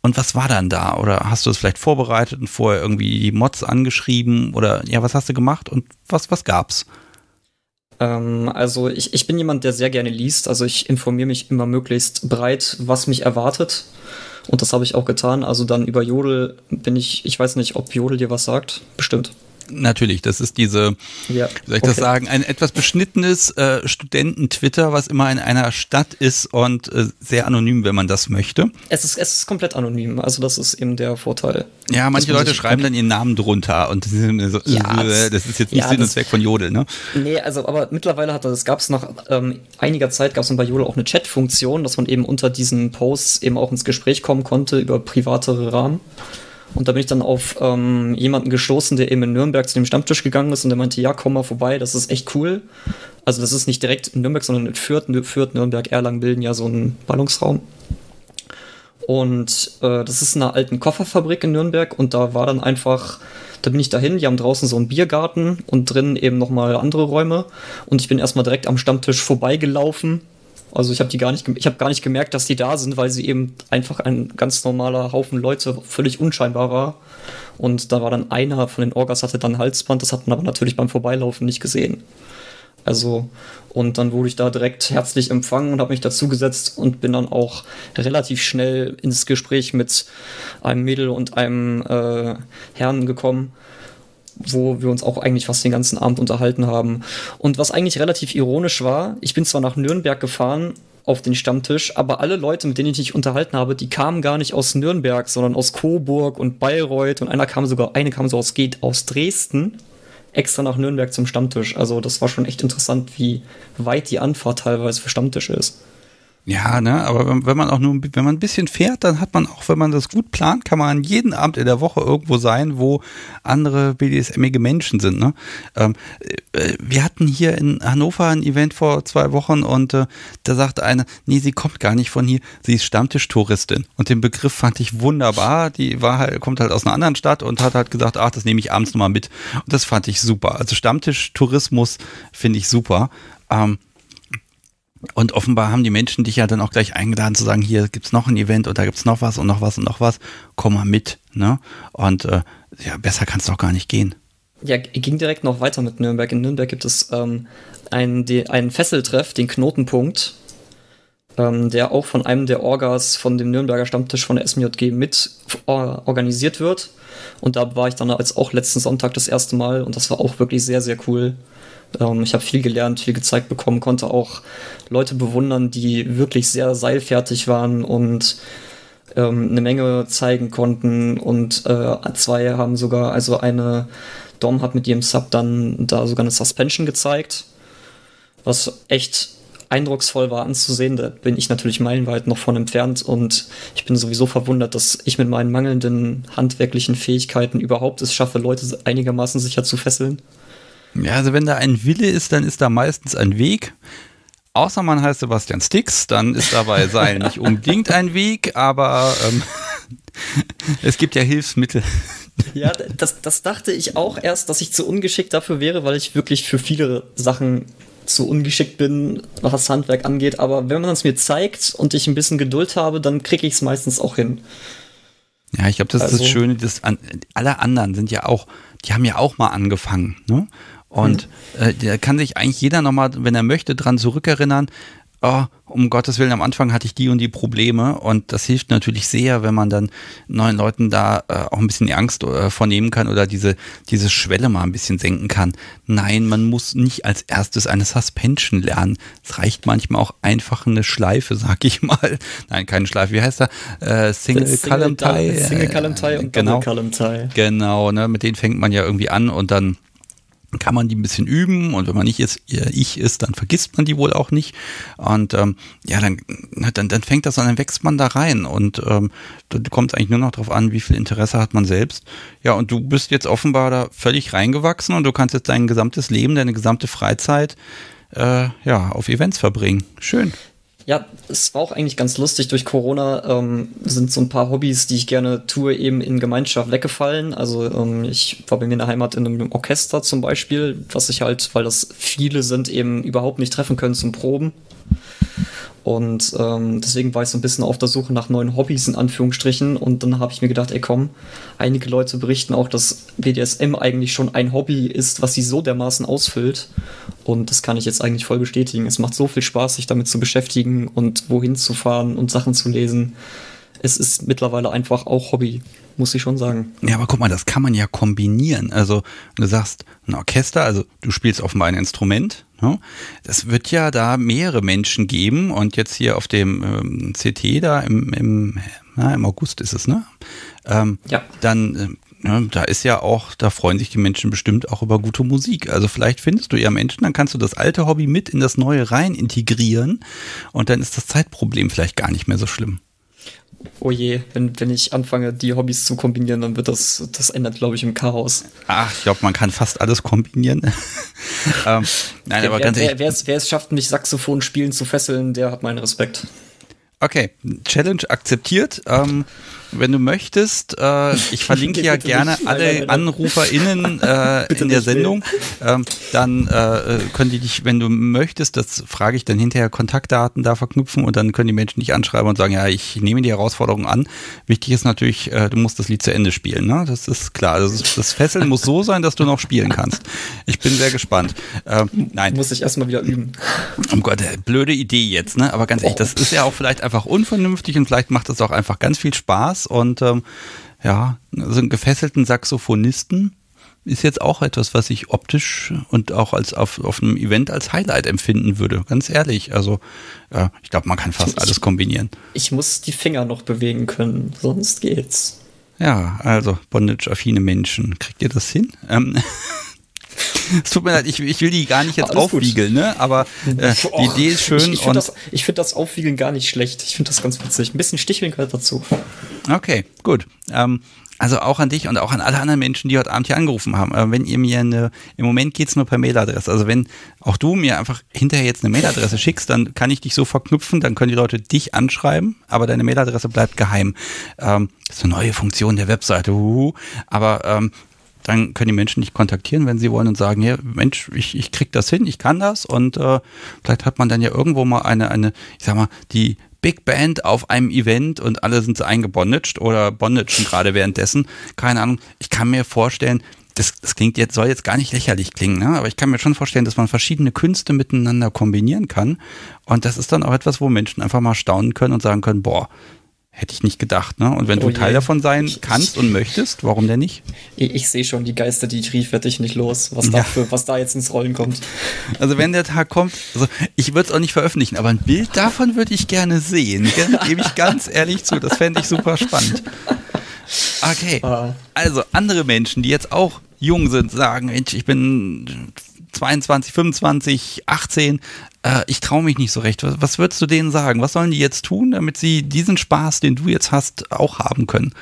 und was war dann da? Oder hast du es vielleicht vorbereitet und vorher irgendwie die Mods angeschrieben? Oder ja, was hast du gemacht und was, was gab's? Ähm, also ich, ich bin jemand, der sehr gerne liest. Also ich informiere mich immer möglichst breit, was mich erwartet. Und das habe ich auch getan. Also dann über Jodel bin ich, ich weiß nicht, ob Jodel dir was sagt. Bestimmt. Natürlich, das ist diese, ja, wie soll ich okay. das sagen, ein etwas beschnittenes äh, Studenten-Twitter, was immer in einer Stadt ist und äh, sehr anonym, wenn man das möchte. Es ist, es ist komplett anonym, also das ist eben der Vorteil. Ja, manche Leute schreiben dann ihren Namen drunter und das ist, so, ja, äh, das ist jetzt nicht ja, Sinn und das, Zweck von Jodel, ne? Nee, also aber mittlerweile hat das, gab es nach ähm, einiger Zeit, gab es bei Jodel auch eine Chat-Funktion, dass man eben unter diesen Posts eben auch ins Gespräch kommen konnte über privatere Rahmen. Und da bin ich dann auf ähm, jemanden gestoßen, der eben in Nürnberg zu dem Stammtisch gegangen ist und der meinte, ja, komm mal vorbei, das ist echt cool. Also das ist nicht direkt in Nürnberg, sondern in Fürth, Fürth Nürnberg, Erlangen bilden ja so einen Ballungsraum. Und äh, das ist in einer alten Kofferfabrik in Nürnberg und da war dann einfach, da bin ich dahin, die haben draußen so einen Biergarten und drinnen eben nochmal andere Räume und ich bin erstmal direkt am Stammtisch vorbeigelaufen. Also ich habe die gar nicht, ich habe gar nicht gemerkt, dass die da sind, weil sie eben einfach ein ganz normaler Haufen Leute völlig unscheinbar war. Und da war dann einer von den Orgas hatte dann ein Halsband, das hat man aber natürlich beim Vorbeilaufen nicht gesehen. Also und dann wurde ich da direkt herzlich empfangen und habe mich dazugesetzt und bin dann auch relativ schnell ins Gespräch mit einem Mädel und einem äh, Herrn gekommen, wo wir uns auch eigentlich fast den ganzen Abend unterhalten haben. Und was eigentlich relativ ironisch war, ich bin zwar nach Nürnberg gefahren auf den Stammtisch, aber alle Leute, mit denen ich mich unterhalten habe, die kamen gar nicht aus Nürnberg, sondern aus Coburg und Bayreuth und einer kam sogar, eine kam so aus, geht aus Dresden, extra nach Nürnberg zum Stammtisch. Also das war schon echt interessant, wie weit die Anfahrt teilweise für Stammtische ist. Ja, ne, aber wenn, wenn man auch nur, wenn man ein bisschen fährt, dann hat man auch, wenn man das gut plant, kann man jeden Abend in der Woche irgendwo sein, wo andere B D S M-ige Menschen sind, ne. Ähm, äh, wir hatten hier in Hannover ein Event vor zwei Wochen und äh, da sagte eine, nee, sie kommt gar nicht von hier, sie ist Stammtischtouristin. Und den Begriff fand ich wunderbar, die war halt, kommt halt aus einer anderen Stadt und hat halt gesagt, ach, das nehme ich abends nochmal mit. Und das fand ich super. Also Stammtischtourismus finde ich super. Ähm, Und offenbar haben die Menschen dich ja dann auch gleich eingeladen zu sagen, hier gibt's noch ein Event und da gibt's noch was und noch was und noch was, komm mal mit, ne? Und äh, ja, besser kann's doch gar nicht gehen. Ja, ging direkt noch weiter mit Nürnberg. In Nürnberg gibt es ähm, einen, die, einen Fesseltreff, den Knotenpunkt, ähm, der auch von einem der Orgas von dem Nürnberger Stammtisch von der S M J G mit äh, organisiert wird. Und da war ich dann als auch letzten Sonntag das erste Mal und das war auch wirklich sehr, sehr cool. Ähm, ich habe viel gelernt, viel gezeigt bekommen, konnte auch Leute bewundern, die wirklich sehr seilfertig waren und ähm, eine Menge zeigen konnten. Und äh, zwei haben sogar, also eine Dom hat mit ihrem Sub dann da sogar eine Suspension gezeigt, was echt eindrucksvoll war anzusehen. Da bin ich natürlich meilenweit noch von entfernt und ich bin sowieso verwundert, dass ich mit meinen mangelnden handwerklichen Fähigkeiten überhaupt es schaffe, Leute einigermaßen sicher zu fesseln. Ja, also wenn da ein Wille ist, dann ist da meistens ein Weg. Außer man heißt Sebastian Stix, dann ist dabei Seil nicht unbedingt ein Weg, aber ähm, es gibt ja Hilfsmittel. Ja, das, das dachte ich auch erst, dass ich zu ungeschickt dafür wäre, weil ich wirklich für viele Sachen zu ungeschickt bin, was das Handwerk angeht. Aber wenn man es mir zeigt und ich ein bisschen Geduld habe, dann kriege ich es meistens auch hin. Ja, ich glaube, das also, ist das Schöne, dass an, alle anderen sind ja auch, die haben ja auch mal angefangen, ne? Und mhm. äh, da kann sich eigentlich jeder nochmal, wenn er möchte, dran zurückerinnern, oh, um Gottes Willen, am Anfang hatte ich die und die Probleme und das hilft natürlich sehr, wenn man dann neuen Leuten da äh, auch ein bisschen die Angst äh, vornehmen kann oder diese, diese Schwelle mal ein bisschen senken kann. Nein, man muss nicht als erstes eine Suspension lernen. Es reicht manchmal auch einfach eine Schleife, sag ich mal. Nein, keine Schleife, wie heißt der? Äh, Single, Single Column Tie. Single Column Tie und genau, Double Column Tie. Genau, ne, mit denen fängt man ja irgendwie an und dann kann man die ein bisschen üben und wenn man nicht ist, ich ist, dann vergisst man die wohl auch nicht und ähm, ja, dann, dann dann fängt das an, dann wächst man da rein und ähm, da kommt es eigentlich nur noch darauf an, wie viel Interesse hat man selbst. Ja, und du bist jetzt offenbar da völlig reingewachsen und du kannst jetzt dein gesamtes Leben, deine gesamte Freizeit äh, ja, auf Events verbringen. Schön. Ja, es war auch eigentlich ganz lustig. Durch Corona ähm, sind so ein paar Hobbys, die ich gerne tue, eben in Gemeinschaft weggefallen. Also ähm, ich war bei mir in der Heimat in einem Orchester zum Beispiel, was ich halt, weil das viele sind, eben überhaupt nicht treffen können zum Proben. Und ähm, deswegen war ich so ein bisschen auf der Suche nach neuen Hobbys in Anführungsstrichen. Und dann habe ich mir gedacht, ey komm, einige Leute berichten auch, dass B D S M eigentlich schon ein Hobby ist, was sie so dermaßen ausfüllt. Und das kann ich jetzt eigentlich voll bestätigen. Es macht so viel Spaß, sich damit zu beschäftigen und wohin zu fahren und Sachen zu lesen. Es ist mittlerweile einfach auch Hobby, muss ich schon sagen. Ja, aber guck mal, das kann man ja kombinieren. Also du sagst, ein Orchester, also du spielst offenbar ein Instrument. Ne? Das wird ja da mehrere Menschen geben. Und jetzt hier auf dem ähm, C T da im, im, na, im August ist es, ne? Ähm, ja. Dann, äh, ja, da ist ja auch, da freuen sich die Menschen bestimmt auch über gute Musik. Also vielleicht findest du ja Menschen, dann kannst du das alte Hobby mit in das neue rein integrieren. Und dann ist das Zeitproblem vielleicht gar nicht mehr so schlimm. Oh je, wenn, wenn ich anfange, die Hobbys zu kombinieren, dann wird das, das endet, glaube ich, im Chaos. Ach, ich glaube, man kann fast alles kombinieren. ähm, nein, wer, aber ganz wer, ehrlich. Wer es, wer es schafft, mich Saxophon spielen zu fesseln, der hat meinen Respekt. Okay, Challenge akzeptiert. Ähm, wenn du möchtest, äh, ich verlinke ja gerne nicht, alle nein, nein, nein. AnruferInnen äh, in der Sendung. Ähm, dann äh, können die dich, wenn du möchtest, das frage ich dann hinterher, Kontaktdaten da verknüpfen und dann können die Menschen dich anschreiben und sagen, ja, ich nehme die Herausforderung an. Wichtig ist natürlich, äh, du musst das Lied zu Ende spielen. Ne? Das ist klar. Das, ist, das Fesseln muss so sein, dass du noch spielen kannst. Ich bin sehr gespannt. Ähm, nein. Muss ich erstmal wieder üben. Oh Gott, blöde Idee jetzt, ne? Aber ganz ehrlich, das ist ja auch vielleicht einfach unvernünftig und vielleicht macht das auch einfach ganz viel Spaß. Und ähm, ja, so einen gefesselten Saxophonisten ist jetzt auch etwas, was ich optisch und auch als auf, auf einem Event als Highlight empfinden würde. Ganz ehrlich, also äh, ich glaube, man kann fast ich, alles kombinieren. Ich muss die Finger noch bewegen können, sonst geht's. Ja, also Bondage-affine Menschen, kriegt ihr das hin? Ähm Es tut mir leid, ich, ich will die gar nicht jetzt Alles aufwiegeln, ne? Aber äh, die Och, Idee ist schön. Ich, ich finde das, find das Aufwiegeln gar nicht schlecht. Ich finde das ganz witzig. Ein bisschen Sticheln gehört dazu. Okay, gut. Ähm, also auch an dich und auch an alle anderen Menschen, die heute Abend hier angerufen haben. Äh, wenn ihr mir eine, im Moment geht's nur per Mailadresse. Also wenn auch du mir einfach hinterher jetzt eine Mailadresse schickst, dann kann ich dich so verknüpfen, dann können die Leute dich anschreiben, aber deine Mailadresse bleibt geheim. Ähm, das ist eine neue Funktion der Webseite. Uhuhu. Aber ähm, dann können die Menschen dich kontaktieren, wenn sie wollen und sagen, ja, Mensch, ich, ich krieg das hin, ich kann das und äh, vielleicht hat man dann ja irgendwo mal eine, eine, ich sag mal, die Big Band auf einem Event und alle sind so eingebondaged oder bondagen gerade währenddessen. Keine Ahnung, ich kann mir vorstellen, das, das klingt jetzt, soll jetzt gar nicht lächerlich klingen, ne? Aber ich kann mir schon vorstellen, dass man verschiedene Künste miteinander kombinieren kann und das ist dann auch etwas, wo Menschen einfach mal staunen können und sagen können, boah, hätte ich nicht gedacht, ne? Und wenn oh du je. Teil davon sein ich, kannst und möchtest, warum denn nicht? Ich, ich sehe schon die Geister, die ich rief, werde ich nicht los, was, ja. dafür, was da jetzt ins Rollen kommt. Also wenn der Tag kommt, also ich würde es auch nicht veröffentlichen, aber ein Bild davon würde ich gerne sehen. Gebe ich ganz ehrlich zu, das fände ich super spannend. Okay, ah. Also andere Menschen, die jetzt auch jung sind, sagen, Mensch, ich bin zweiundzwanzig, fünfundzwanzig, achtzehn, äh, ich traue mich nicht so recht. Was, was würdest du denen sagen? Was sollen die jetzt tun, damit sie diesen Spaß, den du jetzt hast, auch haben können?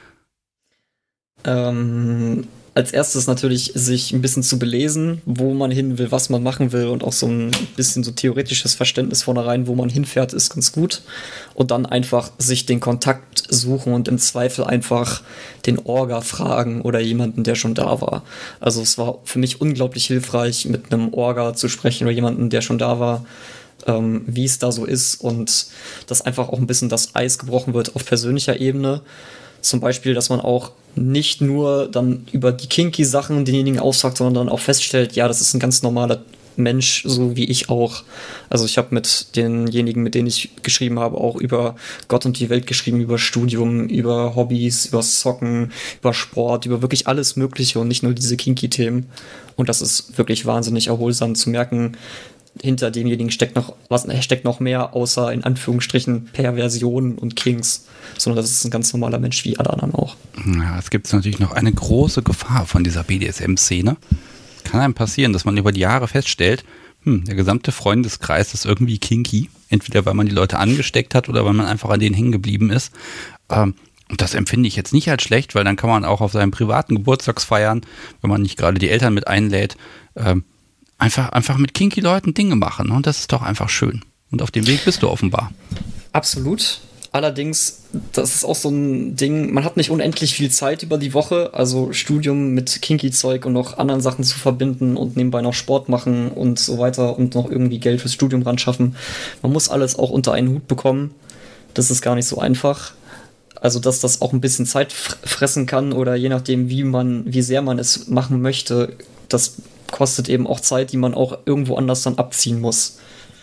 Ähm, als erstes natürlich sich ein bisschen zu belesen, wo man hin will, was man machen will und auch so ein bisschen so theoretisches Verständnis vornherein, wo man hinfährt, ist ganz gut. Und dann einfach sich den Kontakt suchen und im Zweifel einfach den Orga fragen oder jemanden, der schon da war. Also es war für mich unglaublich hilfreich, mit einem Orga zu sprechen oder jemanden, der schon da war, ähm, wie es da so ist und dass einfach auch ein bisschen das Eis gebrochen wird auf persönlicher Ebene. Zum Beispiel, dass man auch nicht nur dann über die kinky Sachen denjenigen ausfragt, sondern dann auch feststellt, ja, das ist ein ganz normaler Mensch, so wie ich auch. Also ich habe mit denjenigen, mit denen ich geschrieben habe, auch über Gott und die Welt geschrieben, über Studium, über Hobbys, über Socken, über Sport, über wirklich alles Mögliche und nicht nur diese kinky Themen. Und das ist wirklich wahnsinnig erholsam zu merken, hinter demjenigen steckt noch was steckt noch mehr, außer in Anführungsstrichen Perversionen und Kinks, sondern das ist ein ganz normaler Mensch wie alle anderen auch. Ja, es gibt natürlich noch eine große Gefahr von dieser B D S M-Szene. Kann einem passieren, dass man über die Jahre feststellt, hm, der gesamte Freundeskreis ist irgendwie kinky, entweder weil man die Leute angesteckt hat oder weil man einfach an denen hängen geblieben ist. Ähm, und das empfinde ich jetzt nicht als schlecht, weil dann kann man auch auf seinem privaten Geburtstagsfeiern, wenn man nicht gerade die Eltern mit einlädt, ähm, Einfach, einfach mit kinky Leuten Dinge machen und das ist doch einfach schön. Und auf dem Weg bist du offenbar. Absolut. Allerdings, das ist auch so ein Ding, man hat nicht unendlich viel Zeit über die Woche, also Studium mit Kinky-Zeug und noch anderen Sachen zu verbinden und nebenbei noch Sport machen und so weiter und noch irgendwie Geld fürs Studium ran schaffen. Man muss alles auch unter einen Hut bekommen. Das ist gar nicht so einfach. Also, dass das auch ein bisschen Zeit fressen kann oder je nachdem, wie man, wie sehr man es machen möchte, das kostet eben auch Zeit, die man auch irgendwo anders dann abziehen muss.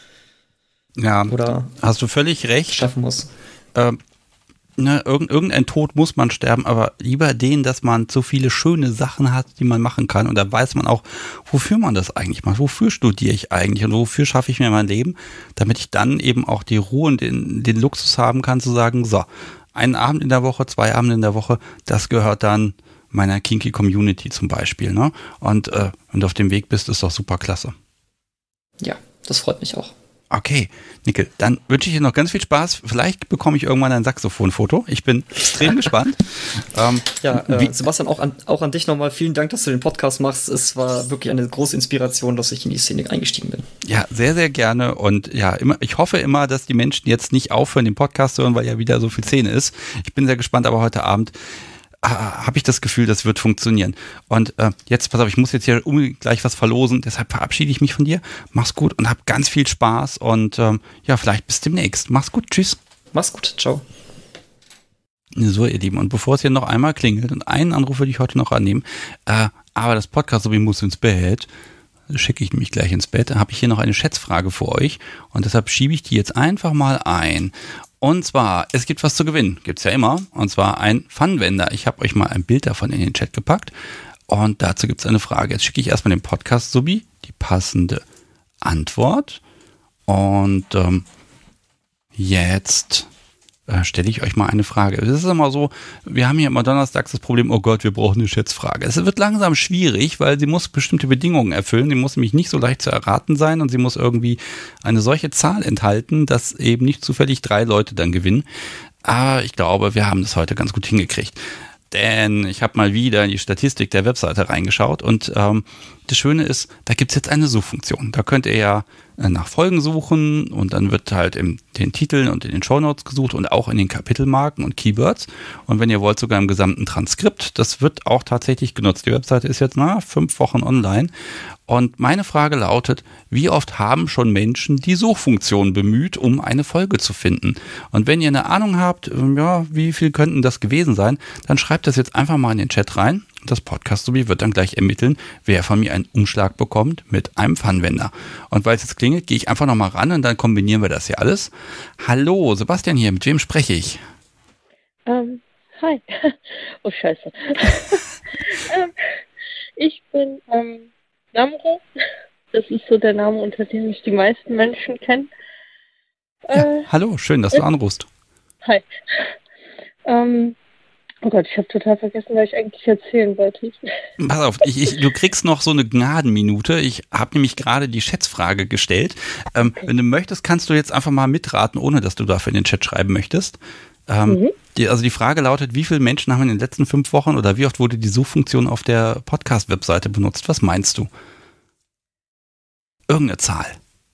Ja, oder hast du völlig recht. Schaffen muss. Ähm, ne, irgend, irgendein Tod muss man sterben, aber lieber den, dass man so viele schöne Sachen hat, die man machen kann. Und da weiß man auch, wofür man das eigentlich macht. Wofür studiere ich eigentlich und wofür schaffe ich mir mein Leben, damit ich dann eben auch die Ruhe und den, den Luxus haben kann, zu sagen, so, einen Abend in der Woche, zwei Abende in der Woche, das gehört dann meiner Kinky Community zum Beispiel. Ne? Und äh, wenn du auf dem Weg bist, ist doch super klasse. Ja, das freut mich auch. Okay, Nickel, dann wünsche ich dir noch ganz viel Spaß. Vielleicht bekomme ich irgendwann ein Saxophonfoto. Ich bin extrem gespannt. Ähm, ja, äh, Sebastian, auch an, auch an dich nochmal vielen Dank, dass du den Podcast machst. Es war wirklich eine große Inspiration, dass ich in die Szene eingestiegen bin. Ja, sehr, sehr gerne. Und ja, immer, ich hoffe immer, dass die Menschen jetzt nicht aufhören, den Podcast zu hören, weil ja wieder so viel Szene ist. Ich bin sehr gespannt, aber heute Abend habe ich das Gefühl, das wird funktionieren. Und äh, jetzt, pass auf, ich muss jetzt hier unbedingt gleich was verlosen, deshalb verabschiede ich mich von dir. Mach's gut und hab ganz viel Spaß und ähm, ja, vielleicht bis demnächst. Mach's gut, tschüss. Mach's gut, ciao. So, ihr Lieben, und bevor es hier noch einmal klingelt, und einen Anruf würde ich heute noch annehmen, äh, aber das Podcast, so wie muss ins Bett, schicke ich mich gleich ins Bett, dann habe ich hier noch eine Schätzfrage für euch und deshalb schiebe ich die jetzt einfach mal ein. Und zwar, es gibt was zu gewinnen, gibt's ja immer, und zwar ein Pfannenwender. Ich habe euch mal ein Bild davon in den Chat gepackt und dazu gibt's eine Frage. Jetzt schicke ich erstmal dem Podcast-Subi die passende Antwort und ähm, jetzt äh, stelle ich euch mal eine Frage. Es ist immer so, wir haben hier immer donnerstags das Problem, oh Gott, wir brauchen eine Schätzfrage. Es wird langsam schwierig, weil sie muss bestimmte Bedingungen erfüllen. Sie muss nämlich nicht so leicht zu erraten sein und sie muss irgendwie eine solche Zahl enthalten, dass eben nicht zufällig drei Leute dann gewinnen. Aber ich glaube, wir haben das heute ganz gut hingekriegt. Denn ich habe mal wieder in die Statistik der Webseite reingeschaut und ähm, das Schöne ist, da gibt es jetzt eine Suchfunktion. Da könnt ihr ja äh, nach Folgen suchen und dann wird halt in den Titeln und in den Shownotes gesucht und auch in den Kapitelmarken und Keywords. Und wenn ihr wollt, sogar im gesamten Transkript. Das wird auch tatsächlich genutzt. Die Webseite ist jetzt na, fünf Wochen online. Und meine Frage lautet, wie oft haben schon Menschen die Suchfunktion bemüht, um eine Folge zu finden? Und wenn ihr eine Ahnung habt, ja, wie viel könnten das gewesen sein, dann schreibt das jetzt einfach mal in den Chat rein. Das Podcast-Subi wird dann gleich ermitteln, wer von mir einen Umschlag bekommt mit einem Pfannenwender. Und weil es jetzt klingelt, gehe ich einfach nochmal ran und dann kombinieren wir das hier alles. Hallo, Sebastian hier, mit wem spreche ich? Ähm, hi. Oh, scheiße. ähm, ich bin, ähm, Namro. Das ist so der Name, unter dem mich die meisten Menschen kennen. Äh, ja, hallo, schön, dass du anrufst. Hi. Ähm, oh Gott, ich habe total vergessen, was ich eigentlich erzählen wollte. Pass auf, ich, ich, du kriegst noch so eine Gnadenminute. Ich habe nämlich gerade die Schätzfrage gestellt. Ähm, okay. Wenn du möchtest, kannst du jetzt einfach mal mitraten, ohne dass du dafür in den Chat schreiben möchtest. Ähm, mhm. die, also die Frage lautet, wie viele Menschen haben in den letzten fünf Wochen oder wie oft wurde die Suchfunktion auf der Podcast-Webseite benutzt? Was meinst du? Irgendeine Zahl.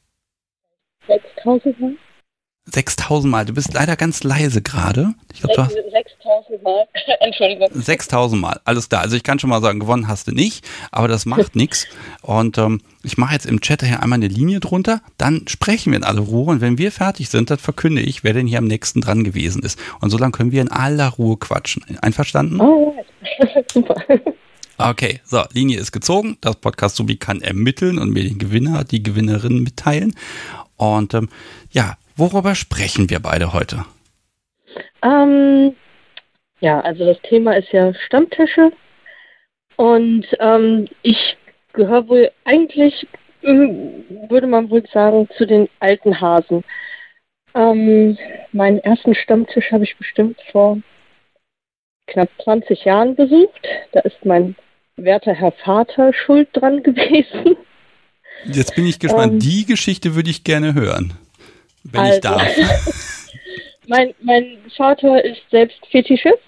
sechstausend Mal. sechstausend Mal. Du bist leider ganz leise gerade. Ich glaube, du hast sechstausend Mal. Entschuldigung. sechstausend Mal. Alles klar. Also ich kann schon mal sagen, gewonnen hast du nicht, aber das macht nichts. Und ähm, ich mache jetzt im Chat hier einmal eine Linie drunter, dann sprechen wir in aller Ruhe und wenn wir fertig sind, dann verkünde ich, wer denn hier am nächsten dran gewesen ist. Und so lange können wir in aller Ruhe quatschen. Einverstanden? Oh, super. Okay, so, Linie ist gezogen. Das Podcast-Subi kann ermitteln und mir den Gewinner, die Gewinnerin mitteilen. Und ähm, ja, worüber sprechen wir beide heute? Ähm, ja, also das Thema ist ja Stammtische. Und ähm, ich gehöre wohl eigentlich, würde man wohl sagen, zu den alten Hasen. Ähm, meinen ersten Stammtisch habe ich bestimmt vor knapp zwanzig Jahren besucht. Da ist mein werter Herr Vater schuld dran gewesen. Jetzt bin ich gespannt. Ähm, Die Geschichte würde ich gerne hören, wenn also, ich darf. mein, mein Vater ist selbst Fetischist.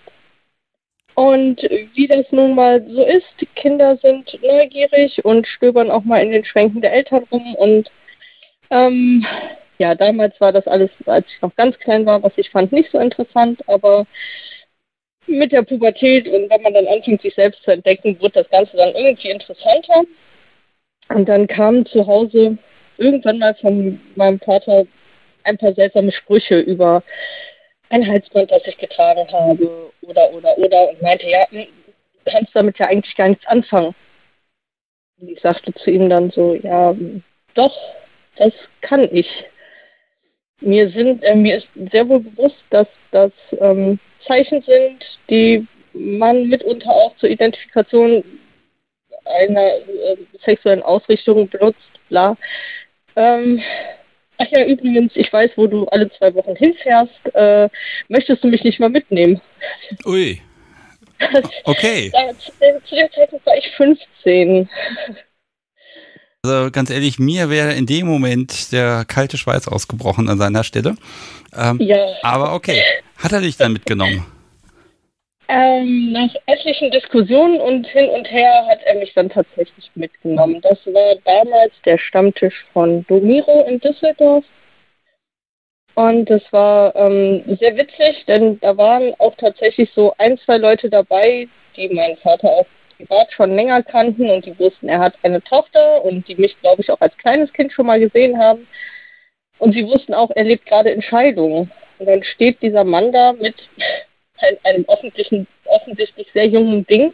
Und wie das nun mal so ist, die Kinder sind neugierig und stöbern auch mal in den Schränken der Eltern rum. Und ähm, ja, damals war das alles, als ich noch ganz klein war, was ich fand, nicht so interessant, aber mit der Pubertät und wenn man dann anfängt, sich selbst zu entdecken, wird das Ganze dann irgendwie interessanter. Und dann kamen zu Hause irgendwann mal von meinem Vater ein paar seltsame Sprüche über ein Halsband, das ich getragen habe, oder, oder, oder, und meinte, ja, du kannst damit ja eigentlich gar nichts anfangen. Und ich sagte zu ihm dann so, ja, doch, das kann ich. Mir sind, äh, mir ist sehr wohl bewusst, dass das ähm, Zeichen sind, die man mitunter auch zur Identifikation einer äh, sexuellen Ausrichtung benutzt, bla. Ähm, ach ja, übrigens, ich weiß, wo du alle zwei Wochen hinfährst. Äh, möchtest du mich nicht mal mitnehmen? Ui. Okay. Da, zu, zu dem Zeitpunkt war ich fünfzehn. Also ganz ehrlich, mir wäre in dem Moment der kalte Schweiß ausgebrochen an seiner Stelle. Ähm, ja. Aber okay. Hat er dich dann mitgenommen? Ähm, nach etlichen Diskussionen und hin und her hat er mich dann tatsächlich mitgenommen. Das war damals der Stammtisch von Domiro in Düsseldorf. Und das war ähm, sehr witzig, denn da waren auch tatsächlich so ein, zwei Leute dabei, die meinen Vater auch privat schon länger kannten und die wussten, er hat eine Tochter und die mich, glaube ich, auch als kleines Kind schon mal gesehen haben. Und sie wussten auch, er lebt gerade in Scheidung. Und dann steht dieser Mann da mit einem offensichtlichen, offensichtlich sehr jungen Ding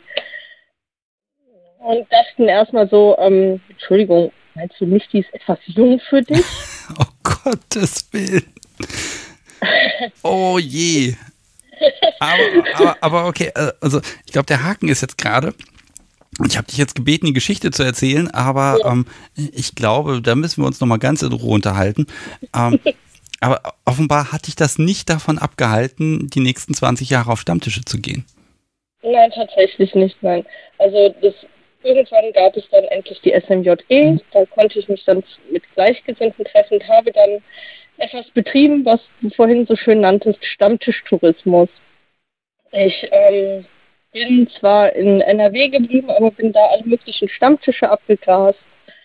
und dachten erstmal so, ähm, Entschuldigung, meinst du nicht, die ist etwas jung für dich? Oh Gottes Willen. Oh je. Aber, aber, aber okay, also ich glaube, der Haken ist jetzt gerade, ich habe dich jetzt gebeten, die Geschichte zu erzählen, aber ja. ähm, ich glaube, da müssen wir uns nochmal ganz in Ruhe unterhalten. Ähm, aber offenbar hat dich das nicht davon abgehalten, die nächsten zwanzig Jahre auf Stammtische zu gehen. Nein, tatsächlich nicht, nein. Also das, irgendwann gab es dann endlich die S M J E, mhm. da konnte ich mich dann mit Gleichgesinnten treffen und habe dann etwas betrieben, was du vorhin so schön nanntest, Stammtischtourismus. Ich ähm, bin zwar in N R W geblieben, aber bin da alle möglichen Stammtische abgegrast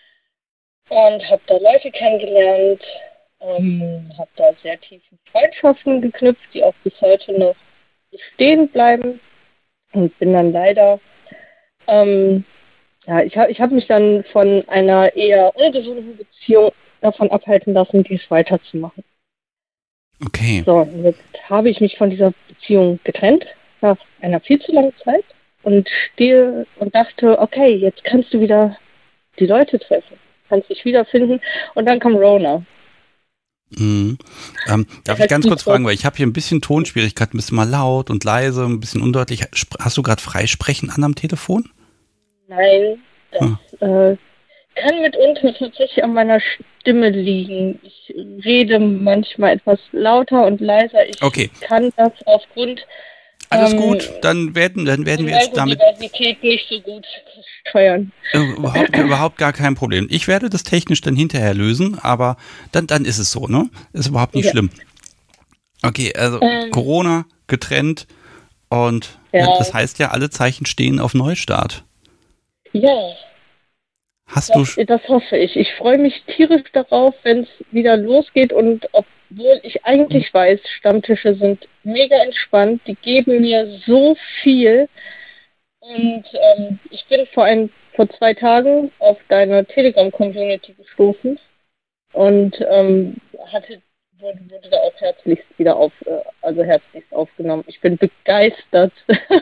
und habe da Leute kennengelernt, ähm, habe da sehr tiefe Freundschaften geknüpft, die auch bis heute noch bestehen bleiben und bin dann leider, ähm, ja, ich habe ich hab mich dann von einer eher ungesunden Beziehung davon abhalten lassen, dies weiterzumachen. Okay. So, jetzt habe ich mich von dieser Beziehung getrennt, nach einer viel zu langen Zeit und stehe und dachte, okay, jetzt kannst du wieder die Leute treffen, kannst dich wiederfinden und dann kam Rona. Mhm. Ähm, darf ich ganz kurz fragen, weil ich habe hier ein bisschen Tonschwierigkeiten, ein bisschen mal laut und leise, ein bisschen undeutlich. Hast du gerade Freisprechen an am Telefon? Nein, das hm. äh, kann mitunter tatsächlich an meiner Stimme liegen. Ich rede manchmal etwas lauter und leiser. Ich okay. kann das aufgrund Alles ähm, gut, dann werden, dann werden wir jetzt damit Diversität nicht so gut steuern. Überhaupt, überhaupt gar kein Problem. Ich werde das technisch dann hinterher lösen, aber dann, dann ist es so, ne? Ist überhaupt nicht ja. schlimm. Okay, also ähm, Corona, getrennt und ja. das heißt ja, alle Zeichen stehen auf Neustart. Ja. Hast das, du das hoffe ich. Ich freue mich tierisch darauf, wenn es wieder losgeht und obwohl ich eigentlich weiß, Stammtische sind mega entspannt, die geben mir so viel und ähm, ich bin vor ein, vor zwei Tagen auf deine Telegram-Community gestoßen und ähm, hatte wurde, wurde da auch herzlichst wieder auf, äh, also herzlichst aufgenommen. Ich bin begeistert.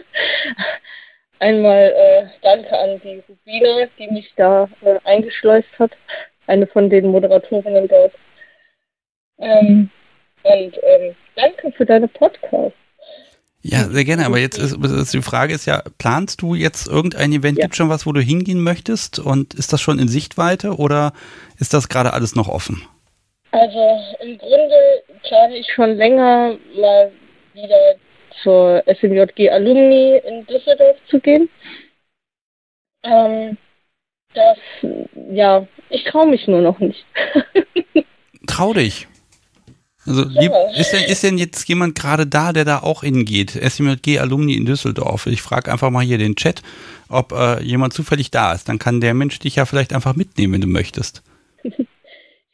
Einmal äh, danke an die Rubina, die mich da äh, eingeschleust hat, eine von den Moderatorinnen dort. Ähm, und ähm, danke für deine Podcasts. Ja, sehr gerne, aber jetzt ist, ist die Frage ist ja, planst du jetzt irgendein Event, ja. gibt es schon was, wo du hingehen möchtest und ist das schon in Sichtweite oder ist das gerade alles noch offen? Also im Grunde plane ich schon länger mal wieder zur S M J G Alumni in Düsseldorf zu gehen. Ähm, das, ja, ich traue mich nur noch nicht. Trau dich. Also lieb, ist, denn, ist denn jetzt jemand gerade da, der da auch hingeht? S M J G Alumni in Düsseldorf. Ich frage einfach mal hier den Chat, ob äh, jemand zufällig da ist. Dann kann der Mensch dich ja vielleicht einfach mitnehmen, wenn du möchtest. Ich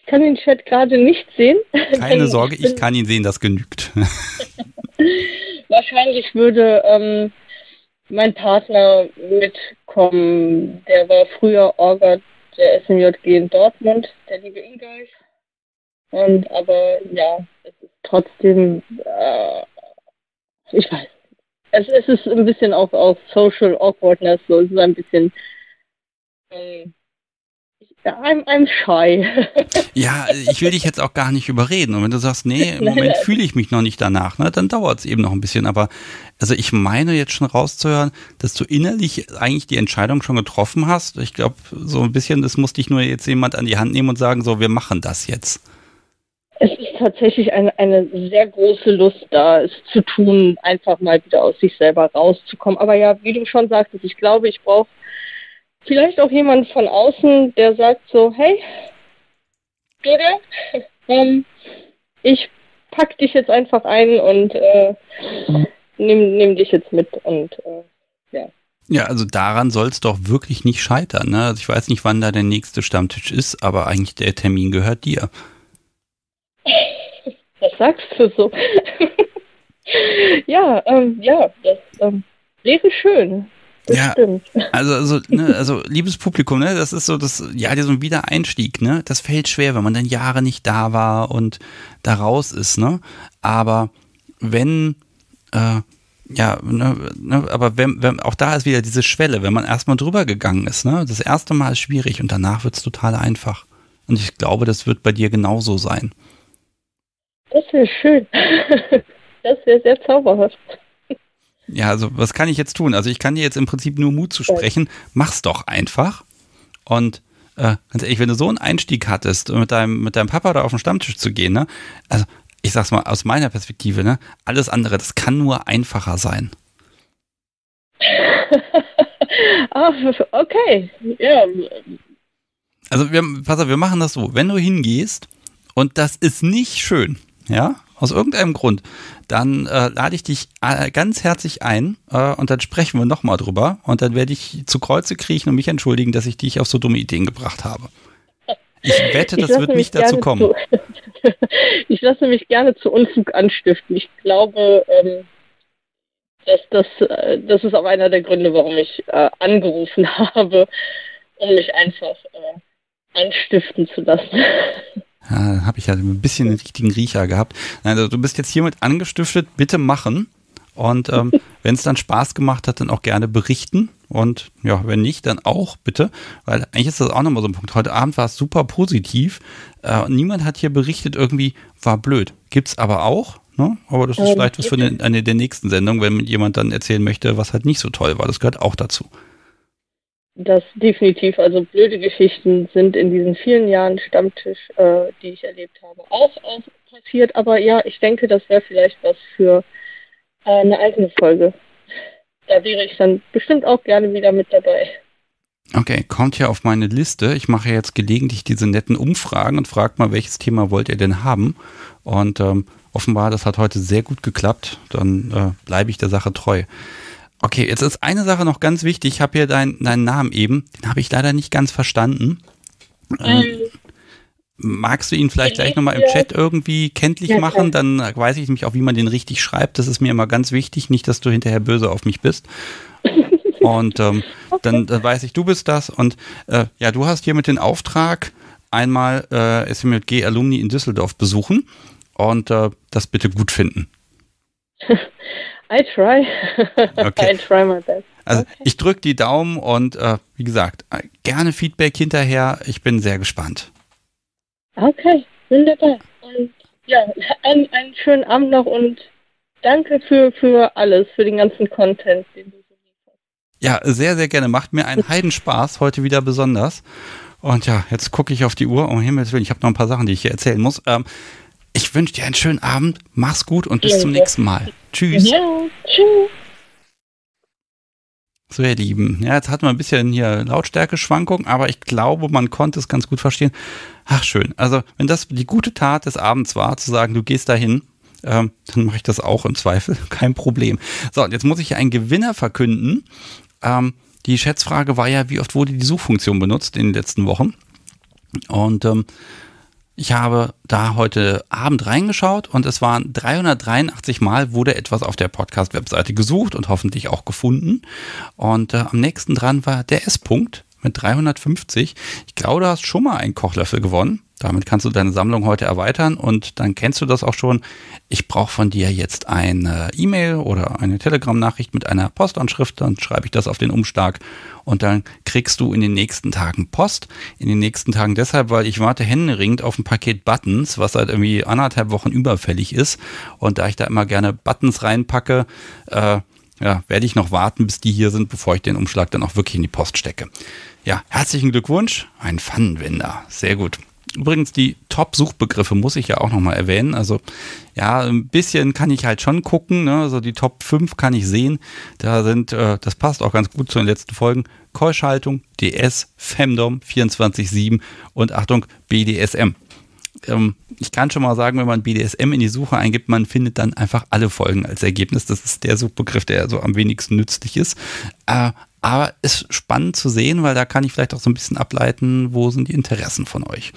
kann den Chat gerade nicht sehen. Keine Sorge, ich kann ihn sehen, das genügt. Wahrscheinlich würde ähm, mein Partner mitkommen. Der war früher Orga der S M J G in Dortmund, der liebe Ingolf. Und aber ja, es ist trotzdem, äh, ich weiß, es, es ist ein bisschen auch auf Social Awkwardness, so es ist ein bisschen, ähm, I'm, I'm shy. Ja, ich will dich jetzt auch gar nicht überreden. Und wenn du sagst, nee, im Moment fühle ich mich noch nicht danach, ne, dann dauert es eben noch ein bisschen. Aber also ich meine jetzt schon rauszuhören, dass du innerlich eigentlich die Entscheidung schon getroffen hast. Ich glaube, so ein bisschen, das muss dich nur jetzt jemand an die Hand nehmen und sagen, so, wir machen das jetzt. Es ist tatsächlich eine, eine sehr große Lust da, es zu tun, einfach mal wieder aus sich selber rauszukommen. Aber ja, wie du schon sagtest, ich glaube, ich brauche vielleicht auch jemand von außen, der sagt so, hey, Julia, ähm, ich pack dich jetzt einfach ein und äh, nehm, nehm dich jetzt mit und äh, ja. Ja, also daran soll es doch wirklich nicht scheitern. Ne? Also ich weiß nicht, wann da der nächste Stammtisch ist, aber eigentlich der Termin gehört dir. Was sagst du so? ja, ähm, ja, das ähm, wäre schön. Das ja, stimmt. also, also, ne, also, liebes Publikum, ne, das ist so das, ja, so ein Wiedereinstieg, ne, das fällt schwer, wenn man dann Jahre nicht da war und da raus ist, ne, aber wenn, äh, ja, ne, ne, aber wenn, wenn, auch da ist wieder diese Schwelle, wenn man erstmal drüber gegangen ist, ne, das erste Mal ist schwierig und danach wird es total einfach. Und ich glaube, das wird bei dir genauso sein. Das wäre schön. Das wäre sehr zauberhaft. Ja, also was kann ich jetzt tun? Also ich kann dir jetzt im Prinzip nur Mut zu sprechen. Mach's doch einfach. Und äh, ganz ehrlich, wenn du so einen Einstieg hattest, mit deinem, mit deinem Papa da auf den Stammtisch zu gehen, ne? Also ich sag's mal aus meiner Perspektive, ne? Alles andere, das kann nur einfacher sein. Ach, okay. Ja. Also wir, pass auf, wir machen das so. Wenn du hingehst und das ist nicht schön, ja, aus irgendeinem Grund, dann äh, lade ich dich äh, ganz herzlich ein äh, und dann sprechen wir nochmal drüber und dann werde ich zu Kreuze kriechen und mich entschuldigen, dass ich dich auf so dumme Ideen gebracht habe. Ich wette, das ich wird nicht dazu kommen. Zu, ich lasse mich gerne zu Unfug anstiften. Ich glaube, ähm, dass das, äh, das ist auch einer der Gründe, warum ich äh, angerufen habe, um mich einfach äh, anstiften zu lassen. Ja, habe ich ja ein bisschen den richtigen Riecher gehabt. Also, du bist jetzt hiermit angestiftet, bitte machen. Und ähm, wenn es dann Spaß gemacht hat, dann auch gerne berichten. Und ja, wenn nicht, dann auch bitte. Weil eigentlich ist das auch nochmal so ein Punkt. Heute Abend war es super positiv. Äh, niemand hat hier berichtet, irgendwie war blöd. Gibt's aber auch. Ne? Aber das ist ähm, vielleicht was für eine, eine der nächsten Sendungen, wenn jemand dann erzählen möchte, was halt nicht so toll war. Das gehört auch dazu. Das definitiv, also blöde Geschichten sind in diesen vielen Jahren Stammtisch, äh, die ich erlebt habe, auch, auch passiert. Aber ja, ich denke, das wäre vielleicht was für äh, eine eigene Folge. Da wäre ich dann bestimmt auch gerne wieder mit dabei. Okay, kommt hier auf meine Liste. Ich mache jetzt gelegentlich diese netten Umfragen und frage mal, welches Thema wollt ihr denn haben? Und ähm, offenbar, das hat heute sehr gut geklappt. Dann äh, bleibe ich der Sache treu. Okay, jetzt ist eine Sache noch ganz wichtig. Ich habe hier deinen deinen Namen eben, den habe ich leider nicht ganz verstanden. Ähm, magst du ihn vielleicht gleich nochmal im Chat irgendwie kenntlich ja, machen? Dann weiß ich nämlich auch, wie man den richtig schreibt. Das ist mir immer ganz wichtig, nicht, dass du hinterher böse auf mich bist. Und ähm, okay. dann, dann weiß ich, du bist das. Und äh, ja, du hast hiermit den Auftrag, einmal äh, S M J G Alumni in Düsseldorf besuchen und äh, das bitte gut finden. I try. Okay. I try my best. Also okay. Ich drücke die Daumen und äh, wie gesagt, gerne Feedback hinterher. Ich bin sehr gespannt. Okay, wunderbar. Und ja, einen, einen schönen Abend noch und danke für, für alles, für den ganzen Content, den du so liefert. Ja, sehr, sehr gerne. Macht mir einen Heidenspaß, heute wieder besonders. Und ja, jetzt gucke ich auf die Uhr. Um Himmels Willen, ich habe noch ein paar Sachen, die ich hier erzählen muss. Ähm, ich wünsche dir einen schönen Abend. Mach's gut und bis ja, zum nächsten Mal. Tschüss. Ja, tschüss. So, ihr Lieben, ja, jetzt hatten wir ein bisschen hier Lautstärke-Schwankung, aber ich glaube, man konnte es ganz gut verstehen. Ach, schön. Also, wenn das die gute Tat des Abends war, zu sagen, du gehst dahin, ähm, dann mache ich das auch im Zweifel. Kein Problem. So, und jetzt muss ich einen Gewinner verkünden. Ähm, die Schätzfrage war ja, wie oft wurde die Suchfunktion benutzt in den letzten Wochen? Und ähm, Ich habe da heute Abend reingeschaut und es waren dreihundertdreiundachtzig Mal wurde etwas auf der Podcast-Webseite gesucht und hoffentlich auch gefunden. Und äh, am nächsten dran war der S-Punkt mit dreihundertfünfzig. Ich glaube, du hast schon mal einen Kochlöffel gewonnen. Damit kannst du deine Sammlung heute erweitern und dann kennst du das auch schon. Ich brauche von dir jetzt eine E-Mail oder eine Telegram-Nachricht mit einer Postanschrift. Dann schreibe ich das auf den Umschlag und dann kriegst du in den nächsten Tagen Post. In den nächsten Tagen deshalb, weil ich warte händeringend auf ein Paket Buttons, was seit irgendwie anderthalb Wochen überfällig ist. Und da ich da immer gerne Buttons reinpacke, äh, ja, werde ich noch warten, bis die hier sind, bevor ich den Umschlag dann auch wirklich in die Post stecke. Ja, herzlichen Glückwunsch. Ein Pfannenwender. Sehr gut. Übrigens, die Top-Suchbegriffe muss ich ja auch nochmal erwähnen. Also ja, ein bisschen kann ich halt schon gucken. Ne? Also die Top fünf kann ich sehen. Da sind, äh, das passt auch ganz gut zu den letzten Folgen, Keuschhaltung, D S, Femdom, vierundzwanzig sieben und Achtung, B D S M. Ähm, ich kann schon mal sagen, wenn man B D S M in die Suche eingibt, man findet dann einfach alle Folgen als Ergebnis. Das ist der Suchbegriff, der so am wenigsten nützlich ist. Äh, aber ist spannend zu sehen, weil da kann ich vielleicht auch so ein bisschen ableiten, wo sind die Interessen von euch.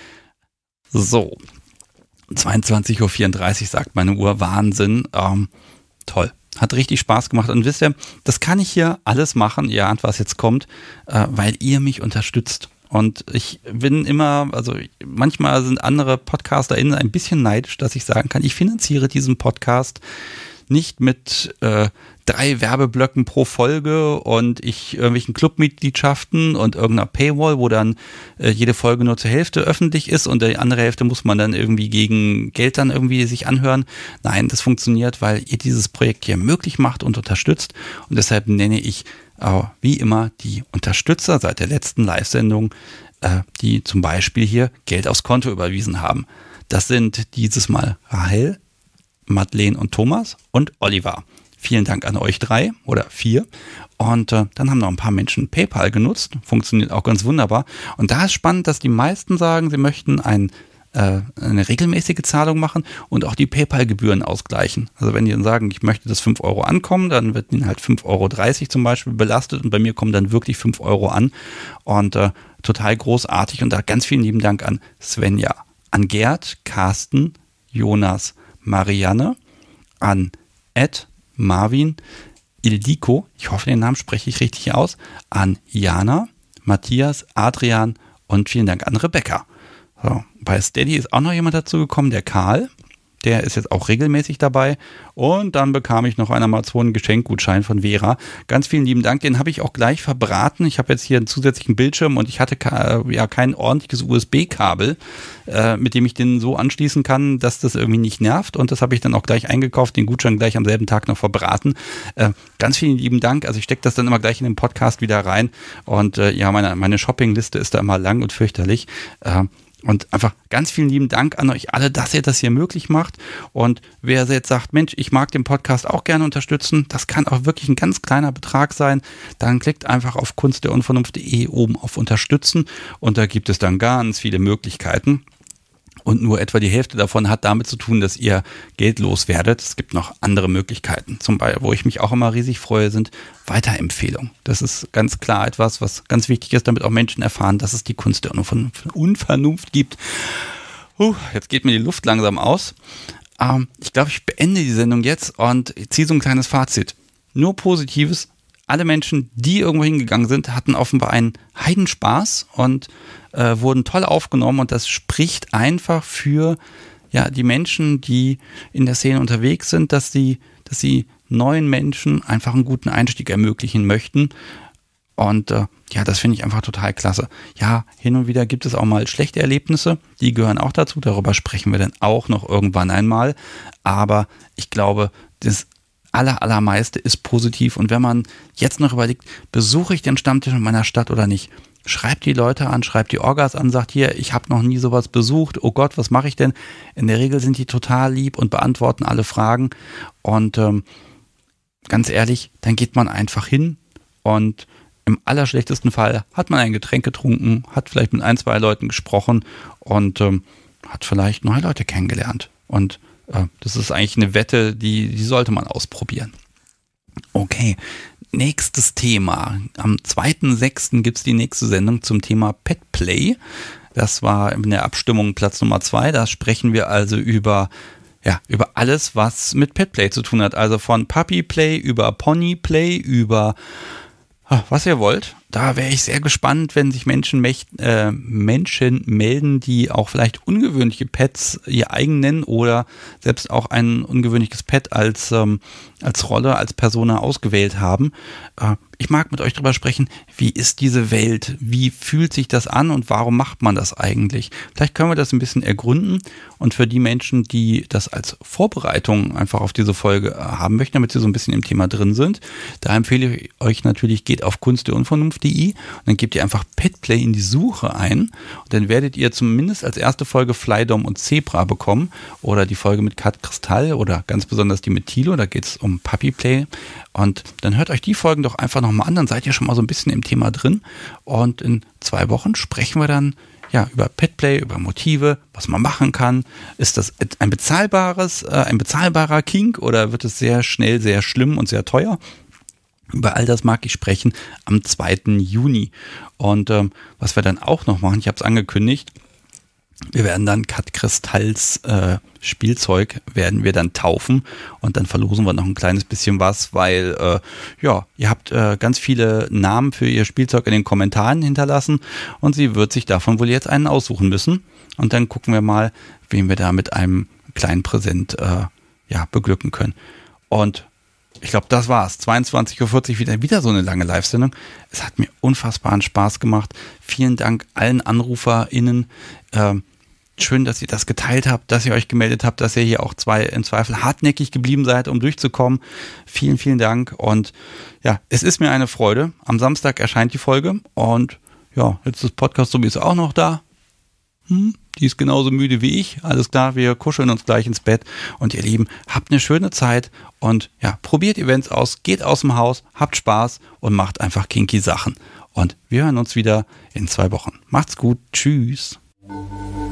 So, zweiundzwanzig Uhr vierunddreißig sagt meine Uhr, Wahnsinn, ähm, toll, hat richtig Spaß gemacht und wisst ihr, das kann ich hier alles machen, ihr ahnt, was jetzt kommt, äh, weil ihr mich unterstützt. Und ich bin immer, also manchmal sind andere PodcasterInnen ein bisschen neidisch, dass ich sagen kann, ich finanziere diesen Podcast nicht mit äh, drei Werbeblöcken pro Folge und ich irgendwelchen Clubmitgliedschaften und irgendeiner Paywall, wo dann äh, jede Folge nur zur Hälfte öffentlich ist und die andere Hälfte muss man dann irgendwie gegen Geld dann irgendwie sich anhören. Nein, das funktioniert, weil ihr dieses Projekt hier möglich macht und unterstützt und deshalb nenne ich äh, wie immer die Unterstützer seit der letzten Live-Sendung, äh, die zum Beispiel hier Geld aufs Konto überwiesen haben. Das sind dieses Mal Rahel, Madeleine und Thomas und Oliver. Vielen Dank an euch drei oder vier. Und äh, dann haben noch ein paar Menschen PayPal genutzt. Funktioniert auch ganz wunderbar. Und da ist spannend, dass die meisten sagen, sie möchten ein, äh, eine regelmäßige Zahlung machen und auch die PayPal-Gebühren ausgleichen. Also wenn die dann sagen, ich möchte, dass fünf Euro ankommen, dann wird ihnen halt fünf Euro dreißig zum Beispiel belastet und bei mir kommen dann wirklich fünf Euro an. Und äh, total großartig. Und da ganz vielen lieben Dank an Svenja, an Gerd, Carsten, Jonas, Marianne, an Ed, Marvin, Ildiko, ich hoffe, den Namen spreche ich richtig aus, an Jana, Matthias, Adrian und vielen Dank an Rebecca. So, bei Steady ist auch noch jemand dazu gekommen, der Karl. Der ist jetzt auch regelmäßig dabei. Und dann bekam ich noch einen Amazon-Geschenkgutschein von Vera. Ganz vielen lieben Dank. Den habe ich auch gleich verbraten. Ich habe jetzt hier einen zusätzlichen Bildschirm und ich hatte ja kein ordentliches U S B-Kabel, äh, mit dem ich den so anschließen kann, dass das irgendwie nicht nervt. Und das habe ich dann auch gleich eingekauft, den Gutschein gleich am selben Tag noch verbraten. Äh, ganz vielen lieben Dank. Also ich stecke das dann immer gleich in den Podcast wieder rein. Und äh, ja, meine, meine Shoppingliste ist da immer lang und fürchterlich. Äh, Und einfach ganz vielen lieben Dank an euch alle, dass ihr das hier möglich macht. Und wer jetzt sagt, Mensch, ich mag den Podcast auch gerne unterstützen, das kann auch wirklich ein ganz kleiner Betrag sein, dann klickt einfach auf kunst der unvernunft punkt de oben auf Unterstützen und da gibt es dann ganz viele Möglichkeiten. Und nur etwa die Hälfte davon hat damit zu tun, dass ihr Geld loswerdet. Es gibt noch andere Möglichkeiten. Zum Beispiel, wo ich mich auch immer riesig freue, sind Weiterempfehlungen. Das ist ganz klar etwas, was ganz wichtig ist, damit auch Menschen erfahren, dass es die Kunst der Unvernunft gibt. Puh, jetzt geht mir die Luft langsam aus. Ähm, ich glaube, ich beende die Sendung jetzt und ziehe so ein kleines Fazit. Nur Positives. Alle Menschen, die irgendwo hingegangen sind, hatten offenbar einen Heidenspaß und äh, wurden toll aufgenommen und das spricht einfach für ja, die Menschen, die in der Szene unterwegs sind, dass sie, dass sie neuen Menschen einfach einen guten Einstieg ermöglichen möchten. Und äh, ja, das finde ich einfach total klasse. Ja, hin und wieder gibt es auch mal schlechte Erlebnisse, die gehören auch dazu, darüber sprechen wir dann auch noch irgendwann einmal. Aber ich glaube, das aller, allermeiste ist positiv. Und wenn man jetzt noch überlegt, besuche ich den Stammtisch in meiner Stadt oder nicht, schreibt die Leute an, schreibt die Orgas an, sagt hier, ich habe noch nie sowas besucht, oh Gott, was mache ich denn? In der Regel sind die total lieb und beantworten alle Fragen. Und ähm, ganz ehrlich, dann geht man einfach hin und im allerschlechtesten Fall hat man ein Getränk getrunken, hat vielleicht mit ein, zwei Leuten gesprochen und ähm, hat vielleicht neue Leute kennengelernt. Und äh, das ist eigentlich eine Wette, die, die sollte man ausprobieren. Okay, nächstes Thema. Am zweiten sechsten gibt es die nächste Sendung zum Thema Petplay. Das war in der Abstimmung Platz Nummer zwei. Da sprechen wir also über, ja, über alles, was mit Petplay zu tun hat. Also von Puppyplay über Ponyplay über was ihr wollt. Da wäre ich sehr gespannt, wenn sich Menschen, äh, Menschen melden, die auch vielleicht ungewöhnliche Pets ihr eigen nennen oder selbst auch ein ungewöhnliches Pet als, ähm, als Rolle, als Persona ausgewählt haben. Äh, ich mag mit euch drüber sprechen, wie ist diese Welt, wie fühlt sich das an und warum macht man das eigentlich? Vielleicht können wir das ein bisschen ergründen und für die Menschen, die das als Vorbereitung einfach auf diese Folge haben möchten, damit sie so ein bisschen im Thema drin sind, da empfehle ich euch natürlich, geht auf kunst der unvernunft punkt de und dann gebt ihr einfach Petplay in die Suche ein und dann werdet ihr zumindest als erste Folge Flydom und Zebra bekommen oder die Folge mit Kat Kristall oder ganz besonders die mit Thilo, da geht es um Puppyplay und dann hört euch die Folgen doch einfach nochmal an, dann seid ihr schon mal so ein bisschen im Thema drin und in zwei Wochen sprechen wir dann ja, über Petplay, über Motive, was man machen kann. Ist das ein bezahlbares, äh, ein bezahlbarer Kink oder wird es sehr schnell, sehr schlimm und sehr teuer? Über all das mag ich sprechen am zweiten Juni. Und ähm, was wir dann auch noch machen, ich habe es angekündigt, wir werden dann Kat Kristalls äh, Spielzeug werden wir dann taufen und dann verlosen wir noch ein kleines bisschen was, weil äh, ja, ihr habt äh, ganz viele Namen für ihr Spielzeug in den Kommentaren hinterlassen und sie wird sich davon wohl jetzt einen aussuchen müssen und dann gucken wir mal, wen wir da mit einem kleinen Präsent äh, ja, beglücken können. Und ich glaube, das war's. zweiundzwanzig Uhr vierzig wieder, wieder so eine lange Live-Sendung. Es hat mir unfassbaren Spaß gemacht. Vielen Dank allen AnruferInnen. Ähm, schön, dass ihr das geteilt habt, dass ihr euch gemeldet habt, dass ihr hier auch zwei im Zweifel hartnäckig geblieben seid, um durchzukommen. Vielen, vielen Dank. Und ja, es ist mir eine Freude. Am Samstag erscheint die Folge. Und ja, jetzt ist das Podcast sowieso auch noch da. Hm? Die ist genauso müde wie ich. Alles klar, wir kuscheln uns gleich ins Bett. Und ihr Lieben, habt eine schöne Zeit und ja, probiert Events aus, geht aus dem Haus, habt Spaß und macht einfach kinky Sachen. Und wir hören uns wieder in zwei Wochen. Macht's gut. Tschüss.